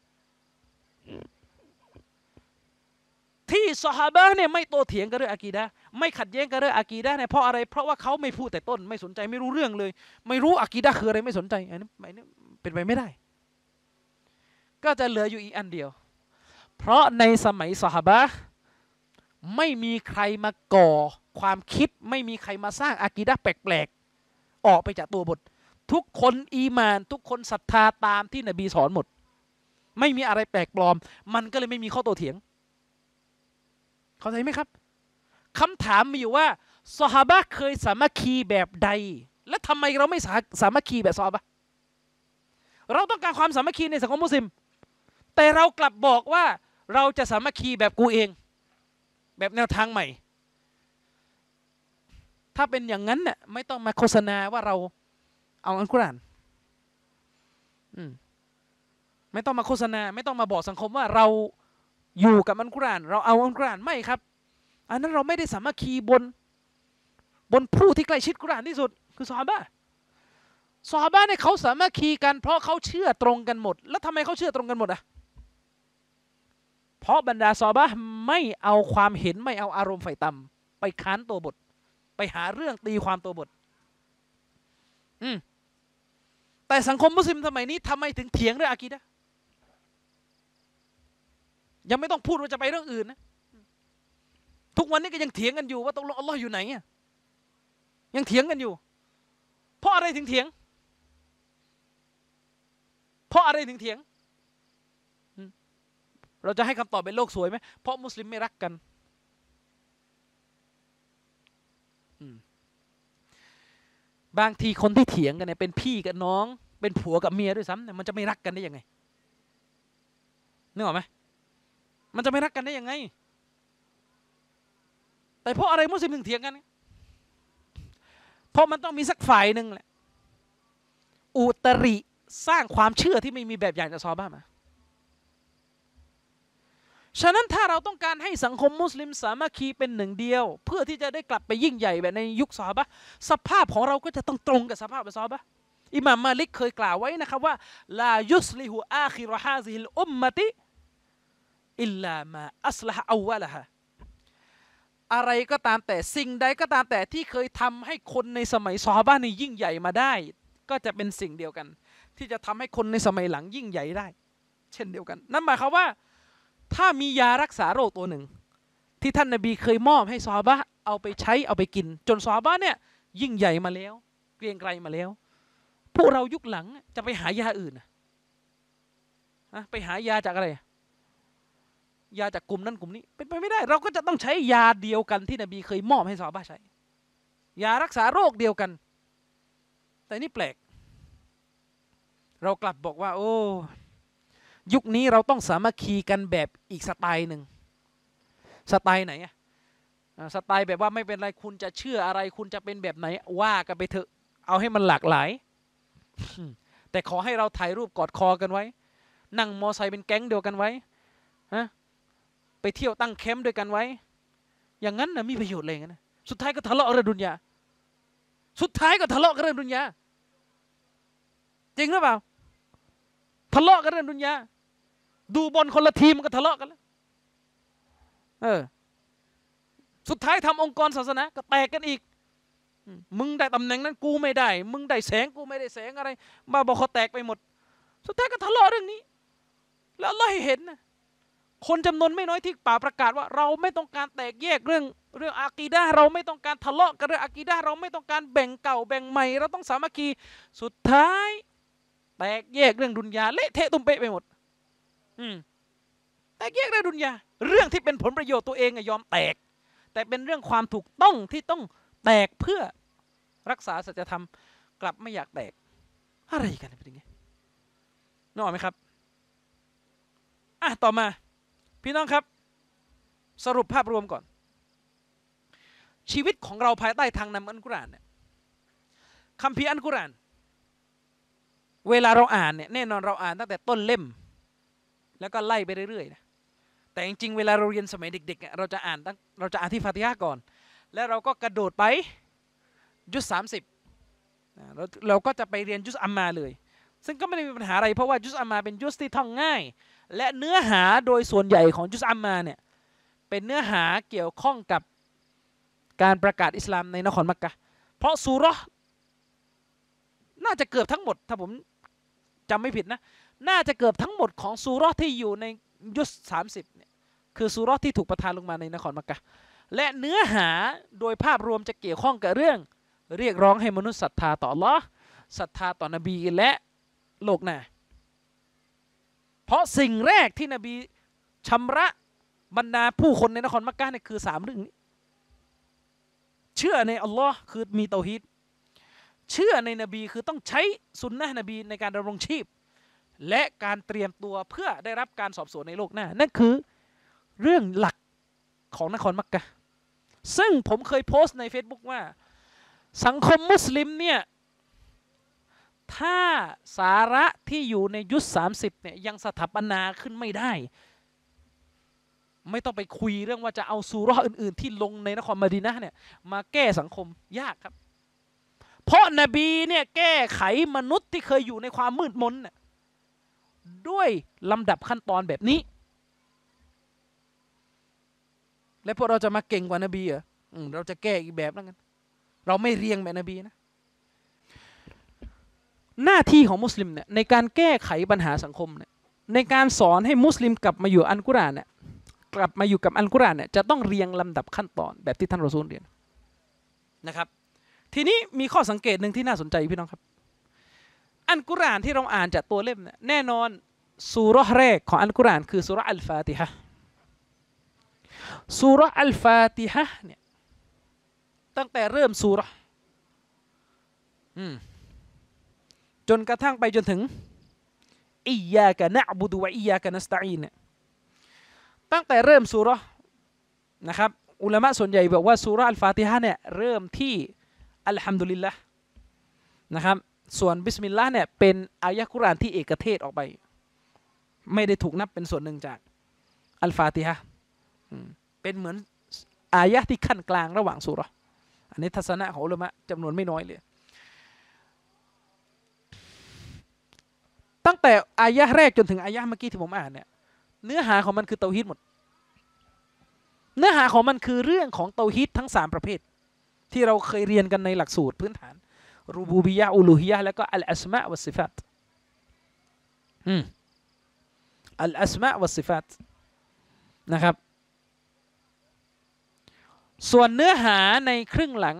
ที่ซอฮาบะห์เนี่ยไม่โต้เถียงกันเรื่องอะกีดะห์ไม่ขัดแย้งกันเรื่องอะกีดะห์เนี่ยเพราะอะไรเพราะว่าเขาไม่พูดแต่ต้นไม่สนใจไม่รู้เรื่องเลยไม่รู้อะกีดะห์คืออะไรไม่สนใจอันนี้เป็นไปไม่ได้ก็จะเหลืออยู่อีกอันเดียวเพราะในสมัยซอฮาบะห์ไม่มีใครมาก่อความคิดไม่มีใครมาสร้างอะกีดะห์แปลกๆออกไปจากตัวบททุกคนอีมานทุกคนศรัทธาตามที่นบีสอนหมดไม่มีอะไรแปลกปลอมมันก็เลยไม่มีข้อโต้เถียงเข้าใจไหมครับคำถามมีอยู่ว่าซอฮาบะห์เคยสามัคคีแบบใดและทำไมเราไม่สาสามัคคีแบบซอฮาบะห์เราต้องการความสามัคคีในสังคมมุสลิมแต่เรากลับบอกว่าเราจะสามัคคีแบบกูเองแบบแนวทางใหม่ถ้าเป็นอย่างนั้นเนี่ยไม่ต้องมาโฆษณาว่าเราเอาอัลกุรอานไม่ต้องมาโฆษณาไม่ต้องมาบอกสังคมว่าเราอยู่กับอัลกุรอานเราเอาอัลกุรอานไม่ครับอันนั้นเราไม่ได้สามัคคีบนบนผู้ที่ใกล้ชิดกุรอานที่สุดคือซอฮาบะห์ซอฮาบะห์เนี่ยเขาสามัคคีกันเพราะเขาเชื่อตรงกันหมดแล้วทำไมเขาเชื่อตรงกันหมดอ่ะเพราะบรรดาซอฮาบะห์ไม่เอาความเห็นไม่เอาอารมณ์ไฟต่ำไปค้านตัวบทไปหาเรื่องตีความตัวบทอืมแต่สังคมมุสลิมสมัยนี้ทำไมถึงเถียงเรื่องอะกีดะห์ยังไม่ต้องพูดว่าจะไปเรื่องอื่นนะทุกวันนี้ก็ยังเถียงกันอยู่ว่าตกลงอัลลอฮ์อยู่ไหนอ่ะยังเถียงกันอยู่เพราะอะไรถึงเถียงเพราะอะไรถึงเถียงเราจะให้คำตอบเป็นโลกสวยไหมเพราะมุสลิมไม่รักกันบางทีคนที่เถียงกันเนี่ยเป็นพี่กับน้องเป็นผัวกับเมียด้วยซ้ำเนี่ยมันจะไม่รักกันได้ยังไงนึกออกไหมมันจะไม่รักกันได้ยังไงแต่เพราะอะไรมุสลิมถึงเถียงกันเพราะมันต้องมีสักฝ่ายหนึ่งแหละอุตริสร้างความเชื่อที่ไม่มีแบบอย่างจากซอฮาบะห์มาฉะนั้นถ้าเราต้องการให้สังคมมุสลิมสามัคคีเป็นหนึ่งเดียวเพื่อที่จะได้กลับไปยิ่งใหญ่แบบในยุคซอฮาบะห์สภาพของเราก็จะต้องตรงกับสภาพของซอฮาบะห์อิหม่ามมาลิกเคยกล่าวไว้นะครับว่าลายุสลิฮุอาคิรฮาซิฮิลอุมมะติอิลลามาอัสลฮะอาวะละฮะอะไรก็ตามแต่สิ่งใดก็ตามแต่ที่เคยทำให้คนในสมัยซอฮาบะห์นี่ยิ่งใหญ่มาได้ก็จะเป็นสิ่งเดียวกันที่จะทำให้คนในสมัยหลังยิ่งใหญ่ได้เช่นเดียวกันนั่นหมายความว่าถ้ามียารักษาโรคตัวหนึ่งที่ท่านนบีเคยมอบให้ซอฮาบะห์เอาไปใช้เอาไปกินจนซอฮาบะห์เนี่ยยิ่งใหญ่มาแล้วเกรียงไกรมาแล้วพวกเรายุคหลังจะไปหายาอื่นนะไปหายาจากอะไรยาจากกลุ่มนั้นกลุ่มนี้เป็นไปไม่ได้เราก็จะต้องใช้ยาเดียวกันที่นบีเคยมอบให้ซอฮาบะห์ใช้ยารักษาโรคเดียวกันแต่นี่แปลกเรากลับบอกว่าโอ้ยุคนี้เราต้องสามัคคีกันแบบอีกสไตล์หนึ่งสไตล์ไหนอะสไตล์แบบว่าไม่เป็นไรคุณจะเชื่ออะไรคุณจะเป็นแบบไหนว่ากันไปเถอะเอาให้มันหลากหลายแต่ขอให้เราถ่ายรูปกอดคอกันไว้นั่งมอไซค์เป็นแก๊งเดียวกันไว้ฮะไปเที่ยวตั้งแคมป์ด้วยกันไว้อย่างนั้นนะมีประโยชน์อะไรงั้นนะสุดท้ายก็ทะเลาะเรื่องดุนยาสุดท้ายก็ทะเลาะกันเรื่องดุนยาจริงหรือเปล่าทะเลาะกันเรื่องดุนยาดูบอลคนละทีมก็ทะเลาะกันแล้วเออสุดท้ายทำองค์กรศาสนาก็แตกกันอีกมึงได้ตำแหน่งนั้นกูไม่ได้มึงได้แสงกูไม่ได้แสงอะไรบ้าบอเขาแตกไปหมดสุดท้ายก็ทะเลาะเรื่องนี้แล้วอัลเลาะห์ให้เห็นนะคนจำนวนไม่น้อยที่ป่าประกาศว่าเราไม่ต้องการแตกแยกเรื่องเรื่องอากีดะห์เราไม่ต้องการทะเลาะกันเรื่องอากีดะห์เราไม่ต้องการแบ่งเก่าแบ่งใหม่เราต้องสามัคคีสุดท้ายแตกแยกเรื่องดุนยาเละเทะตุ้มเป๊ะไปหมดอืมแตกแยกเรื่องดุนยาเรื่องที่เป็นผลประโยชน์ตัวเองยอมแตกแต่เป็นเรื่องความถูกต้องที่ต้องแตกเพื่อรักษาสัจธรรมกลับไม่อยากแตกอะไรกันเป็นยังไงนึกออกไหมครับอ่ะต่อมาพี่น้องครับสรุปภาพรวมก่อนชีวิตของเราภายใต้ทางนำอัลกุรอานเนี่ยคัมภีร์อัลกุรอานเวลาเราอ่านเนี่ยแน่นอนเราอ่านตั้งแต่ต้นเล่มแล้วก็ไล่ไปเรื่อยๆนะแต่จริงๆเวลาเราเรียนสมัยเด็กๆเราจะอ่านตั้งเราจะอ่านที่ฟาติฮะห์ก่อนแล้วเราก็กระโดดไปยุสสามสิบเราเราก็จะไปเรียนยุสอัมมาเลยซึ่งก็ไม่ได้มีปัญหาอะไรเพราะว่ายุสอัมมาเป็นยุสที่ท่องง่ายและเนื้อหาโดยส่วนใหญ่ของยุสอัมมาเนี่ยเป็นเนื้อหาเกี่ยวข้องกับการประกาศอิสลามในนครมักกะฮ์เพราะซูเราะห์น่าจะเกือบทั้งหมดถ้าผมจำไม่ผิดนะน่าจะเกือบทั้งหมดของซูเราะห์ที่อยู่ในยุสสามสิบเนี่ยคือซูเราะห์ที่ถูกประทานลงมาในนครมักกะฮ์และเนื้อหาโดยภาพรวมจะเกี่ยวข้องกับเรื่องเรียกร้องให้มนุษย์ศรัทธาต่ออัลเลาะห์ศรัทธาต่อนบีและโลกหน้าเพราะสิ่งแรกที่นบีชำระบรรดาผู้คนในนครมักกะฮ์เนี่ยคือสามเรื่องนี้เชื่อในอัลลอฮ์คือมีเตาฮีดเชื่อในนบีคือต้องใช้สุนนะห์นบีในการดำรงชีพและการเตรียมตัวเพื่อได้รับการสอบสวนในโลกหน้านั่นคือเรื่องหลักของนครมักกะฮ์ซึ่งผมเคยโพสต์ใน Facebook ว่าสังคมมุสลิมเนี่ยถ้าสาระที่อยู่ในยุคสามสิบเนี่ยยังสถาปนาขึ้นไม่ได้ไม่ต้องไปคุยเรื่องว่าจะเอาซูเราะห์อื่นๆที่ลงในนครมะดีนะห์เนี่ยมาแก้สังคมยากครับเพราะนบีเนี่ยแก้ไขมนุษย์ที่เคยอยู่ในความมืดมนเนี่ยด้วยลำดับขั้นตอนแบบนี้และพวกเราจะมาเก่งกว่านบีเหรอเราจะแก้อีกแบบแล้วกันเราไม่เรียงแบบนบีนะหน้าที่ของมุสลิมเนี่ยในการแก้ไขปัญหาสังคมเนี่ยในการสอนให้มุสลิมกลับมาอยู่อัลกุรอานเนี่ยกลับมาอยู่กับอัลกุรอานเนี่ยจะต้องเรียงลำดับขั้นตอนแบบที่ท่านรอซูลเรียนนะครับทีนี้มีข้อสังเกตหนึ่งที่น่าสนใจพี่น้องครับอัลกุรอานที่เราอ่านจากตัวเล่มเนี่ยแน่นอนซูเราะห์แรกของอัลกุรอานคือซูเราะห์อัลฟาติฮะห์ซูเราะห์อัลฟาติฮะห์เนี่ยตั้งแต่เริ่มซูเราะห์จนกระทั่งไปจนถึงอิยยากะนะอ์บุดุวะอิยยากะนัสตะอีนเนี่ยตั้งแต่เริ่มซูเราะห์นะครับอุลามะส่วนใหญ่บอกว่าซูเราะห์อัลฟาติฮะห์เนี่ยเริ่มที่อัลฮัมดุลิลละห์นะครับส่วนบิสมิลลาห์เนี่ยเป็นอายะห์กุรอานที่เอกเทศออกไปไม่ได้ถูกนับเป็นส่วนหนึ่งจากอัลฟาติฮะห์เป็นเหมือนอายะห์ที่ขั้นกลางระหว่างซูเราะห์อันนี้ทัศนะของอุลามะจำนวนไม่น้อยเลยตั้งแต่อายะห์แรกจนถึงอายะห์เมื่อกี้ที่ผมอ่านเนี่ยเนื้อหาของมันคือเตาฮีดหมดเนื้อหาของมันคือเรื่องของเตาฮีดทั้งสามประเภทที่เราเคยเรียนกันในหลักสูตรพื้นฐานรูบูบิยะห์อูลูฮิยะห์แล้วก็อัลอัสมาวัสซิฟาตอืมอัลอัสมาวัสซิฟาตนะครับส่วนเนื้อหาในครึ่งหลัง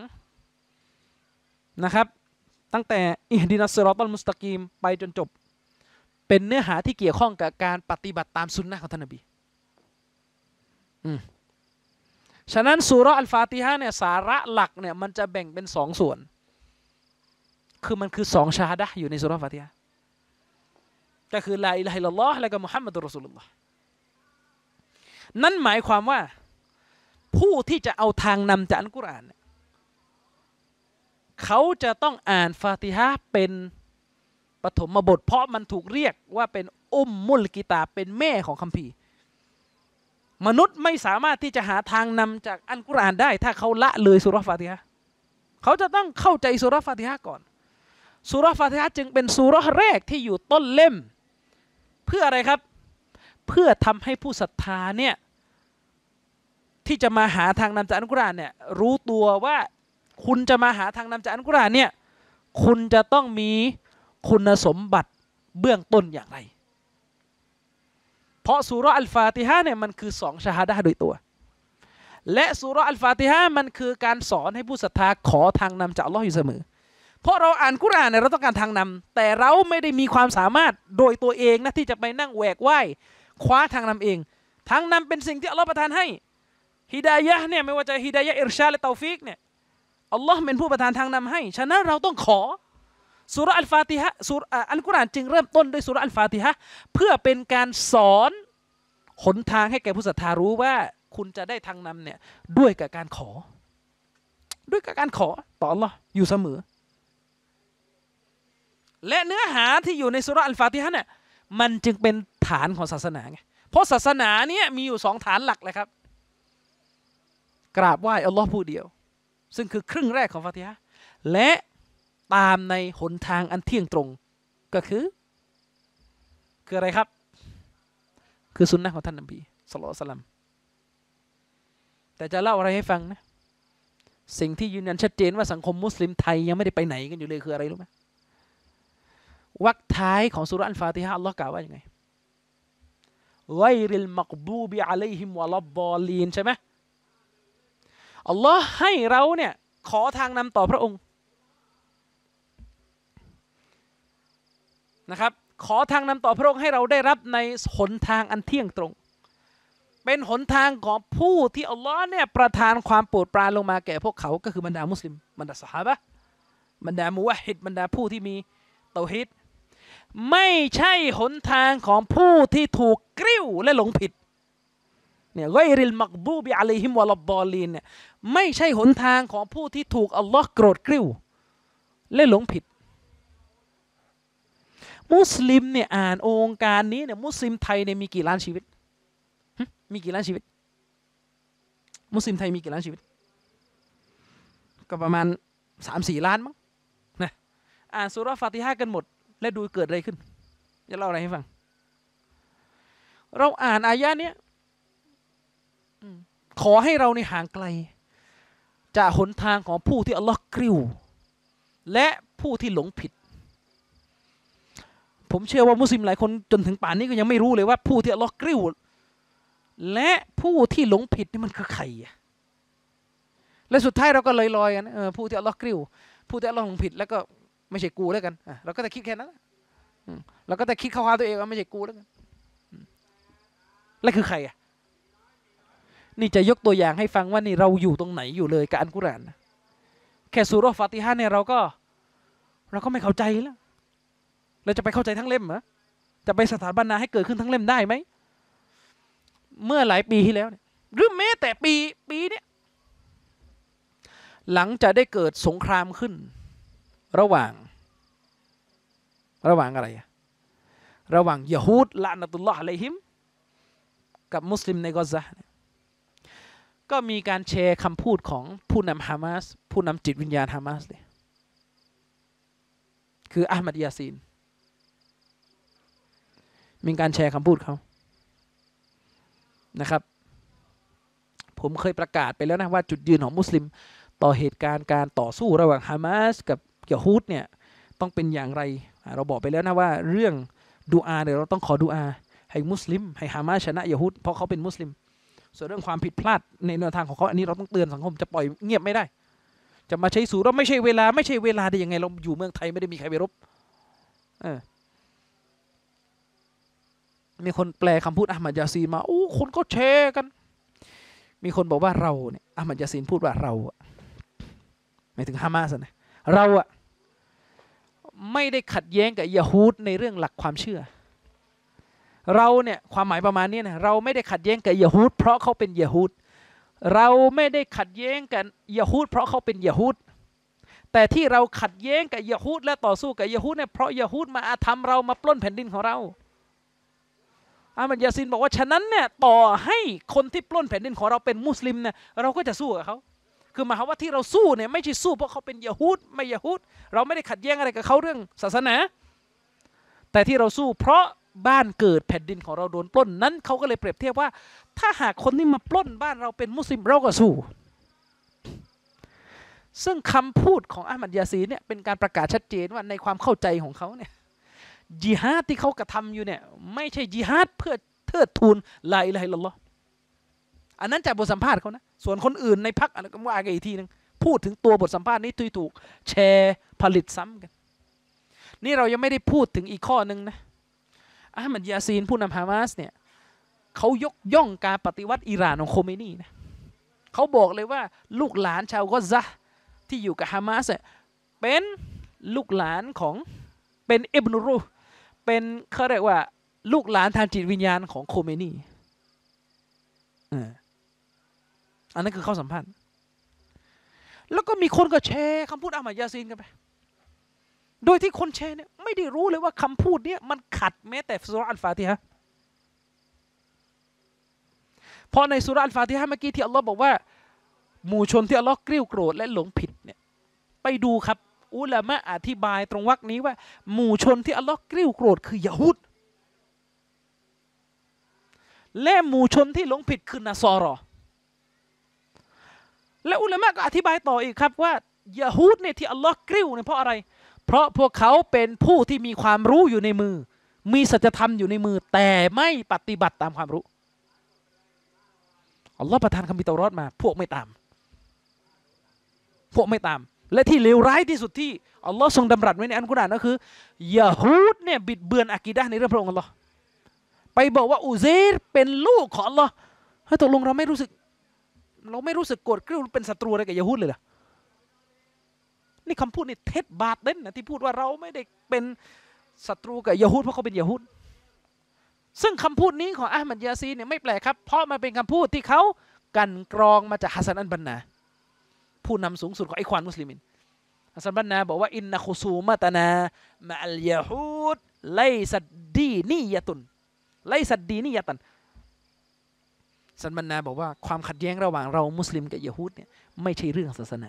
นะครับตั้งแต่อิฮดินัสซิรอตัลมุสตะกีมไปจนจบเป็นเนื้อหาที่เกี่ยวข้องกับการปฏิบัติตามสุนนะของท่านนบีอืมฉะนั้นซูเราะห์อัลฟาติฮะห์เนี่ยสาระหลักเนี่ยมันจะแบ่งเป็นสองส่วนคือมันคือสองชาฮาดะห์อยู่ในซูเราะห์ฟาติฮะห์ก็คือลาอิลาฮะอิลลัลลอฮ์และก็มุฮัมมัดุรรอซูลุลลอฮ์นั่นหมายความว่าผู้ที่จะเอาทางนำจากอัลกุรอานเขาจะต้องอ่านฟาติฮะห์เป็นปฐมบทเพราะมันถูกเรียกว่าเป็นอุมมุลกิตาบเป็นแม่ของคัมภีร์มนุษย์ไม่สามารถที่จะหาทางนำจากอัลกุรอานได้ถ้าเขาละเลยซูเราะห์ฟาติฮะห์เขาจะต้องเข้าใจซูเราะห์ฟาติฮะห์ก่อนซูเราะห์ฟาติฮะห์จึงเป็นซูเราะห์แรกที่อยู่ต้นเล่มเพื่ออะไรครับเพื่อทำให้ผู้ศรัทธาเนี่ยที่จะมาหาทางนำจากอัลกุรอานเนี่ยรู้ตัวว่าคุณจะมาหาทางนำจากอัลกุรอานเนี่ยคุณจะต้องมีคุณสมบัติเบื้องต้นอย่างไรเพราะซูเราะห์อัลฟาติฮะห์เนี่ยมันคือสองชาฮาดะห์โดยตัวและซูเราะห์อัลฟาติฮะห์มันคือการสอนให้ผู้ศรัทธาขอทางนำจากอัลเลาะห์อยู่เสมอเพราะเราอ่านกุรอานเนี่ยเราต้องการทางนำแต่เราไม่ได้มีความสามารถโดยตัวเองนะที่จะไปนั่งแหวกว่ายคว้าทางนำเองทางนำเป็นสิ่งที่อัลเลาะห์ประทานให้ฮิดายะห์เนี่ยไม่ว่าจะฮิดายะห์อิรชาดและเตาฟีกเนี่ยอัลเลาะห์เป็นผู้ประทานทางนำให้ฉะนั้นเราต้องขอซูเราะห์อัลฟาติฮะห์ซูเราะห์อัลกุรอานจึงเริ่มต้นด้วยซูเราะห์อัลฟาติฮะห์เพื่อเป็นการสอนหนทางให้แก่ผู้ศรัทธารู้ว่าคุณจะได้ทางนำเนี่ยด้วยกับการขอด้วยกับการขอต่ออัลเลาะห์อยู่เสมอและเนื้อหาที่อยู่ในซูเราะห์อัลฟาติฮะห์เนี่ยมันจึงเป็นฐานของศาสนาไงเพราะศาสนาเนี่ยมีอยู่สองฐานหลักเลยครับกราบไหว้อัลเลาะห์ผู้เดียวซึ่งคือครึ่งแรกของฟาติฮะห์และตามในหนทางอันเที่ยงตรงก็คือคืออะไรครับคือสุนนะของท่านนบีศ็อลลัลลอฮุอะลัยฮิวะซัลลัมแต่จะเล่าอะไรให้ฟังนะสิ่งที่ยืนยันชัดเจนว่าสังคมมุสลิมไทยยังไม่ได้ไปไหนกันอยู่เลยคืออะไรรู้ไหมวรรคท้ายของซูเราะห์อัลฟาติฮะห์อัลเลาะห์กล่าวว่ายังไงฆอยริลมักบูบิอะลัยฮิมวะลัดฎอลลีนใช่ไหมอัลลอฮ์ให้เราเนี่ยขอทางนำต่อพระองค์นะครับขอทางนำต่อพระองค์ให้เราได้รับในหนทางอันเที่ยงตรงเป็นหนทางของผู้ที่อัลลอฮ์เนี่ยประทานความโปรดปรานลงมาแก่พวกเขาก็คือบรรดามุสลิมบรรดาซอฮาบะห์บรรดามุวะฮิดบรรดาผู้ที่มีเตาฮีดไม่ใช่หนทางของผู้ที่ถูกกริ้วและหลงผิดเนี่ยฆอยริลมักบูบิอะลัยฮิมวะลัดฎอลลีนเนี่ยไม่ใช่หนทางของผู้ที่ถูกอัลลอฮ์โกรธกริ้วและหลงผิดมุสลิมเนี่ยอ่านองค์การนี้เนี่ยมุสลิมไทยเนี่ยมีกี่ล้านชีวิตมีกี่ล้านชีวิตมุสลิมไทยมีกี่ล้านชีวิตก็ประมาณ สามสี่ ล้านมั้งนะอ่านซูเราะห์ฟาติฮะห์กันหมดและดูเกิดอะไรขึ้นจะเล่าอะไรให้ฟังเราอ่านอายะห์เนี้ยขอให้เราในห่างไกลจากหนทางของผู้ที่อัลลอฮ์กริ้วและผู้ที่หลงผิดผมเชื่อว่ามุสลิมหลายคนจนถึงป่านนี้ก็ยังไม่รู้เลยว่าผู้ที่อัลลอฮ์กริ้วและผู้ที่หลงผิดนี่มันคือใครและสุดท้ายเราก็ลอยๆกันเออผู้ที่อัลลอฮ์กริ้วผู้ที่อัลลอฮ์หลงผิดแล้วก็ไม่ใช่กูแล้วกันเราก็จะคิดแค่นั้นเราก็จะคิดเข้าหาตัวเองว่าไม่ใช่กูแล้วกันแล้วคือใครอ่ะนี่จะยกตัวอย่างให้ฟังว่านี่เราอยู่ตรงไหนอยู่เลยกับอัลกุรอานแค่ซูเราะห์ฟาติฮะห์เนี่ยเราก็เราก็ไม่เข้าใจแล้วเราจะไปเข้าใจทั้งเล่มเหรอจะไปสถาปนาให้เกิดขึ้นทั้งเล่มได้ไหมเมื่อหลายปีที่แล้วเนี่ยหรือแม้แต่ปีปีเนี้ยหลังจะได้เกิดสงครามขึ้นระหว่างระหว่างอะไรระหว่างยะฮูดละนะตุลลอฮ์อะลัยฮิมกับมุสลิมในกอซะก็มีการแชร์คำพูดของผู้นำฮามาสผู้นำจิตวิญญาณฮามาสเลยคืออะห์มัดยาซีนมีการแชร์คำพูดเขานะครับผมเคยประกาศไปแล้วนะว่าจุดยืนของมุสลิมต่อเหตุการณ์การต่อสู้ระหว่างฮามาสกับยะฮูดเนี่ยต้องเป็นอย่างไรเราบอกไปแล้วนะว่าเรื่องดุอาเนี่ยเราต้องขอดุอาให้มุสลิมให้ฮามาสชนะยะฮูดเพราะเขาเป็นมุสลิมส่วนเรื่องความผิดพลาดในแนวทางของเขาอันนี้เราต้องเตือนสังคมจะปล่อยเงียบไม่ได้จะมาใช้สูเราไม่ใช่เวลาไม่ใช่เวลาได้ยังไงเราอยู่เมืองไทยไม่ได้มีใครไปรบเออมีคนแปลคำพูดอะห์มัดยาซีนมาโอ้คนก็แชร์กันมีคนบอกว่าเราเนี่ยอะห์มัดยาซีนพูดว่าเราหมายถึงฮามาสนะเราอะไม่ได้ขัดแย้งกับยะฮูดในเรื่องหลักความเชื่อเราเนี่ยความหมายประมาณนี้นะเราไม่ได้ขัดแย้งกับยะฮูดเพราะเขาเป็นยะฮูดเราไม่ได้ขัดแย้งกับยะฮูดเพราะเขาเป็นยะฮูดแต่ที่เราขัดแย้งกับยะฮูดและต่อสู้กับยะฮูดเนี่ยเพราะยะฮูดมาอาธรรมเรามาปล้นแผ่นดินของเราอะห์มัดยาซีนบอกว่าฉะนั้นเนี่ยต่อให้คนที่ปล้นแผ่นดินของเราเป็นมุสลิมเนี่ยเราก็จะสู้กับเขาคือหมายความว่าที่เราสู้เนี่ยไม่ใช่สู้เพราะเขาเป็นยะฮูดไม่ยะฮูดเราไม่ได้ขัดแย้งอะไรกับเขาเรื่องศาสนาแต่ที่เราสู้เพราะบ้านเกิดแผ่นดินของเราโดนปล้นนั้นเขาก็เลยเปรียบเทียบว่าถ้าหากคนที่มาปล้นบ้านเราเป็นมุสลิมเราก็สู้ซึ่งคำพูดของอะห์มัดยาซีนเนี่ยเป็นการประกาศชัดเจนว่าในความเข้าใจของเขาเนี่ยญิฮาดที่เขากระทำอยู่เนี่ยไม่ใช่ญิฮาดเพื่อเทิดทูนลาอิลาฮะอิลลัลลอฮ์อันนั้นจากบทสัมภาษณ์เขานะส่วนคนอื่นในพรรคอะไรก็ว่ากันอีกทีนึงพูดถึงตัวบทสัมภาษณ์นี้ที่ถูกแชร์ผลิตซ้ำกันนี่เรายังไม่ได้พูดถึงอีกข้อนึงนะอะห์มัดยาซีนผู้นำฮามาสเนี่ยเขายกย่องการปฏิวัติอิหร่านของโคเมนีนะเขาบอกเลยว่าลูกหลานชาวกอซะห์ที่อยู่กับฮามาสเป็นลูกหลานของเป็นอิบนุรูห์เป็นเขาเรียกว่าลูกหลานทางจิตวิญญาณของโคเมนีอันนั้นคือข้อสัมพันธ์แล้วก็มีคนก็แชร์คำพูดอะห์มัดยาซีนกันไปโดยที่คนแชร์เนี่ยไม่ได้รู้เลยว่าคำพูดนี้มันขัดแม้แต่ซูเราะห์อัลฟาติฮะห์เพราะในซูเราะห์อัลฟาติฮะห์เมื่อกี้ที่อัลลอฮ์บอกว่าหมู่ชนที่อัลลอฮ์กริ้วโกรธและหลงผิดเนี่ยไปดูครับอุลามะอธิบายตรงวรรคนี้ว่าหมู่ชนที่อัลลอฮ์กริ้วโกรธคือยะฮูดและหมู่ชนที่หลงผิดคือนัสรอและอุลามะก็อธิบายต่ออีกครับว่ายะฮูดเนี่ยที่อัลลอฮ์กริ้วเนี่ยเพราะอะไรเพราะพวกเขาเป็นผู้ที่มีความรู้อยู่ในมือมีสัจธรรมอยู่ในมือแต่ไม่ปฏิบัติตามความรู้อัลลอฮ์ประทานคัมภีร์เตารอดมาพวกไม่ตามพวกไม่ตามและที่เลวร้ายที่สุดที่อัลลอฮ์ทรงดำรัสไว้ในอัลกุรอานก็คือยะฮูดเนี่ยบิดเบือนอะกีดะห์ในเรื่องพระองค์อัลลอฮ์ไปบอกว่าอุเซรเป็นลูกของอัลลอฮ์ให้ตกลงเราไม่รู้สึกเราไม่รู้สึกโกรธกริ้วเป็นศัตรูอะไรกับยะฮูดเลยเหรอนี่คำพูดนี่เท็จบาปเด่นนะที่พูดว่าเราไม่ได้เป็นศัตรูกับยะฮูดเพราะเขาเป็นยะฮูดซึ่งคำพูดนี้ของอะห์มัดยาซีนเนี่ยไม่แปลกครับเพราะมันเป็นคำพูดที่เขากันกรองมาจากฮัสซันอัลบันนาผู้นำสูงสุดของไอควานมุสลิมินฮัสซันบันนาบอกว่าอินนะคุซูมะตนามะอัลยะฮูดไลซัดดีนียะตุนไลซัดดีนียะตันฮัสซันบันนาบอกว่าความขัดแย้งระหว่างเรามุสลิมกับยะฮูดเนี่ยไม่ใช่เรื่องศาสนา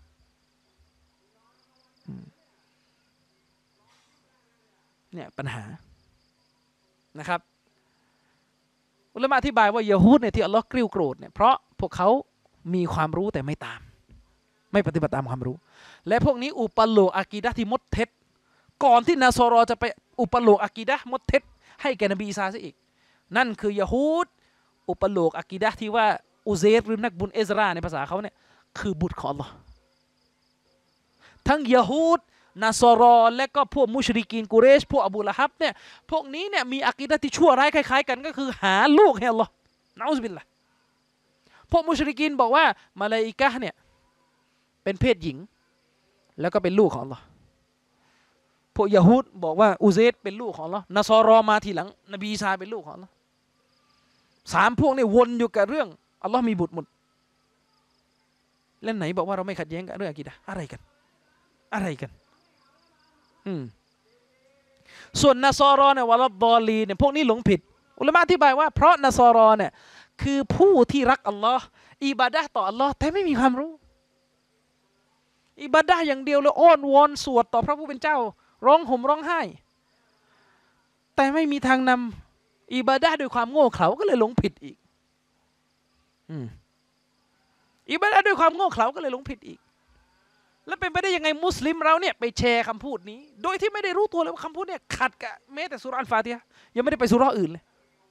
เนี่ยปัญหานะครับอุลามะอธิบายว่ายะฮูดเนี่ยที่อัลลอฮ์กริ้วโกรธเนี่ยเพราะพวกเขามีความรู้แต่ไม่ตามไม่ปฏิบัติตามความรู้และพวกนี้อุปโลกอะกีดะห์ที่มดเท็จก่อนที่นาซอรอจะไปอุปโลกอะกีดะห์มดเท็จให้แก่นบีอีสาซะอีกนั่นคือยะฮูดอุปโลกอะกีดะห์ที่ว่าอุเซรหรือนักบุญเอซราในภาษาเขาเนี่ยคือบุตรของอัลลอฮ์ทั้งยะฮูดนาซอรอและก็พวกมุชริกีนกุเรชพวกอบูละฮับเนี่ยพวกนี้เนี่ยมีอะกีดะห์ที่ชั่วร้ายคล้ายๆกันก็คือหาลูกให้อัลลอฮ์นะอูซบิลละห์พวกมุชริกีนบอกว่ามะลาอิกะฮ์เนี่ยเป็นเพศหญิงแล้วก็เป็นลูกของอัลลอฮ์พวกยะฮูดบอกว่าอุเซรเป็นลูกของอัลลอฮ์นาซอรอมาทีหลังนบีอีสาเป็นลูกของอัลลอฮ์สามพวกนี่วนอยู่กับเรื่องอัลลอฮ์มีบุตรหมดแล้วไหนบอกว่าเราไม่ขัดแย้งกันเรื่องอะกีดะห์อะไรกันอะไรกันอืมส่วนนัสรอเนี่ยวะลัดดอลีเนี่ยพวกนี้หลงผิดอุลามะอธิบายว่าเพราะนัสรอเนี่ยคือผู้ที่รักอัลลอฮ์อิบาดะห์ต่ออัลลอฮ์แต่ไม่มีความรู้อิบาดะห์อย่างเดียวเลยอ้อนวอนสวดต่อพระผู้เป็นเจ้าร้องห่มร้องไห้แต่ไม่มีทางนำอิบาดะห์ด้วยความโง่เขลาก็เลยหลงผิดอีกอืมอิบาดะห์ด้วยความโง่เขลาก็เลยหลงผิดอีกแล้วเป็นไปได้ยังไงมุสลิมเราเนี่ยไปแชร์คำพูดนี้โดยที่ไม่ได้รู้ตัวเลยว่าคำพูดเนี่ยขัดกับแม้แต่สุราะห์อัลฟาติฮะห์ยังไม่ได้ไปสุราะห์อื่นเลย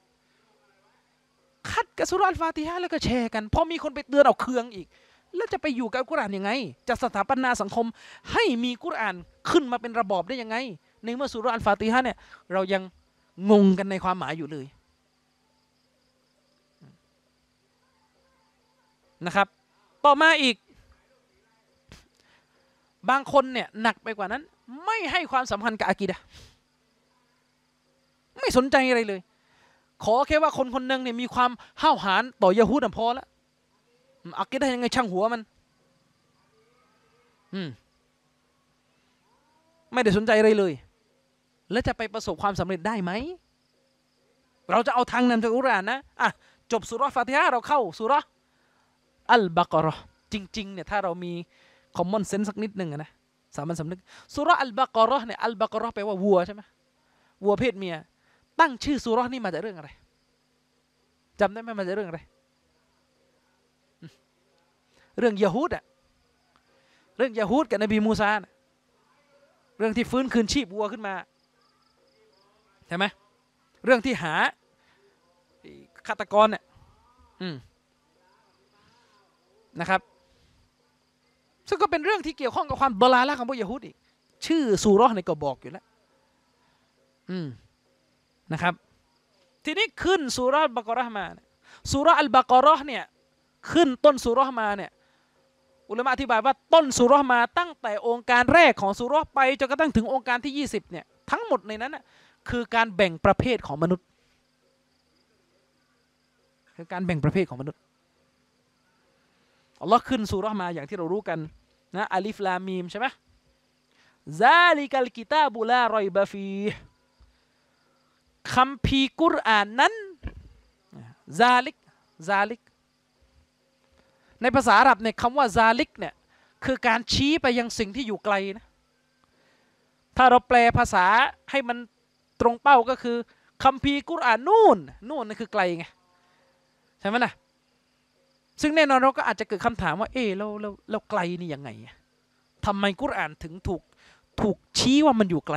ขัดกับสุราะห์อัลฟาติฮะห์แล้วก็แชร์กันพอมีคนไปเตือนเอาเคืองอีกแล้วจะไปอยู่กับอัลกุรอานยังไงจะสถาปนาสังคมให้มีกุรอานขึ้นมาเป็นระบอบได้ยังไงในเมื่อสุราะห์อัลฟาติฮะห์เนี่ยเรายังงงกันในความหมายอยู่เลยนะครับต่อมาอีกบางคนเนี่ยหนักไปกว่านั้นไม่ให้ความสำคัญกับอะกีดะห์ไม่สนใจอะไรเลยขอแค่ว่าคนคนหนึ่งเนี่ยมีความห้าวหาญต่อยะฮูดพอแล้วอะกีดะห์ยังไงช่างหัวมันอืมไม่ได้สนใจอะไรเลยแล้วจะไปประสบความสำเร็จได้ไหมเราจะเอาทางนำจากกุรอานนะอ่ะจบสุเราะห์ฟาติฮะห์เราเข้าสุเราะห์อัลบะเกาะเราะห์จริงๆเนี่ยถ้าเรามีคอมมอนเซนส์สักนิดหนึ่งนะสามัญสำนึกสุเราะห์อัลบะเกาะเราะห์เนี่ยอัลบะเกาะเราะห์แปลว่าวัวใช่ไหมวัวเพศเมียตั้งชื่อสุเราะห์นี่มาจากเรื่องอะไรจำได้ไหมมาจากเรื่องอะไรเรื่องยะฮูดอะเรื่องยะฮูดกับนบีมูซานะเรื่องที่ฟื้นคืนชีพวัวขึ้นมาใช่ไหมเรื่องที่หาฆาตกรเนี่ยนะครับซึ่งก็เป็นเรื่องที่เกี่ยวข้องกับความบลาละของพวกยะฮูดอีกชื่อซูเราะห์เนี่ยก็บอกอยู่แล้วอืมนะครับทีนี้ขึ้นซูเราะห์อัลบะเกาะเราะห์มาซูเราะห์อัลบะเกาะเราะห์เนี่ยขึ้นต้นซูเราะห์มาเนี่ยอุลามะอธิบายว่าต้นซูเราะห์มาตั้งแต่องค์การแรกของซูเราะห์ไปจนกระทั่งถึงองค์การที่ยี่สิบเนี่ยทั้งหมดในนั้นนะคือการแบ่งประเภทของมนุษย์คือการแบ่งประเภทของมนุษย์อัลลอฮ์ขึ้นซูเราะห์มาอย่างที่เรารู้กันนะอัลิฟลามีมใช่ไหมซาลิกัลกิตาบุลารอยบะฟีคัมภีร์กุรอานนั้นซาลิกซาลิกในภาษาอาหรับเนี่ยคำว่าซาลิกเนี่ยคือการชี้ไปยังสิ่งที่อยู่ไกลนะถ้าเราแปลภาษาให้มันตรงเป้าก็คือคัมภีร์กุรอานนู่นนู่นนั่นคือไกลไงใช่ไหมล่ะซึ่งแน่นอนเราก็อาจจะเกิดคำถามว่าเออเราเราเราไกลนี่ยังไงทำไมกุรอานถึงถูกถูกชี้ว่ามันอยู่ไกล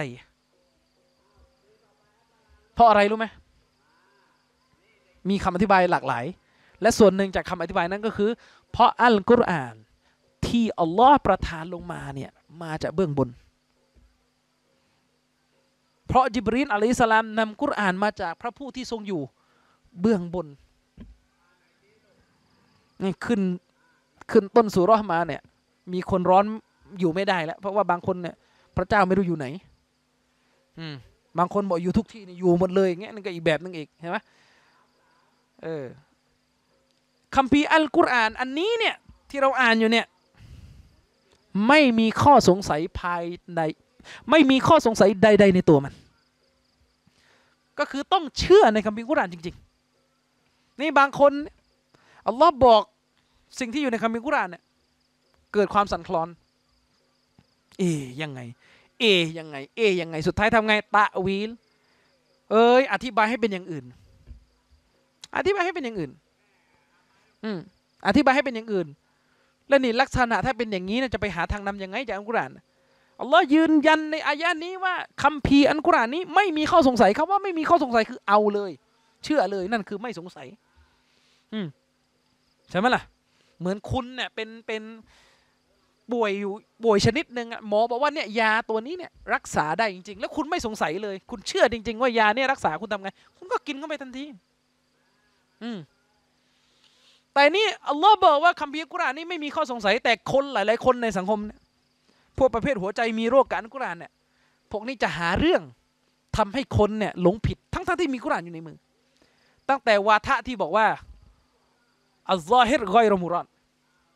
เพราะอะไรรู้ไหมมีคำอธิบายหลากหลายและส่วนหนึ่งจากคำอธิบายนั้นก็คือเพราะอัลกุรอานที่อัลลอฮ์ประทานลงมาเนี่ยมาจากเบื้องบนเพราะญิบรีลอะลัยฮิสสลามนำกุรอานมาจากพระผู้ที่ทรงอยู่เบื้องบนนี่ขึ้นขึ้นต้นซูเราะห์มาเนี่ยมีคนร้อนอยู่ไม่ได้แล้วเพราะว่าบางคนเนี่ยพระเจ้าไม่รู้อยู่ไหนอืมบางคนบอกอยู่ทุกที่นี่อยู่หมดเลยอย่างเงี้ยนั่นก็อีกแบบนึงอีกเห็นไหมเออคัมภีร์อัลกุรอานอันนี้เนี่ยที่เราอ่านอยู่เนี่ยไม่มีข้อสงสัยภายในไม่มีข้อสงสัยใดๆในตัวมันก็คือต้องเชื่อในคัมภีร์กุรอานจริงๆนี่บางคนอัลลอฮ์บอกสิ่งที่อยู่ในคัมภีร์กุรอานเนี่ยเกิดความสั่นคลอนเอยังไงเอยังไงเอยังไงสุดท้ายทำไงตะวีลเอ้ยอธิบายให้เป็นอย่างอื่นอธิบายให้เป็นอย่างอื่นอืมอธิบายให้เป็นอย่างอื่นแล้วนี่ลักษณะถ้าเป็นอย่างนี้นะจะไปหาทางนำยังไงจากอัลกุรอานอัลลอฮ์ยืนยันในอายะนี้ว่าคัมภีร์อัลกุรอานนี้ไม่มีข้อสงสัยคำว่าไม่มีข้อสงสัยคือเอาเลยเชื่อเลยนั่นคือไม่สงสัยอืมใช่ไหมล่ะเหมือนคุณเนี่ยเป็นเป็นป่วยอยู่ป่วยชนิดหนึ่งหมอบอกว่าเนี่ยยาตัวนี้เนี่ยรักษาได้จริงๆแล้วคุณไม่สงสัยเลยคุณเชื่อจริงๆว่ายาเนี่ยรักษาคุณทำไงคุณก็กินเข้าไปทันทีอืมแต่นี่อัลลอฮ์บอกว่าคัมภีร์กุรอานนี่ไม่มีข้อสงสัยแต่คนหลายๆคนในสังคมเนี่ยพวกประเภทหัวใจมีโรคกับอัลกุรอานเนี่ยพวกนี้จะหาเรื่องทำให้คนเนี่ยหลงผิดทั้งๆที่มีกุรอานอยู่ในมือตั้งแต่วาทะที่บอกว่าอัลลอฮิรกอยรมุรอน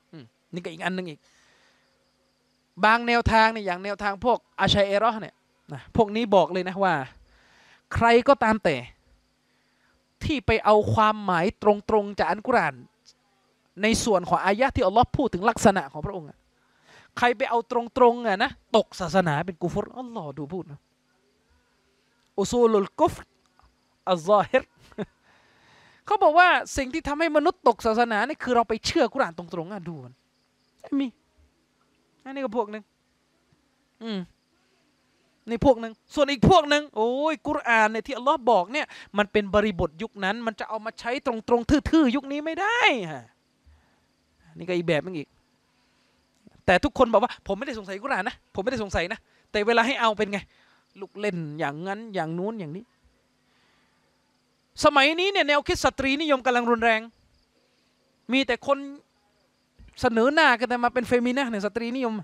นี่ก็อีกอันหนึ่งอีกบางแนวทางเนี่ยอย่างแนวทางพวกอาชัยเอรอเนี่ยนะพวกนี้บอกเลยนะว่าใครก็ตามแต่ที่ไปเอาความหมายตรงๆจากอัลกุรอานในส่วนของอายะห์ที่อัลลอฮ์พูดถึงลักษณะของพระองค์ใครไปเอาตรงๆอ่ะนะตกศาสนาเป็นกุฟรอัลลอฮ์ดูพูดนะอุซูลุลกุฟรอัลซอฮิรเขาบอกว่าสิ่งที่ทำให้มนุษย์ตกศาสนานี่คือเราไปเชื่อกุรอานตรงๆอ่ะดูมันมีอันนี้ก็พวกหนึ่งอืมนี่พวกหนึ่งส่วนอีกพวกหนึ่งโอ้ยกุรอานเนี่ยที่อัลลอฮ์บอกเนี่ยมันเป็นบริบทยุคนั้นมันจะเอามาใช้ตรงๆทื่อๆยุคนี้ไม่ได้ฮะนี่ก็อีกแบบนึงอีกแต่ทุกคนบอกว่าผมไม่ได้สงสัยกุรอานนะผมไม่ได้สงสัยนะแต่เวลาให้เอาเป็นไงลูกเล่นอย่างนั้นอย่างนู้นอย่างนี้สมัยนี้เนี่ยแนวคิดสตรีนิยมกำลังรุนแรงมีแต่คนเสนอหน้ากันแต่มาเป็นเฟมินะเนี่ยสตรีนิยม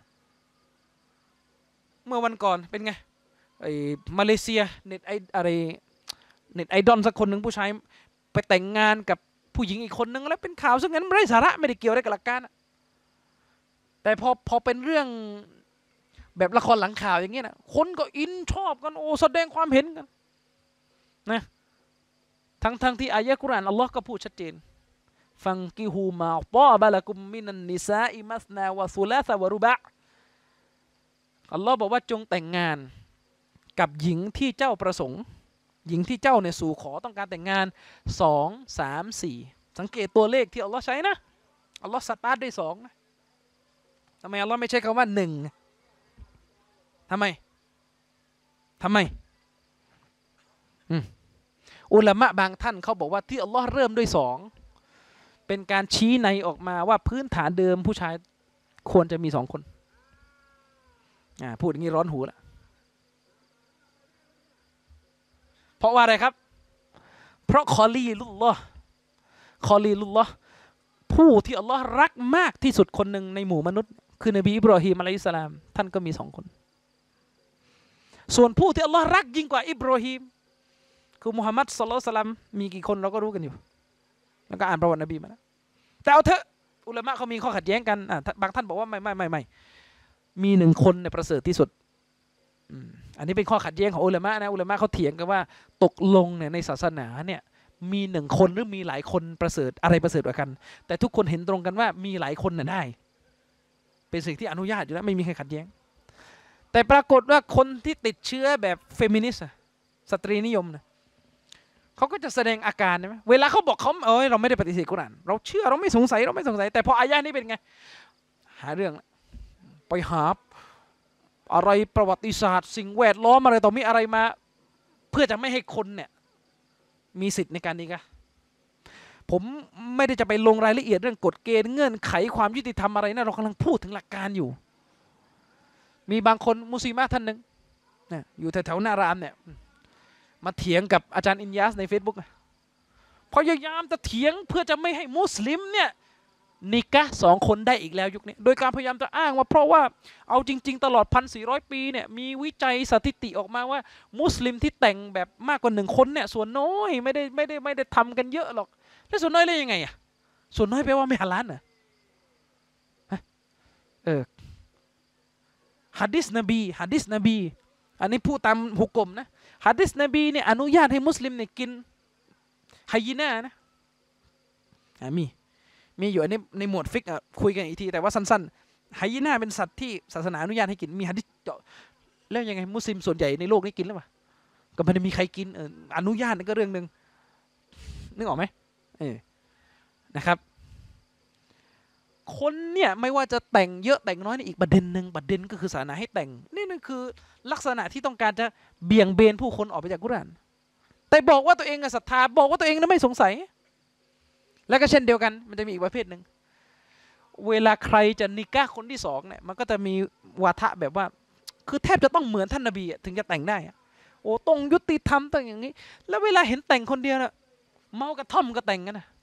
เมื่อวันก่อนเป็นไงไอ้มาเลเซียเน็ตไออะไรเน็ตไอดอลสักคนหนึ่งผู้ชายไปแต่งงานกับผู้หญิงอีกคนนึงแล้วเป็นข่าวซึ่งนั้นไม่ได้สาระไม่ได้เกี่ยวอะไรกับหลักการแต่พอพอเป็นเรื่องแบบละครหลังข่าวอย่างเงี้ยนะคนก็อินชอบกันโอ้แสดงความเห็นกันนะทั้งทั้งที่อายะห์กุรอานอัลลอฮ์ก็พูดชัดเจนฟังกิฮูมาตอบะละกุมมินันนิซาอิมัสนาวะซุลาซะวะรุบะอัลลอฮ์บอกว่าจงแต่งงานกับหญิงที่เจ้าประสงค์หญิงที่เจ้าเนี่ยสู่ขอต้องการแต่งงานสองสามสี่สังเกตตัวเลขที่อัลลอฮ์ใช้นะอัลลอฮ์สตาร์ทด้วยสองนะทำไมอัลลอฮ์ไม่ใช้คำว่าหนึ่งทำไมทำไมอืมอุลามะบางท่านเขาบอกว่าที่อัลลอฮ์เริ่มด้วยสองเป็นการชี้ในออกมาว่าพื้นฐานเดิมผู้ชายควรจะมีสองคนอ่าพูดอย่างนี้ร้อนหูละเพราะว่าอะไรครับเพราะคอลีลุลลอฮ์คอลีลุลลอฮ์ผู้ที่อัลลอฮ์รักมากที่สุดคนหนึ่งในหมู่มนุษย์คือนบีอิบรอฮีมอะลัยฮิสสลามท่านก็มีสองคนส่วนผู้ที่อัลลอฮ์รักยิ่งกว่าอิบรอฮีมคือมุฮัมมัดศ็อลลัลลอฮุอะลัยฮิวะซัลลัมมีกี่คนเราก็รู้กันอยู่แล้วก็อ่านประวัตินบีมาแล้วแต่เอาเถอะอุลามะเขามีข้อขัดแย้งกันอ่าบางท่านบอกว่าไม่ไม่ไม่ไม่มีหนึ่งคนเนี่ยประเสริฐที่สุดอันนี้เป็นข้อขัดแย้งของอุลามะนะอุลามะเขาเถียงกันว่าตกลงเนี่ยในศาสนาเนี่ยมีหนึ่งคนหรือมีหลายคนประเสริฐอะไรประเสริฐกว่ากันแต่ทุกคนเห็นตรงกันว่ามีหลายคนน่ะได้เป็นสิ่งที่อนุญาตอยู่แล้วไม่มีใครขัดแย้งแต่ปรากฏว่าคนที่ติดเชื้อแบบเฟมินิสต์สตรีนิยมนะเขาก็จะแสดงอาการใช่ไหมเวลาเขาบอกเขาเอ้ยเราไม่ได้ปฏิเสธกุรอานเราเชื่อเราไม่สงสัยเราไม่สงสัยแต่พออายะห์นี้เป็นไงหาเรื่องไปหาอะไรประวัติศาสตร์สิ่งแวดล้อมอะไรต่อมีอะไรมาเพื่อจะไม่ให้คนเนี่ยมีสิทธิ์ในการนี้กะผมไม่ได้จะไปลงรายละเอียดเรื่องกฎเกณฑ์เงื่อนไขความยุติธรรมอะไรนะเรากำลังพูดถึงหลักการอยู่มีบางคนมุสลิมะท่านหนึ่งเนี่ยอยู่แถวๆหน้ารามเนี่ยมาเถียงกับอาจารย์อินยาสใน Facebook พยายามจะเถียงเพื่อจะไม่ให้มุสลิมเนี่ยนิกะห์สองคนได้อีกแล้วยุคนี้โดยการพยายามจะอ้างว่าเพราะว่าเอาจริงๆตลอด หนึ่งพันสี่ร้อย ปีเนี่ยมีวิจัยสถิติออกมาว่ามุสลิมที่แต่งแบบมากกว่าหนึ่งคนเนี่ยส่วนน้อยไม่ได้ไม่ได้ไม่ได้ทำกันเยอะหรอกแล้วส่วนน้อยเลยยังไงอ่ะส่วนน้อยแปลว่าไม่ฮาลาลเหรอเออหะดีษนบีหะดีษนบีอันนี้พูดตามหุกมนะหะดีษนบีเนี่ยอนุญาตให้มุสลิมเนี่ยกินไฮยีน่านะมีมีอยู่อันนี้ในหมวดฟิกอ่ะคุยกันอีกทีแต่ว่าสั้นๆไฮยีน่าเป็นสัตว์ที่ศาสนาอนุญาตให้กินมีหะดีษเจาะแล้วยังไงมุสลิมส่วนใหญ่ในโลกนี้กินหรือเปล่าก็ไม่ได้มีใครกินอนุญาตก็เรื่องนึงนึกออกไหมเออนะครับคนเนี่ยไม่ว่าจะแต่งเยอะแต่งน้อยนี่อีกประเด็นหนึ่งประเด็นก็คือศาสนาให้แต่งนี่นั่นคือลักษณะที่ต้องการจะเบี่ยงเบนผู้คนออกไปจากกุรอานแต่บอกว่าตัวเองศรัทธาบอกว่าตัวเองนั้นไม่สงสัยแล้วก็เช่นเดียวกันมันจะมีอีกประเภทหนึ่งเวลาใครจะนิกะห์คนที่สองเนี่ยมันก็จะมีวาทะแบบว่าคือแทบจะต้องเหมือนท่านนบีถึงจะแต่งได้โอ้ต้องยุติธรรมต้องอย่างนี้แล้วเวลาเห็นแต่งคนเดียวน่ะเมากระท่อมก็แต่งกันนะ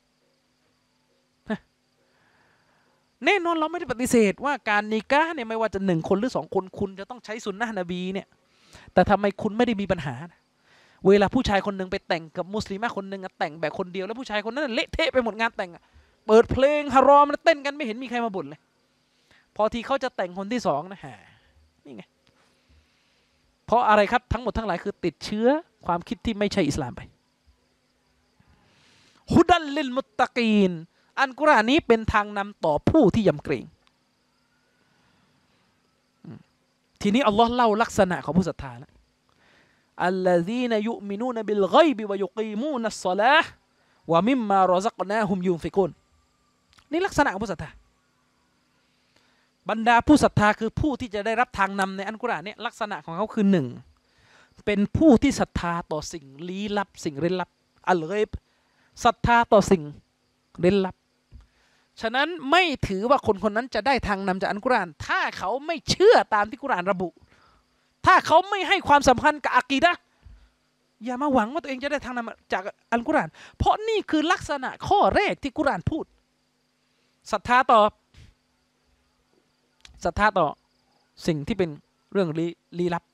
แน่นอนเราไม่ได้ปฏิเสธว่าการนิกะห์เนี่ยไม่ว่าจะหนึ่งคนหรือสองคนคุณจะต้องใช้สุนนะห์นบีเนี่ยแต่ทำไมคุณไม่ได้มีปัญหาเวลาผู้ชายคนหนึ่งไปแต่งกับมุสลิมะคนหนึ่งแต่งแบบคนเดียวแล้วผู้ชายคนนั้นเละเทะไปหมดงานแต่งเปิดเพลงฮารอมแล้วเต้นกันไม่เห็นมีใครมาบ่นเลยพอทีเขาจะแต่งคนที่สองนะฮะนี่ไงเพราะอะไรครับทั้งหมดทั้งหลายคือติดเชื้อความคิดที่ไม่ใช่อิสลามไปฮุดัลลิลมุตตะกีนอันกุรอานนี้เป็นทางนำต่อผู้ที่ยำเกรงทีนี้อัลลอฮ์เล่าลักษณะของผู้ศรัทธาแล้วอัลลซีนยุมินูนบิลฆอยบิวะยุกีมูนัสศอลาห์วะมิมมารอซักนาฮุมยุนฟิกุนนี่ลักษณะของผู้ศรัทธาบรรดาผู้ศรัทธาคือผู้ที่จะได้รับทางนำในอัลกุรอานเนี่ยลักษณะของเขาคือหนึ่งเป็นผู้ที่ศรัทธาต่อสิ่งลี้ลับสิ่งเร้นลับอัลฆอยบศรัทธาต่อสิ่งเร้นลับฉะนั้นไม่ถือว่าคนคนนั้นจะได้ทางนำจากอัลกุรอานถ้าเขาไม่เชื่อตามที่กุรอานระบุถ้าเขาไม่ให้ความสำคัญกับอะกีดะห์อย่ามาหวังว่าตัวเองจะได้ทางนำจากอัลกุรอานเพราะนี่คือลักษณะข้อแรกที่กุรอานพูดศรัทธาต่อศรัทธาต่อสิ่งที่เป็นเรื่องลี้ลับ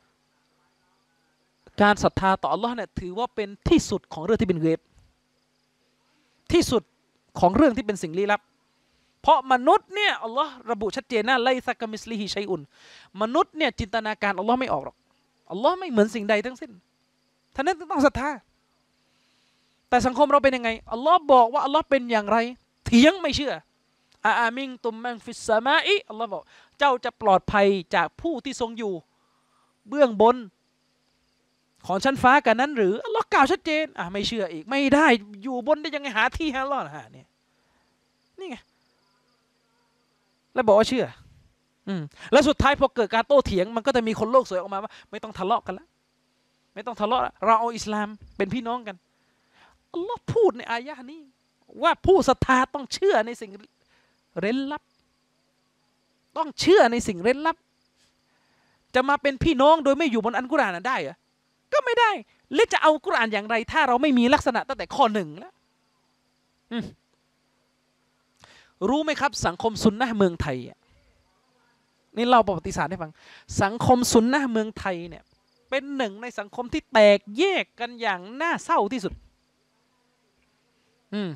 การศรัทธาต่ออัลลอฮ์เนี่ยถือว่าเป็นที่สุดของเรื่องที่เป็นเกบที่สุดของเรื่องที่เป็นสิ่งลี้ลับเพราะมนุษย์เนี่ยอัลลอฮ์ระบุชัดเจนนะไลซะกะมิสลิฮิชัยอุนมนุษย์เนี่ยจินตนาการอัลลอฮ์ไม่ออกหรอกอัลลอฮ์ไม่เหมือนสิ่งใดทั้งสิ้นท่านั้นต้องศรัทธาแต่สังคมเราเป็นยังไงอัลลอฮ์บอกว่าอัลลอฮ์เป็นอย่างไรเถียงไม่เชื่ออาอามิงตุมมันฟิสสามาอิอัลลอฮ์บอกเจ้าจะปลอดภัยจากผู้ที่ทรงอยู่เบื้องบนของชั้นฟ้ากันนั้นหรืออัลลอฮ์กล่าวชัดเจนอ่ะไม่เชื่ออีกไม่ได้อยู่บนได้ยังไงหาที่ให้อัลลอฮ์นะเนี่ยนี่ไงแล้วบอกว่าเชื่ออืมแล้วสุดท้ายพอเกิดการโต้เถียงมันก็จะมีคนโลกสวยออกมาว่าไม่ต้องทะเลาะกันแล้วไม่ต้องทะเลาะเราเอาอิสลามเป็นพี่น้องกันอัลลอฮ์พูดในอายะห์นี้ว่าผู้ศรัทธาต้องเชื่อในสิ่งเร้นลับต้องเชื่อในสิ่งเร้นลับจะมาเป็นพี่น้องโดยไม่อยู่บนอัลกุรอานได้เหรอก็ไม่ได้และจะเอากุรอานอย่างไรถ้าเราไม่มีลักษณะตั้งแต่ข้อหนึ่งแล้วรู้ไหมครับสังคมซุนนะห์เมืองไทยนี่เล่าประวัติศาสตร์ให้ฟังสังคมซุนนะห์เมืองไทยเนี่ยเป็นหนึ่งในสังคมที่แตกแยกกันอย่างน่าเศร้าที่สุดอืม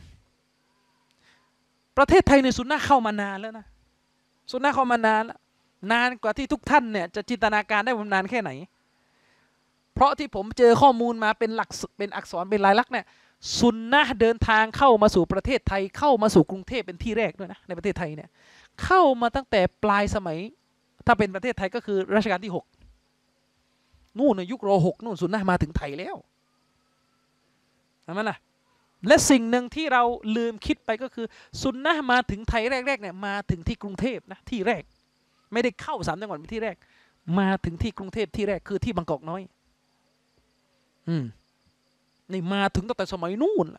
ประเทศไทยในซุนนะห์เข้ามานานแล้วนะซุนนะห์เข้ามานานแล้วนานกว่าที่ทุกท่านเนี่ยจะจินตนาการได้ว่านานแค่ไหนเพราะที่ผมเจอข้อมูลมาเป็นหลักเป็นอักษรเป็นลายลักษณ์เนี่ยซุนนะห์เดินทางเข้ามาสู่ประเทศไทยเข้ามาสู่กรุงเทพเป็นที่แรกด้วยนะในประเทศไทยเนี่ยเข้ามาตั้งแต่ปลายสมัยถ้าเป็นประเทศไทยก็คือรัชกาลที่หกนู่นในยุครอหกนู่นซุนนะห์มาถึงไทยแล้วใช่ไหมล่ะและสิ่งหนึ่งที่เราลืมคิดไปก็คือซุนนะห์มาถึงไทยแรกๆเนี่ยมาถึงที่กรุงเทพนะที่แรกไม่ได้เข้าสามจังหวัดเป็นที่แรกมาถึงที่กรุงเทพที่แรกคือที่บางกอกน้อยอืมนี่มาถึงตั้งแต่สมัยนู่น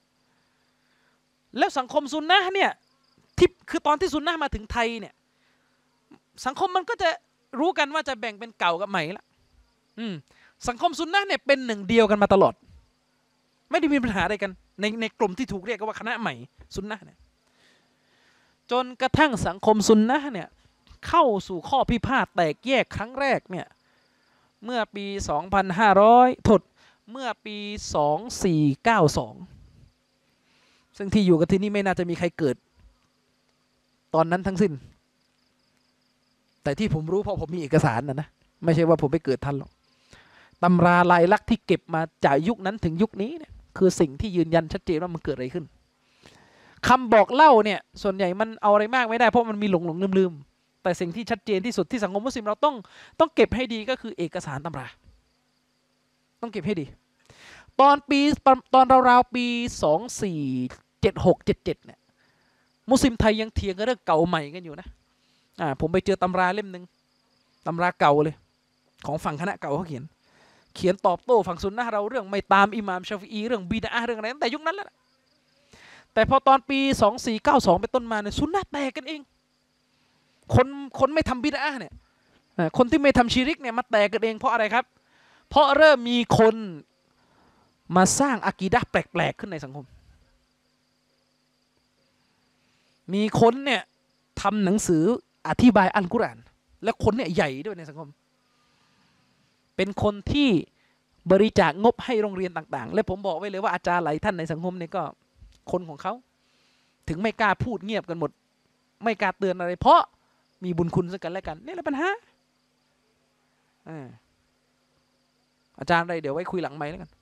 แล้วสังคมซุนนะห์เนี่ยที่คือตอนที่ซุนนะห์มาถึงไทยเนี่ยสังคมมันก็จะรู้กันว่าจะแบ่งเป็นเก่ากับใหม่ละอืมสังคมซุนนะห์เนี่ยเป็นหนึ่งเดียวกันมาตลอดไม่ได้มีปัญหาอะไรกันในในกลุ่มที่ถูกเรียกว่าคณะใหม่ซุนนะห์เนี่ยจนกระทั่งสังคมซุนนะห์เนี่ยเข้าสู่ข้อพิพาทแตกแยกครั้งแรกเนี่ยเมื่อปีสองพันห้าร้อยถดเมื่อปีสองพันสี่ร้อยเก้าสิบสองซึ่งที่อยู่กันที่นี่ไม่น่าจะมีใครเกิดตอนนั้นทั้งสิ้นแต่ที่ผมรู้เพราะผมมีเอกสารนะนะไม่ใช่ว่าผมไปเกิดทันหรอกตำราลายลักษณ์ที่เก็บมาจากยุคนั้นถึงยุคนี้เนี่ยคือสิ่งที่ยืนยันชัดเจนว่ามันเกิดอะไรขึ้นคำบอกเล่าเนี่ยส่วนใหญ่มันเอาอะไรมากไม่ได้เพราะมันมีหลงหลงลืมลืมแต่สิ่งที่ชัดเจนที่สุดที่สังคมมุสลิมเราต้องต้องเก็บให้ดีก็คือเอกสารตำราต้องเก็บให้ดีตอนปีตอนราวๆปีสองพันสี่ร้อยเจ็ดสิบหก เจ็ดสิบเจ็ดเนี่ยมุสลิมไทยยังเถียงกันเรื่องเก่าใหม่กันอยู่นะอ่าผมไปเจอตำราเล่มนึงตำราเก่าเลยของฝั่งคณะเก่าเขาเขียนเขียนตอบโต้ฝั่งซุนนะห์เราเรื่องไม่ตามอิหม่ามชาฟิอีเรื่องบิดอะห์เรื่องอะไรตั้งแต่ยุคนั้นแล้วแต่พอตอนปีสองพันสี่ร้อยเก้าสิบสองเป็นต้นมาเนี่ยซุนนะห์แตกกันเองคนคนไม่ทำบิดอะห์เนี่ยคนที่ไม่ทำชิริกเนี่ยมาแตกกันเองเพราะอะไรครับเพราะเริ่มมีคนมาสร้างอะกีดะห์แปลกๆขึ้นในสังคมมีคนเนี่ยทำหนังสืออธิบายอัลกุรอานและคนเนี่ยใหญ่ด้วยในสังคมเป็นคนที่บริจาคงบให้โรงเรียนต่างๆและผมบอกไว้เลยว่าอาจารย์หลายท่านในสังคมเนี่ยก็คนของเขาถึงไม่กล้าพูดเงียบกันหมดไม่กล้าเตือนอะไรเพราะมีบุญคุณซึ่งกันและกันนี่แหละปัญหาอาจารย์อะไรเดี๋ยวไว้คุยหลังไมค์แล้วกัน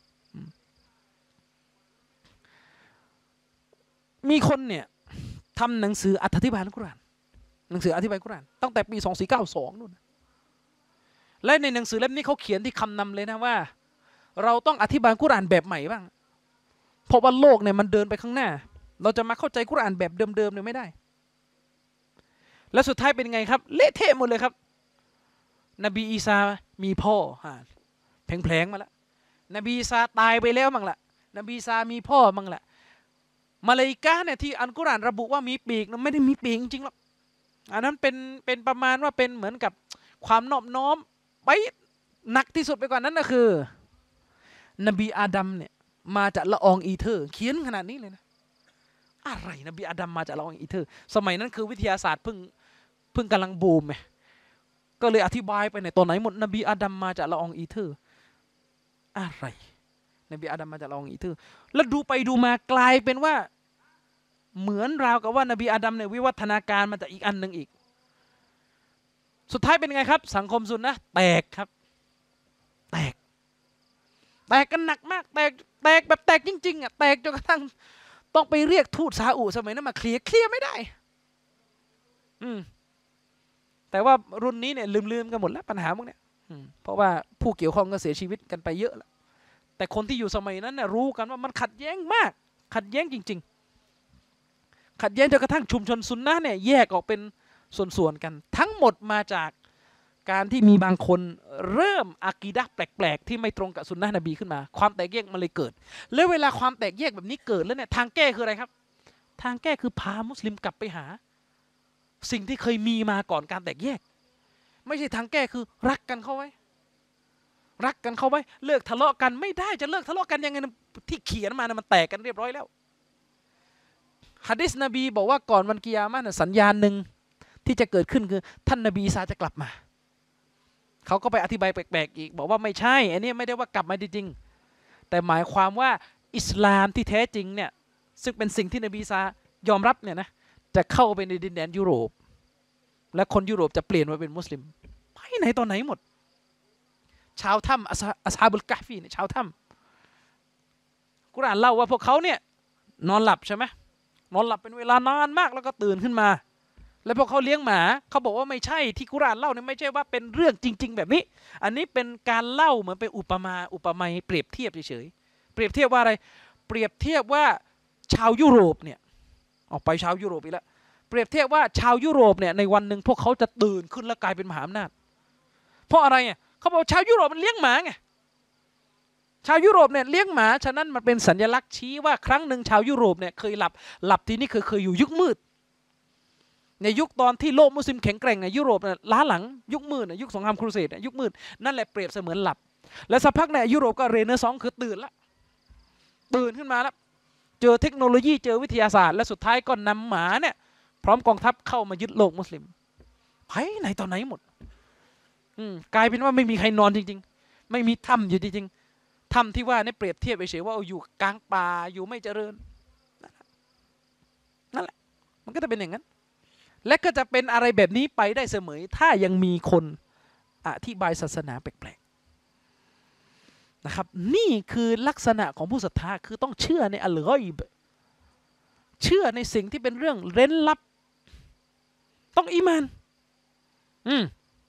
มีคนเนี่ยทำหนังสืออธิบายอัลกุรอานหนังสืออธิบายอัลกุรอานตั้งแต่ปีสองพันสี่ร้อยเก้าสิบสองนู่นและในหนังสือเล่มนี้เขาเขียนที่คำนำเลยนะว่าเราต้องอธิบายอัลกุรอานแบบใหม่บ้างเพราะว่าโลกเนี่ยมันเดินไปข้างหน้าเราจะมาเข้าใจอัลกุรอานแบบเดิมๆเนี่ยไม่ได้แล้วสุดท้ายเป็นไงครับเละเทะหมดเลยครับนบีอีสามีพ่อแผลงๆมาแล้วนบีอีสาตายไปแล้วมั้งละนบีอีสามีพ่อมั้งละมาลาอิกะฮ์เนี่ยที่อัลกุรอานระบุว่ามีปีกนั้นไม่ได้มีปีกจริงๆหรอกอันนั้นเป็นเป็นประมาณว่าเป็นเหมือนกับความนอบน้อมไปหนักที่สุดไปกว่านั้นก็คือนบีอาดัมเนี่ยมาจากละอองอีเทอร์เขียนขนาดนี้เลยนะอะไรนบีอาดัมมาจากละอองอีเทอร์สมัยนั้นคือวิทยาศาสตร์เพิ่งเพิ่งกำลังบูมไงก็เลยอธิบายไปในตอนไหนหมดนบีอาดัมมาจากละอองอีเทอร์อะไรนบีอาดัมมาจากละอองอีเทอร์แล้วดูไปดูมากลายเป็นว่าเหมือนราวกับว่านบีอาดัมเนี่ยวิวัฒนาการมาจากอีกอันหนึ่งอีกสุดท้ายเป็นไงครับสังคมซุนนะห์แตกครับแตกแตกกันหนักมากแตกแตกแบบแตกจริงๆอ่ะแตกจนกระทั่งต้องไปเรียกทูตซาอุสมัยนั้นมาเคลียร์เคลียร์ไม่ได้อืมแต่ว่ารุ่นนี้เนี่ยลืมๆกันหมดแล้วปัญหาพวกเนี้ยเพราะว่าผู้เกี่ยวข้องก็เสียชีวิตกันไปเยอะแล้วแต่คนที่อยู่สมัยนั้นเนี่ยรู้กันว่ามันขัดแย้งมากขัดแย้งจริงๆขัดแย้งจนกระทั่งชุมชนซุนนะห์เนี่ยแยกออกเป็นส่วนๆกันทั้งหมดมาจากการที่มีบางคนเริ่มอากีดะห์แปลกๆที่ไม่ตรงกับซุนนะห์นบีขึ้นมาความแตกแยกมันเลยเกิดแล้วเวลาความแตกแยกแบบนี้เกิดแล้วเนี่ยทางแก้คืออะไรครับทางแก้คือพามุสลิมกลับไปหาสิ่งที่เคยมีมาก่อนการแตกแยกไม่ใช่ทางแก้คือรักกันเข้าไว้รักกันเข้าไว้เลิกทะเลาะกันไม่ได้จะเลิกทะเลาะกันยังไงที่เขียนมานะมันแตกกันเรียบร้อยแล้วหะดีษนบีบอกว่าก่อนวันกิยามะห์สัญญาณหนึ่งที่จะเกิดขึ้นคือท่านนบีอีสาจะกลับมาเขาก็ไปอธิบายแปลกๆอีกบอกว่าไม่ใช่อันนี้ไม่ได้ว่ากลับมาจริงๆแต่หมายความว่าอิสลามที่แท้จริงเนี่ยซึ่งเป็นสิ่งที่นบีอีสายอมรับเนี่ยนะจะเข้าไปในดินแดนยุโรปและคนยุโรปจะเปลี่ยนมาเป็นมุสลิมไปไหนตอนไหนหมดชาวถ้ำอัศฮาบุลกะฮฟีเนี่ยชาวถ้ำกุรอานเล่าว่าพวกเขาเนี่ยนอนหลับใช่ไหมนอนหลับเป็นเวลานานมากแล้วก็ตื่นขึ้นมาแล้วพวกเขาเลี้ยงหมาเขาบอกว่าไม่ใช่ที่กุรอานเล่าเนี่ยไม่ใช่ว่าเป็นเรื่องจริงๆแบบนี้อันนี้เป็นการเล่าเหมือนเป็นอุปมาอุปไมยเปรียบเทียบเฉยๆเปรียบเทียบว่าอะไรเปรียบเทียบว่าชาวยุโรปเนี่ยออกไปชาวยุโรปอีกแล้วเปรียบเทียบว่าชาวยุโรปเนี่ยในวันหนึ่งพวกเขาจะตื่นขึ้นและกลายเป็นมหาอำนาจเพราะอะไรอ่ะเขาบอกชาวยุโรปมันเลี้ยงหมาไงชาวยุโรปเนี่ยเลี้ยงหมาฉะนั้นมันเป็นสัญลักษณ์ชี้ว่าครั้งหนึ่งชาวยุโรปเนี่ยเคยหลับหลับที่นี่เคยเคยอยู่ยุคมืดในยุคตอนที่โลกมุสลิมแข็งแกร่งในยุโรปเนี่ยล้าหลังยุคมืดยุคสงครามครูเสดยุคมืดนั่นแหละเปรียบเสมือนหลับและสักพักเนี่ยยุโรปก็เรเนซองส์คือตื่นละตื่นขึ้นมาแล้วเจอเทคโนโลยีเจอวิทยาศาสตร์และสุดท้ายก็นำหมาเนี่ยพร้อมกองทัพเข้ามายึดโลกมุสลิมไปไหนตอนไหนหมดกลายเป็นว่าไม่มีใครนอนจริงๆไม่มีถ้ำอยู่จริงๆถ้ำที่ว่านี่เปรียบเทียบไปเฉยว่าอยู่กลางป่าอยู่ไม่เจริญนั่นแหละมันก็จะเป็นอย่างนั้นและก็จะเป็นอะไรแบบนี้ไปได้เสมอถ้ายังมีคนอธิบายศาสนาแปลกๆนะครับนี่คือลักษณะของผู้ศรัทธาคือต้องเชื่อในอัลกอยบเชื่อในสิ่งที่เป็นเรื่องเร้นลับต้องอีมานอืม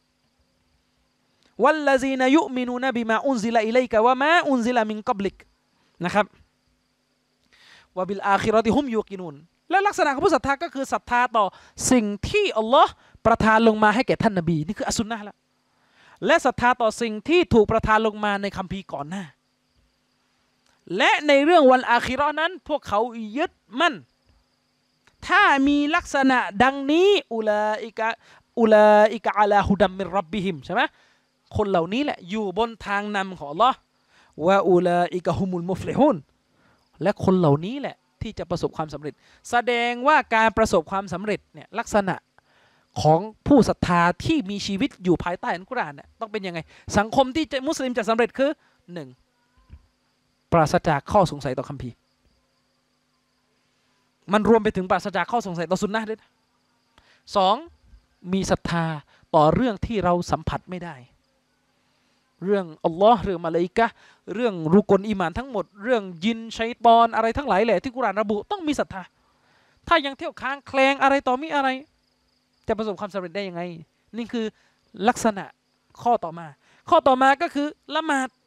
วัลลซีนยุมินูนบิมาอุนซิลาอิลัยกะวะมาอุนซิลามินกับลิกนะครับวะบิลอาคิเราะติฮุมยูกินูนและลักษณะของผู้ศรัทธาก็คือศรัทธาต่อสิ่งที่อัลลอฮ์ประทานลงมาให้แก่ท่านนบีนี่คืออัสซุนนะห์ละและศรัทธาต่อสิ่งที่ถูกประทานลงมาในคัมภีร์ก่อนหน้าและในเรื่องวันอาคิเราะห์นั้นพวกเขายึดมั่นถ้ามีลักษณะดังนี้อุลาอิกะอุลาอิกะอะลาฮุดัมมิรร็อบบิฮิมใช่ไหมคนเหล่านี้แหละอยู่บนทางนำของอัลลอฮ์วะอุลาอิกะฮุมุลมุฟลิฮูนและคนเหล่านี้แหละที่จะประสบความสำเร็จแสดงว่าการประสบความสำเร็จเนี่ยลักษณะของผู้ศรัทธาที่มีชีวิตอยู่ภายใต้อัลกุรอานเนี่ยต้องเป็นยังไงสังคมที่มุสลิมจะสำเร็จคือหนึ่งปราศจากข้อสงสัยต่อคัมภีร์มันรวมไปถึงปราศจากข้อสงสัยต่อสุนนะห์ด้วยสองมีศรัทธาต่อเรื่องที่เราสัมผัสไม่ได้เรื่องอัลลอฮ์เรื่องมะลาอิกะฮ์เรื่องรุกลอีหม่านทั้งหมดเรื่องยินชัยฏอนอะไรทั้งหลายแหละที่กุรอานระบุต้องมีศรัทธาถ้ายังเที่ยวค้างแคลงอะไรต่อมีอะไรจะประสบความสำเร็จได้ยังไงนี่คือลักษณะข้อต่อมาข้อต่อมาก็คือละหมาด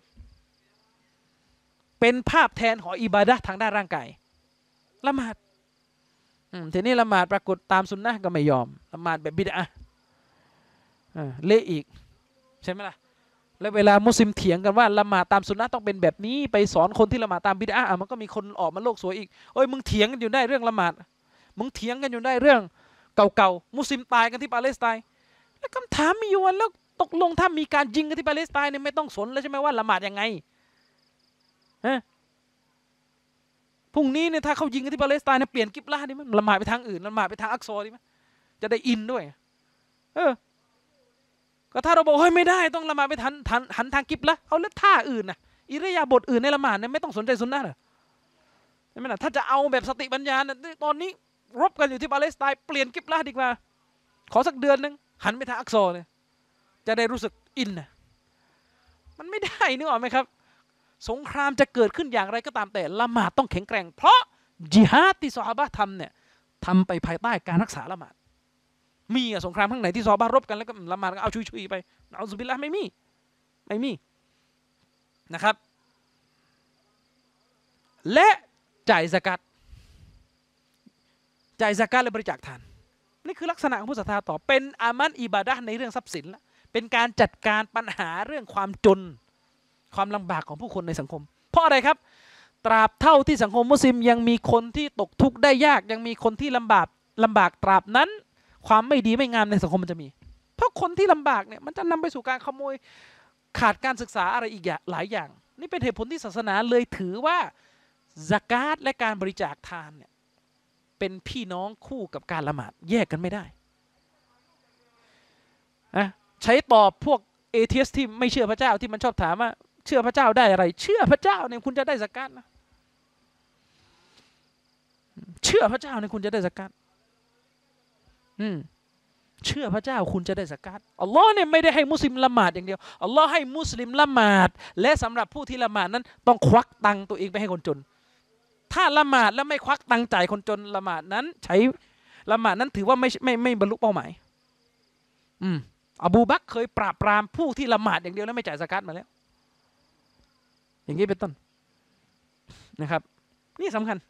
เป็นภาพแทนของอิบาดะห์ทางด้านร่างกายละหมาดทีนี้ละหมาดปรากฏตามสุนนะก็ไม่ยอมละหมาดแบบบิดอะห์เละอีกใช่ไหมล่ะแล้วเวลามุสลิมเถียงกันว่าละหมาดตามสุนนะต้องเป็นแบบนี้ไปสอนคนที่ละหมาดตามบิดอะห์มันก็มีคนออกมาโลกสวยอีกโอ้ยมึงเถียงกันอยู่ได้เรื่องละหมาดมึงเถียงกันอยู่ได้เรื่องเก่าๆมุสลิมตายกันที่ปาเลสไตน์แล้วคำถามมีอยู่ว่าแล้วตกลงถ้ามีการยิงกันที่ปาเลสไตน์เนี่ยไม่ต้องสนแล้วใช่ไหมว่าละหมาดยังไงฮะพรุ่งนี้เนี่ยถ้าเขายิงกันที่ปาเลสไตน์เนี่ยเปลี่ยนกิบลาดิมั้ยละหมาดไปทางอื่นละหมาดไปทางอักซอดิมั้ยจะได้อินด้วยเออก็ถ้าเราบอกเฮ้ยไม่ได้ต้องละหมาดไปทันทันหันทางกิบละเอาแล้วท่าอื่นน่ะอิริยาบถอื่นในละหมาดเนี่ยไม่ต้องสนใจสุนนะหรอใช่ไหมล่ะถ้าจะเอาแบบสติปัญญาเนี่ยตอนนี้รบกันอยู่ที่ปาเลสไตน์เปลี่ยนกิบละดีกว่าขอสักเดือนนึงหันไปทางอักซอเลยจะได้รู้สึกอินน่ะมันไม่ได้นึกออกไหมครับสงครามจะเกิดขึ้นอย่างไรก็ตามแต่ละหมาดต้องแข็งแกร่งเพราะญิฮาดที่ซอฮาบะห์ทำเนี่ยทำไปภายใต้การรักษาละหมาดมีสงครามข้างไหนที่ซอฮาบะห์รบกันแล้วก็ละหมาดก็เอาชุยๆไปเอาซุบิลละไม่มีไม่มีนะครับและจ่ายซะกัตจ่ายซะกัตและบริจาคทานนี่คือลักษณะของผู้ศรัทธาต่อเป็นอามัลอิบาดะห์ในเรื่องทรัพย์สินละเป็นการจัดการปัญหาเรื่องความจนความลำบากของผู้คนในสังคมเพราะอะไรครับตราบเท่าที่สังคมมุสลิมยังมีคนที่ตกทุกข์ได้ยากยังมีคนที่ลำบากลำบากตราบนั้นความไม่ดีไม่งามในสังคมมันจะมีเพราะคนที่ลำบากเนี่ยมันจะนำไปสู่การขโมยขาดการศึกษาอะไรอีกอย่างหลายอย่างนี่เป็นเหตุผลที่ศาสนาเลยถือว่าซะกาตและการบริจาคทานเนี่ยเป็นพี่น้องคู่กับการละหมาดแยกกันไม่ได้นะใช้ตอบพวกเอเทียสที่ไม่เชื่อพระเจ้าที่มันชอบถามว่าเชื่อพระเจ้าได้อะไรเชื่อพระเจ้าเนี่ยคุณจะได้ซะกาตนะเชื่อพระเจ้าเนี่ยคุณจะได้ซะกาตอืมเชื่อพระเจ้าคุณจะได้ซะกาตอัลลอฮ์เนี่ยไม่ได้ให้มุสลิมละหมาดอย่างเดียวอัลลอฮ์ให้มุสลิมละหมาดและสำหรับผู้ที่ละหมาดนั้นต้องควักตังตัวเองไปให้คนจนถ้าละหมาดแล้วไม่ควักตังจ่ายคนจนละหมาดนั้นใช้ละหมาดนั้นถือว่าไม่ไม่ไม่บรรลุเป้าหมายอืมอบูบักรเคยปราบปรามผู้ที่ละหมาดอย่างเดียวแล้วไม่จ่ายซะกาตมาแล้วอย่างนี้เป็นต้นนะครับนี่สำคัญ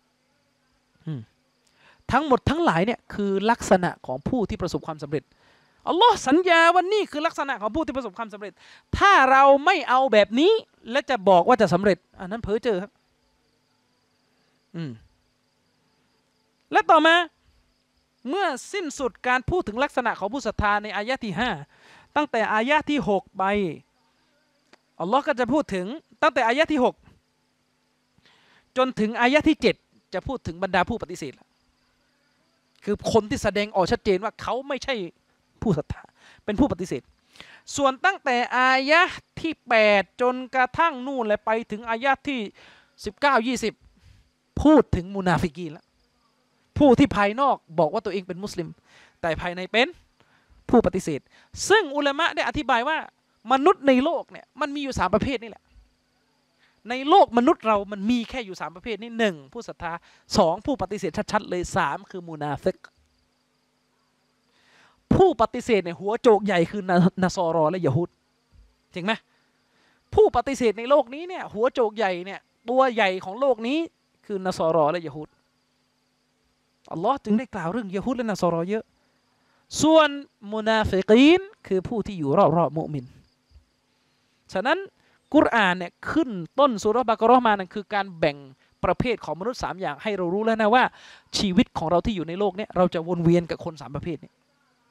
ทั้งหมดทั้งหลายเนี่ยคือลักษณะของผู้ที่ประสบความสำเร็จอัลลอฮ์สัญญาว่านี่คือลักษณะของผู้ที่ประสบความสำเร็จถ้าเราไม่เอาแบบนี้และจะบอกว่าจะสำเร็จอันนั้นเพ้อเจ้อครับอืมและต่อมาเมื่อสิ้นสุดการพูดถึงลักษณะของผู้ศรัทธาในอายะที่ห้าตั้งแต่อายะที่หกไปอัลลอฮ์ก็จะพูดถึงตั้งแต่อายะที่หกจนถึงอายะที่เจ็ดจะพูดถึงบรรดาผู้ปฏิเสธคือคนที่แสดงออกชัดเจนว่าเขาไม่ใช่ผู้ศรัทธาเป็นผู้ปฏิเสธส่วนตั้งแต่อายะที่แปดจนกระทั่งนู่นเลยไปถึงอายะที่สิบเก้า ยี่สิบพูดถึงมุนาฟิกีนแล้วผู้ที่ภายนอกบอกว่าตัวเองเป็นมุสลิมแต่ภายในเป็นผู้ปฏิเสธซึ่งอุลามะได้อธิบายว่ามนุษย์ในโลกเนี่ยมันมีอยู่สามประเภทนี่แหละในโลกมนุษย์เรามันมีแค่อยู่สามประเภทนี้หนึ่งผู้ศรัทธาสองผู้ปฏิเสธชัดๆเลยสามคือมุนาฟิกผู้ปฏิเสธเนี่ยหัวโจกใหญ่คือนาซอรอและยะฮูดจริงไหมผู้ปฏิเสธในโลกนี้เนี่ยหัวโจกใหญ่เนี่ยตัวใหญ่ของโลกนี้คือนาซอรอและยะฮูดอัลลอฮ์จึงได้กล่าวเรื่องยะฮูดและนาซอรอเยอะส่วนมุนาฟิกีนคือผู้ที่อยู่รอบๆมุมินฉะนั้นกุรอานเนี่ยขึ้นต้นซูเราะห์บะเกาะเราะห์มานั่นคือการแบ่งประเภทของมนุษย์สามอย่างให้เรารู้แล้วนะว่าชีวิตของเราที่อยู่ในโลกนี้เราจะวนเวียนกับคนสามประเภทนี้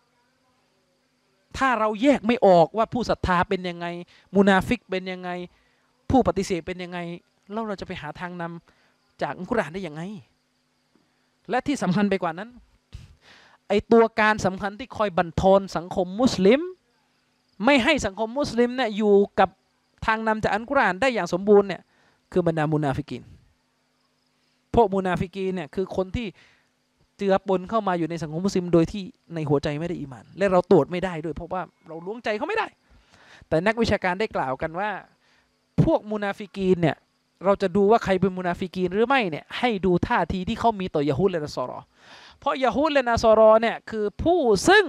ถ้าเราแยกไม่ออกว่าผู้ศรัทธาเป็นยังไงมุนาฟิกเป็นยังไงผู้ปฏิเสธเป็นยังไงแล้วเราจะไปหาทางนำจากอัลกุรอานได้ยังไงและที่สำคัญไปกว่านั้นไอตัวการสำคัญที่คอยบั่นทอนสังคมมุสลิมไม่ให้สังคมมุสลิมเนี่ยอยู่กับทางนำจากอัลกุรอานได้อย่างสมบูรณ์เนี่ยคือบรรดามุนาฟิกีนพวกมุนาฟิกีนเนี่ยคือคนที่เจือปนเข้ามาอยู่ในสังคมมุสลิมโดยที่ในหัวใจไม่ได้อีหมานและเราตรวจไม่ได้ด้วยเพราะว่าเราล้วงใจเขาไม่ได้แต่นักวิชาการได้กล่าวกันว่าพวกมุนาฟิกีนเนี่ยเราจะดูว่าใครเป็นมุนาฟิกีนหรือไม่เนี่ยให้ดูท่าทีที่เขามีต่อยะฮูดและนัสรอเพราะยะฮูดและนัสรอเนี่ยคือผู้ซึ่ง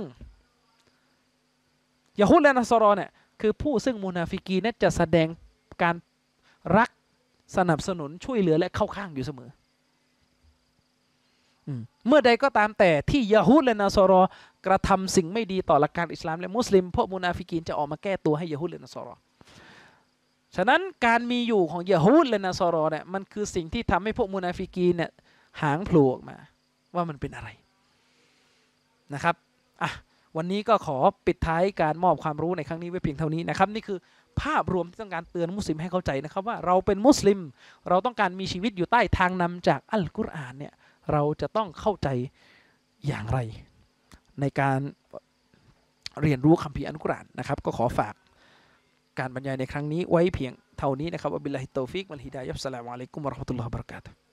ยะฮูดและนัสรอเนี่ยคือผู้ซึ่งมุนาฟิกีนเนี่ยจะแสดงการรักสนับสนุนช่วยเหลือและเข้าข้างอยู่เสมอเมื่อใดก็ตามแต่ที่ยะฮูดและนัสรอกระทำสิ่งไม่ดีต่อหลักการอิสลามและมุสลิมพวกมุนาฟิกีนจะออกมาแก้ตัวให้ยะฮูดและนัสรอฉะนั้นการมีอยู่ของยะฮูดและนัสรอเนี่ยมันคือสิ่งที่ทำให้พวกมุนาฟิกีนเนี่ยหางโผล่ออกมาว่ามันเป็นอะไรนะครับอ่ะวันนี้ก็ขอปิดท้ายการมอบความรู้ในครั้งนี้ไว้เพียงเท่านี้นะครับนี่คือภาพรวมที่ต้องการเตือนมุสลิมให้เข้าใจนะครับว่าเราเป็นมุสลิมเราต้องการมีชีวิตอยู่ใต้ทางนำจากอัลกุรอานเนี่ยเราจะต้องเข้าใจอย่างไรในการเรียนรู้คัมภีร์อัลกุรอานนะครับก็ขอฝากการบรรยายในครั้งนี้ไว้เพียงเท่านี้นะครับอับบิลลาฮิตตอฟิกวัลฮิดายะฮ์อัสสลามุอะลัยกุมวะเราะห์มะตุลลอฮิวะบะเราะกาตุฮ์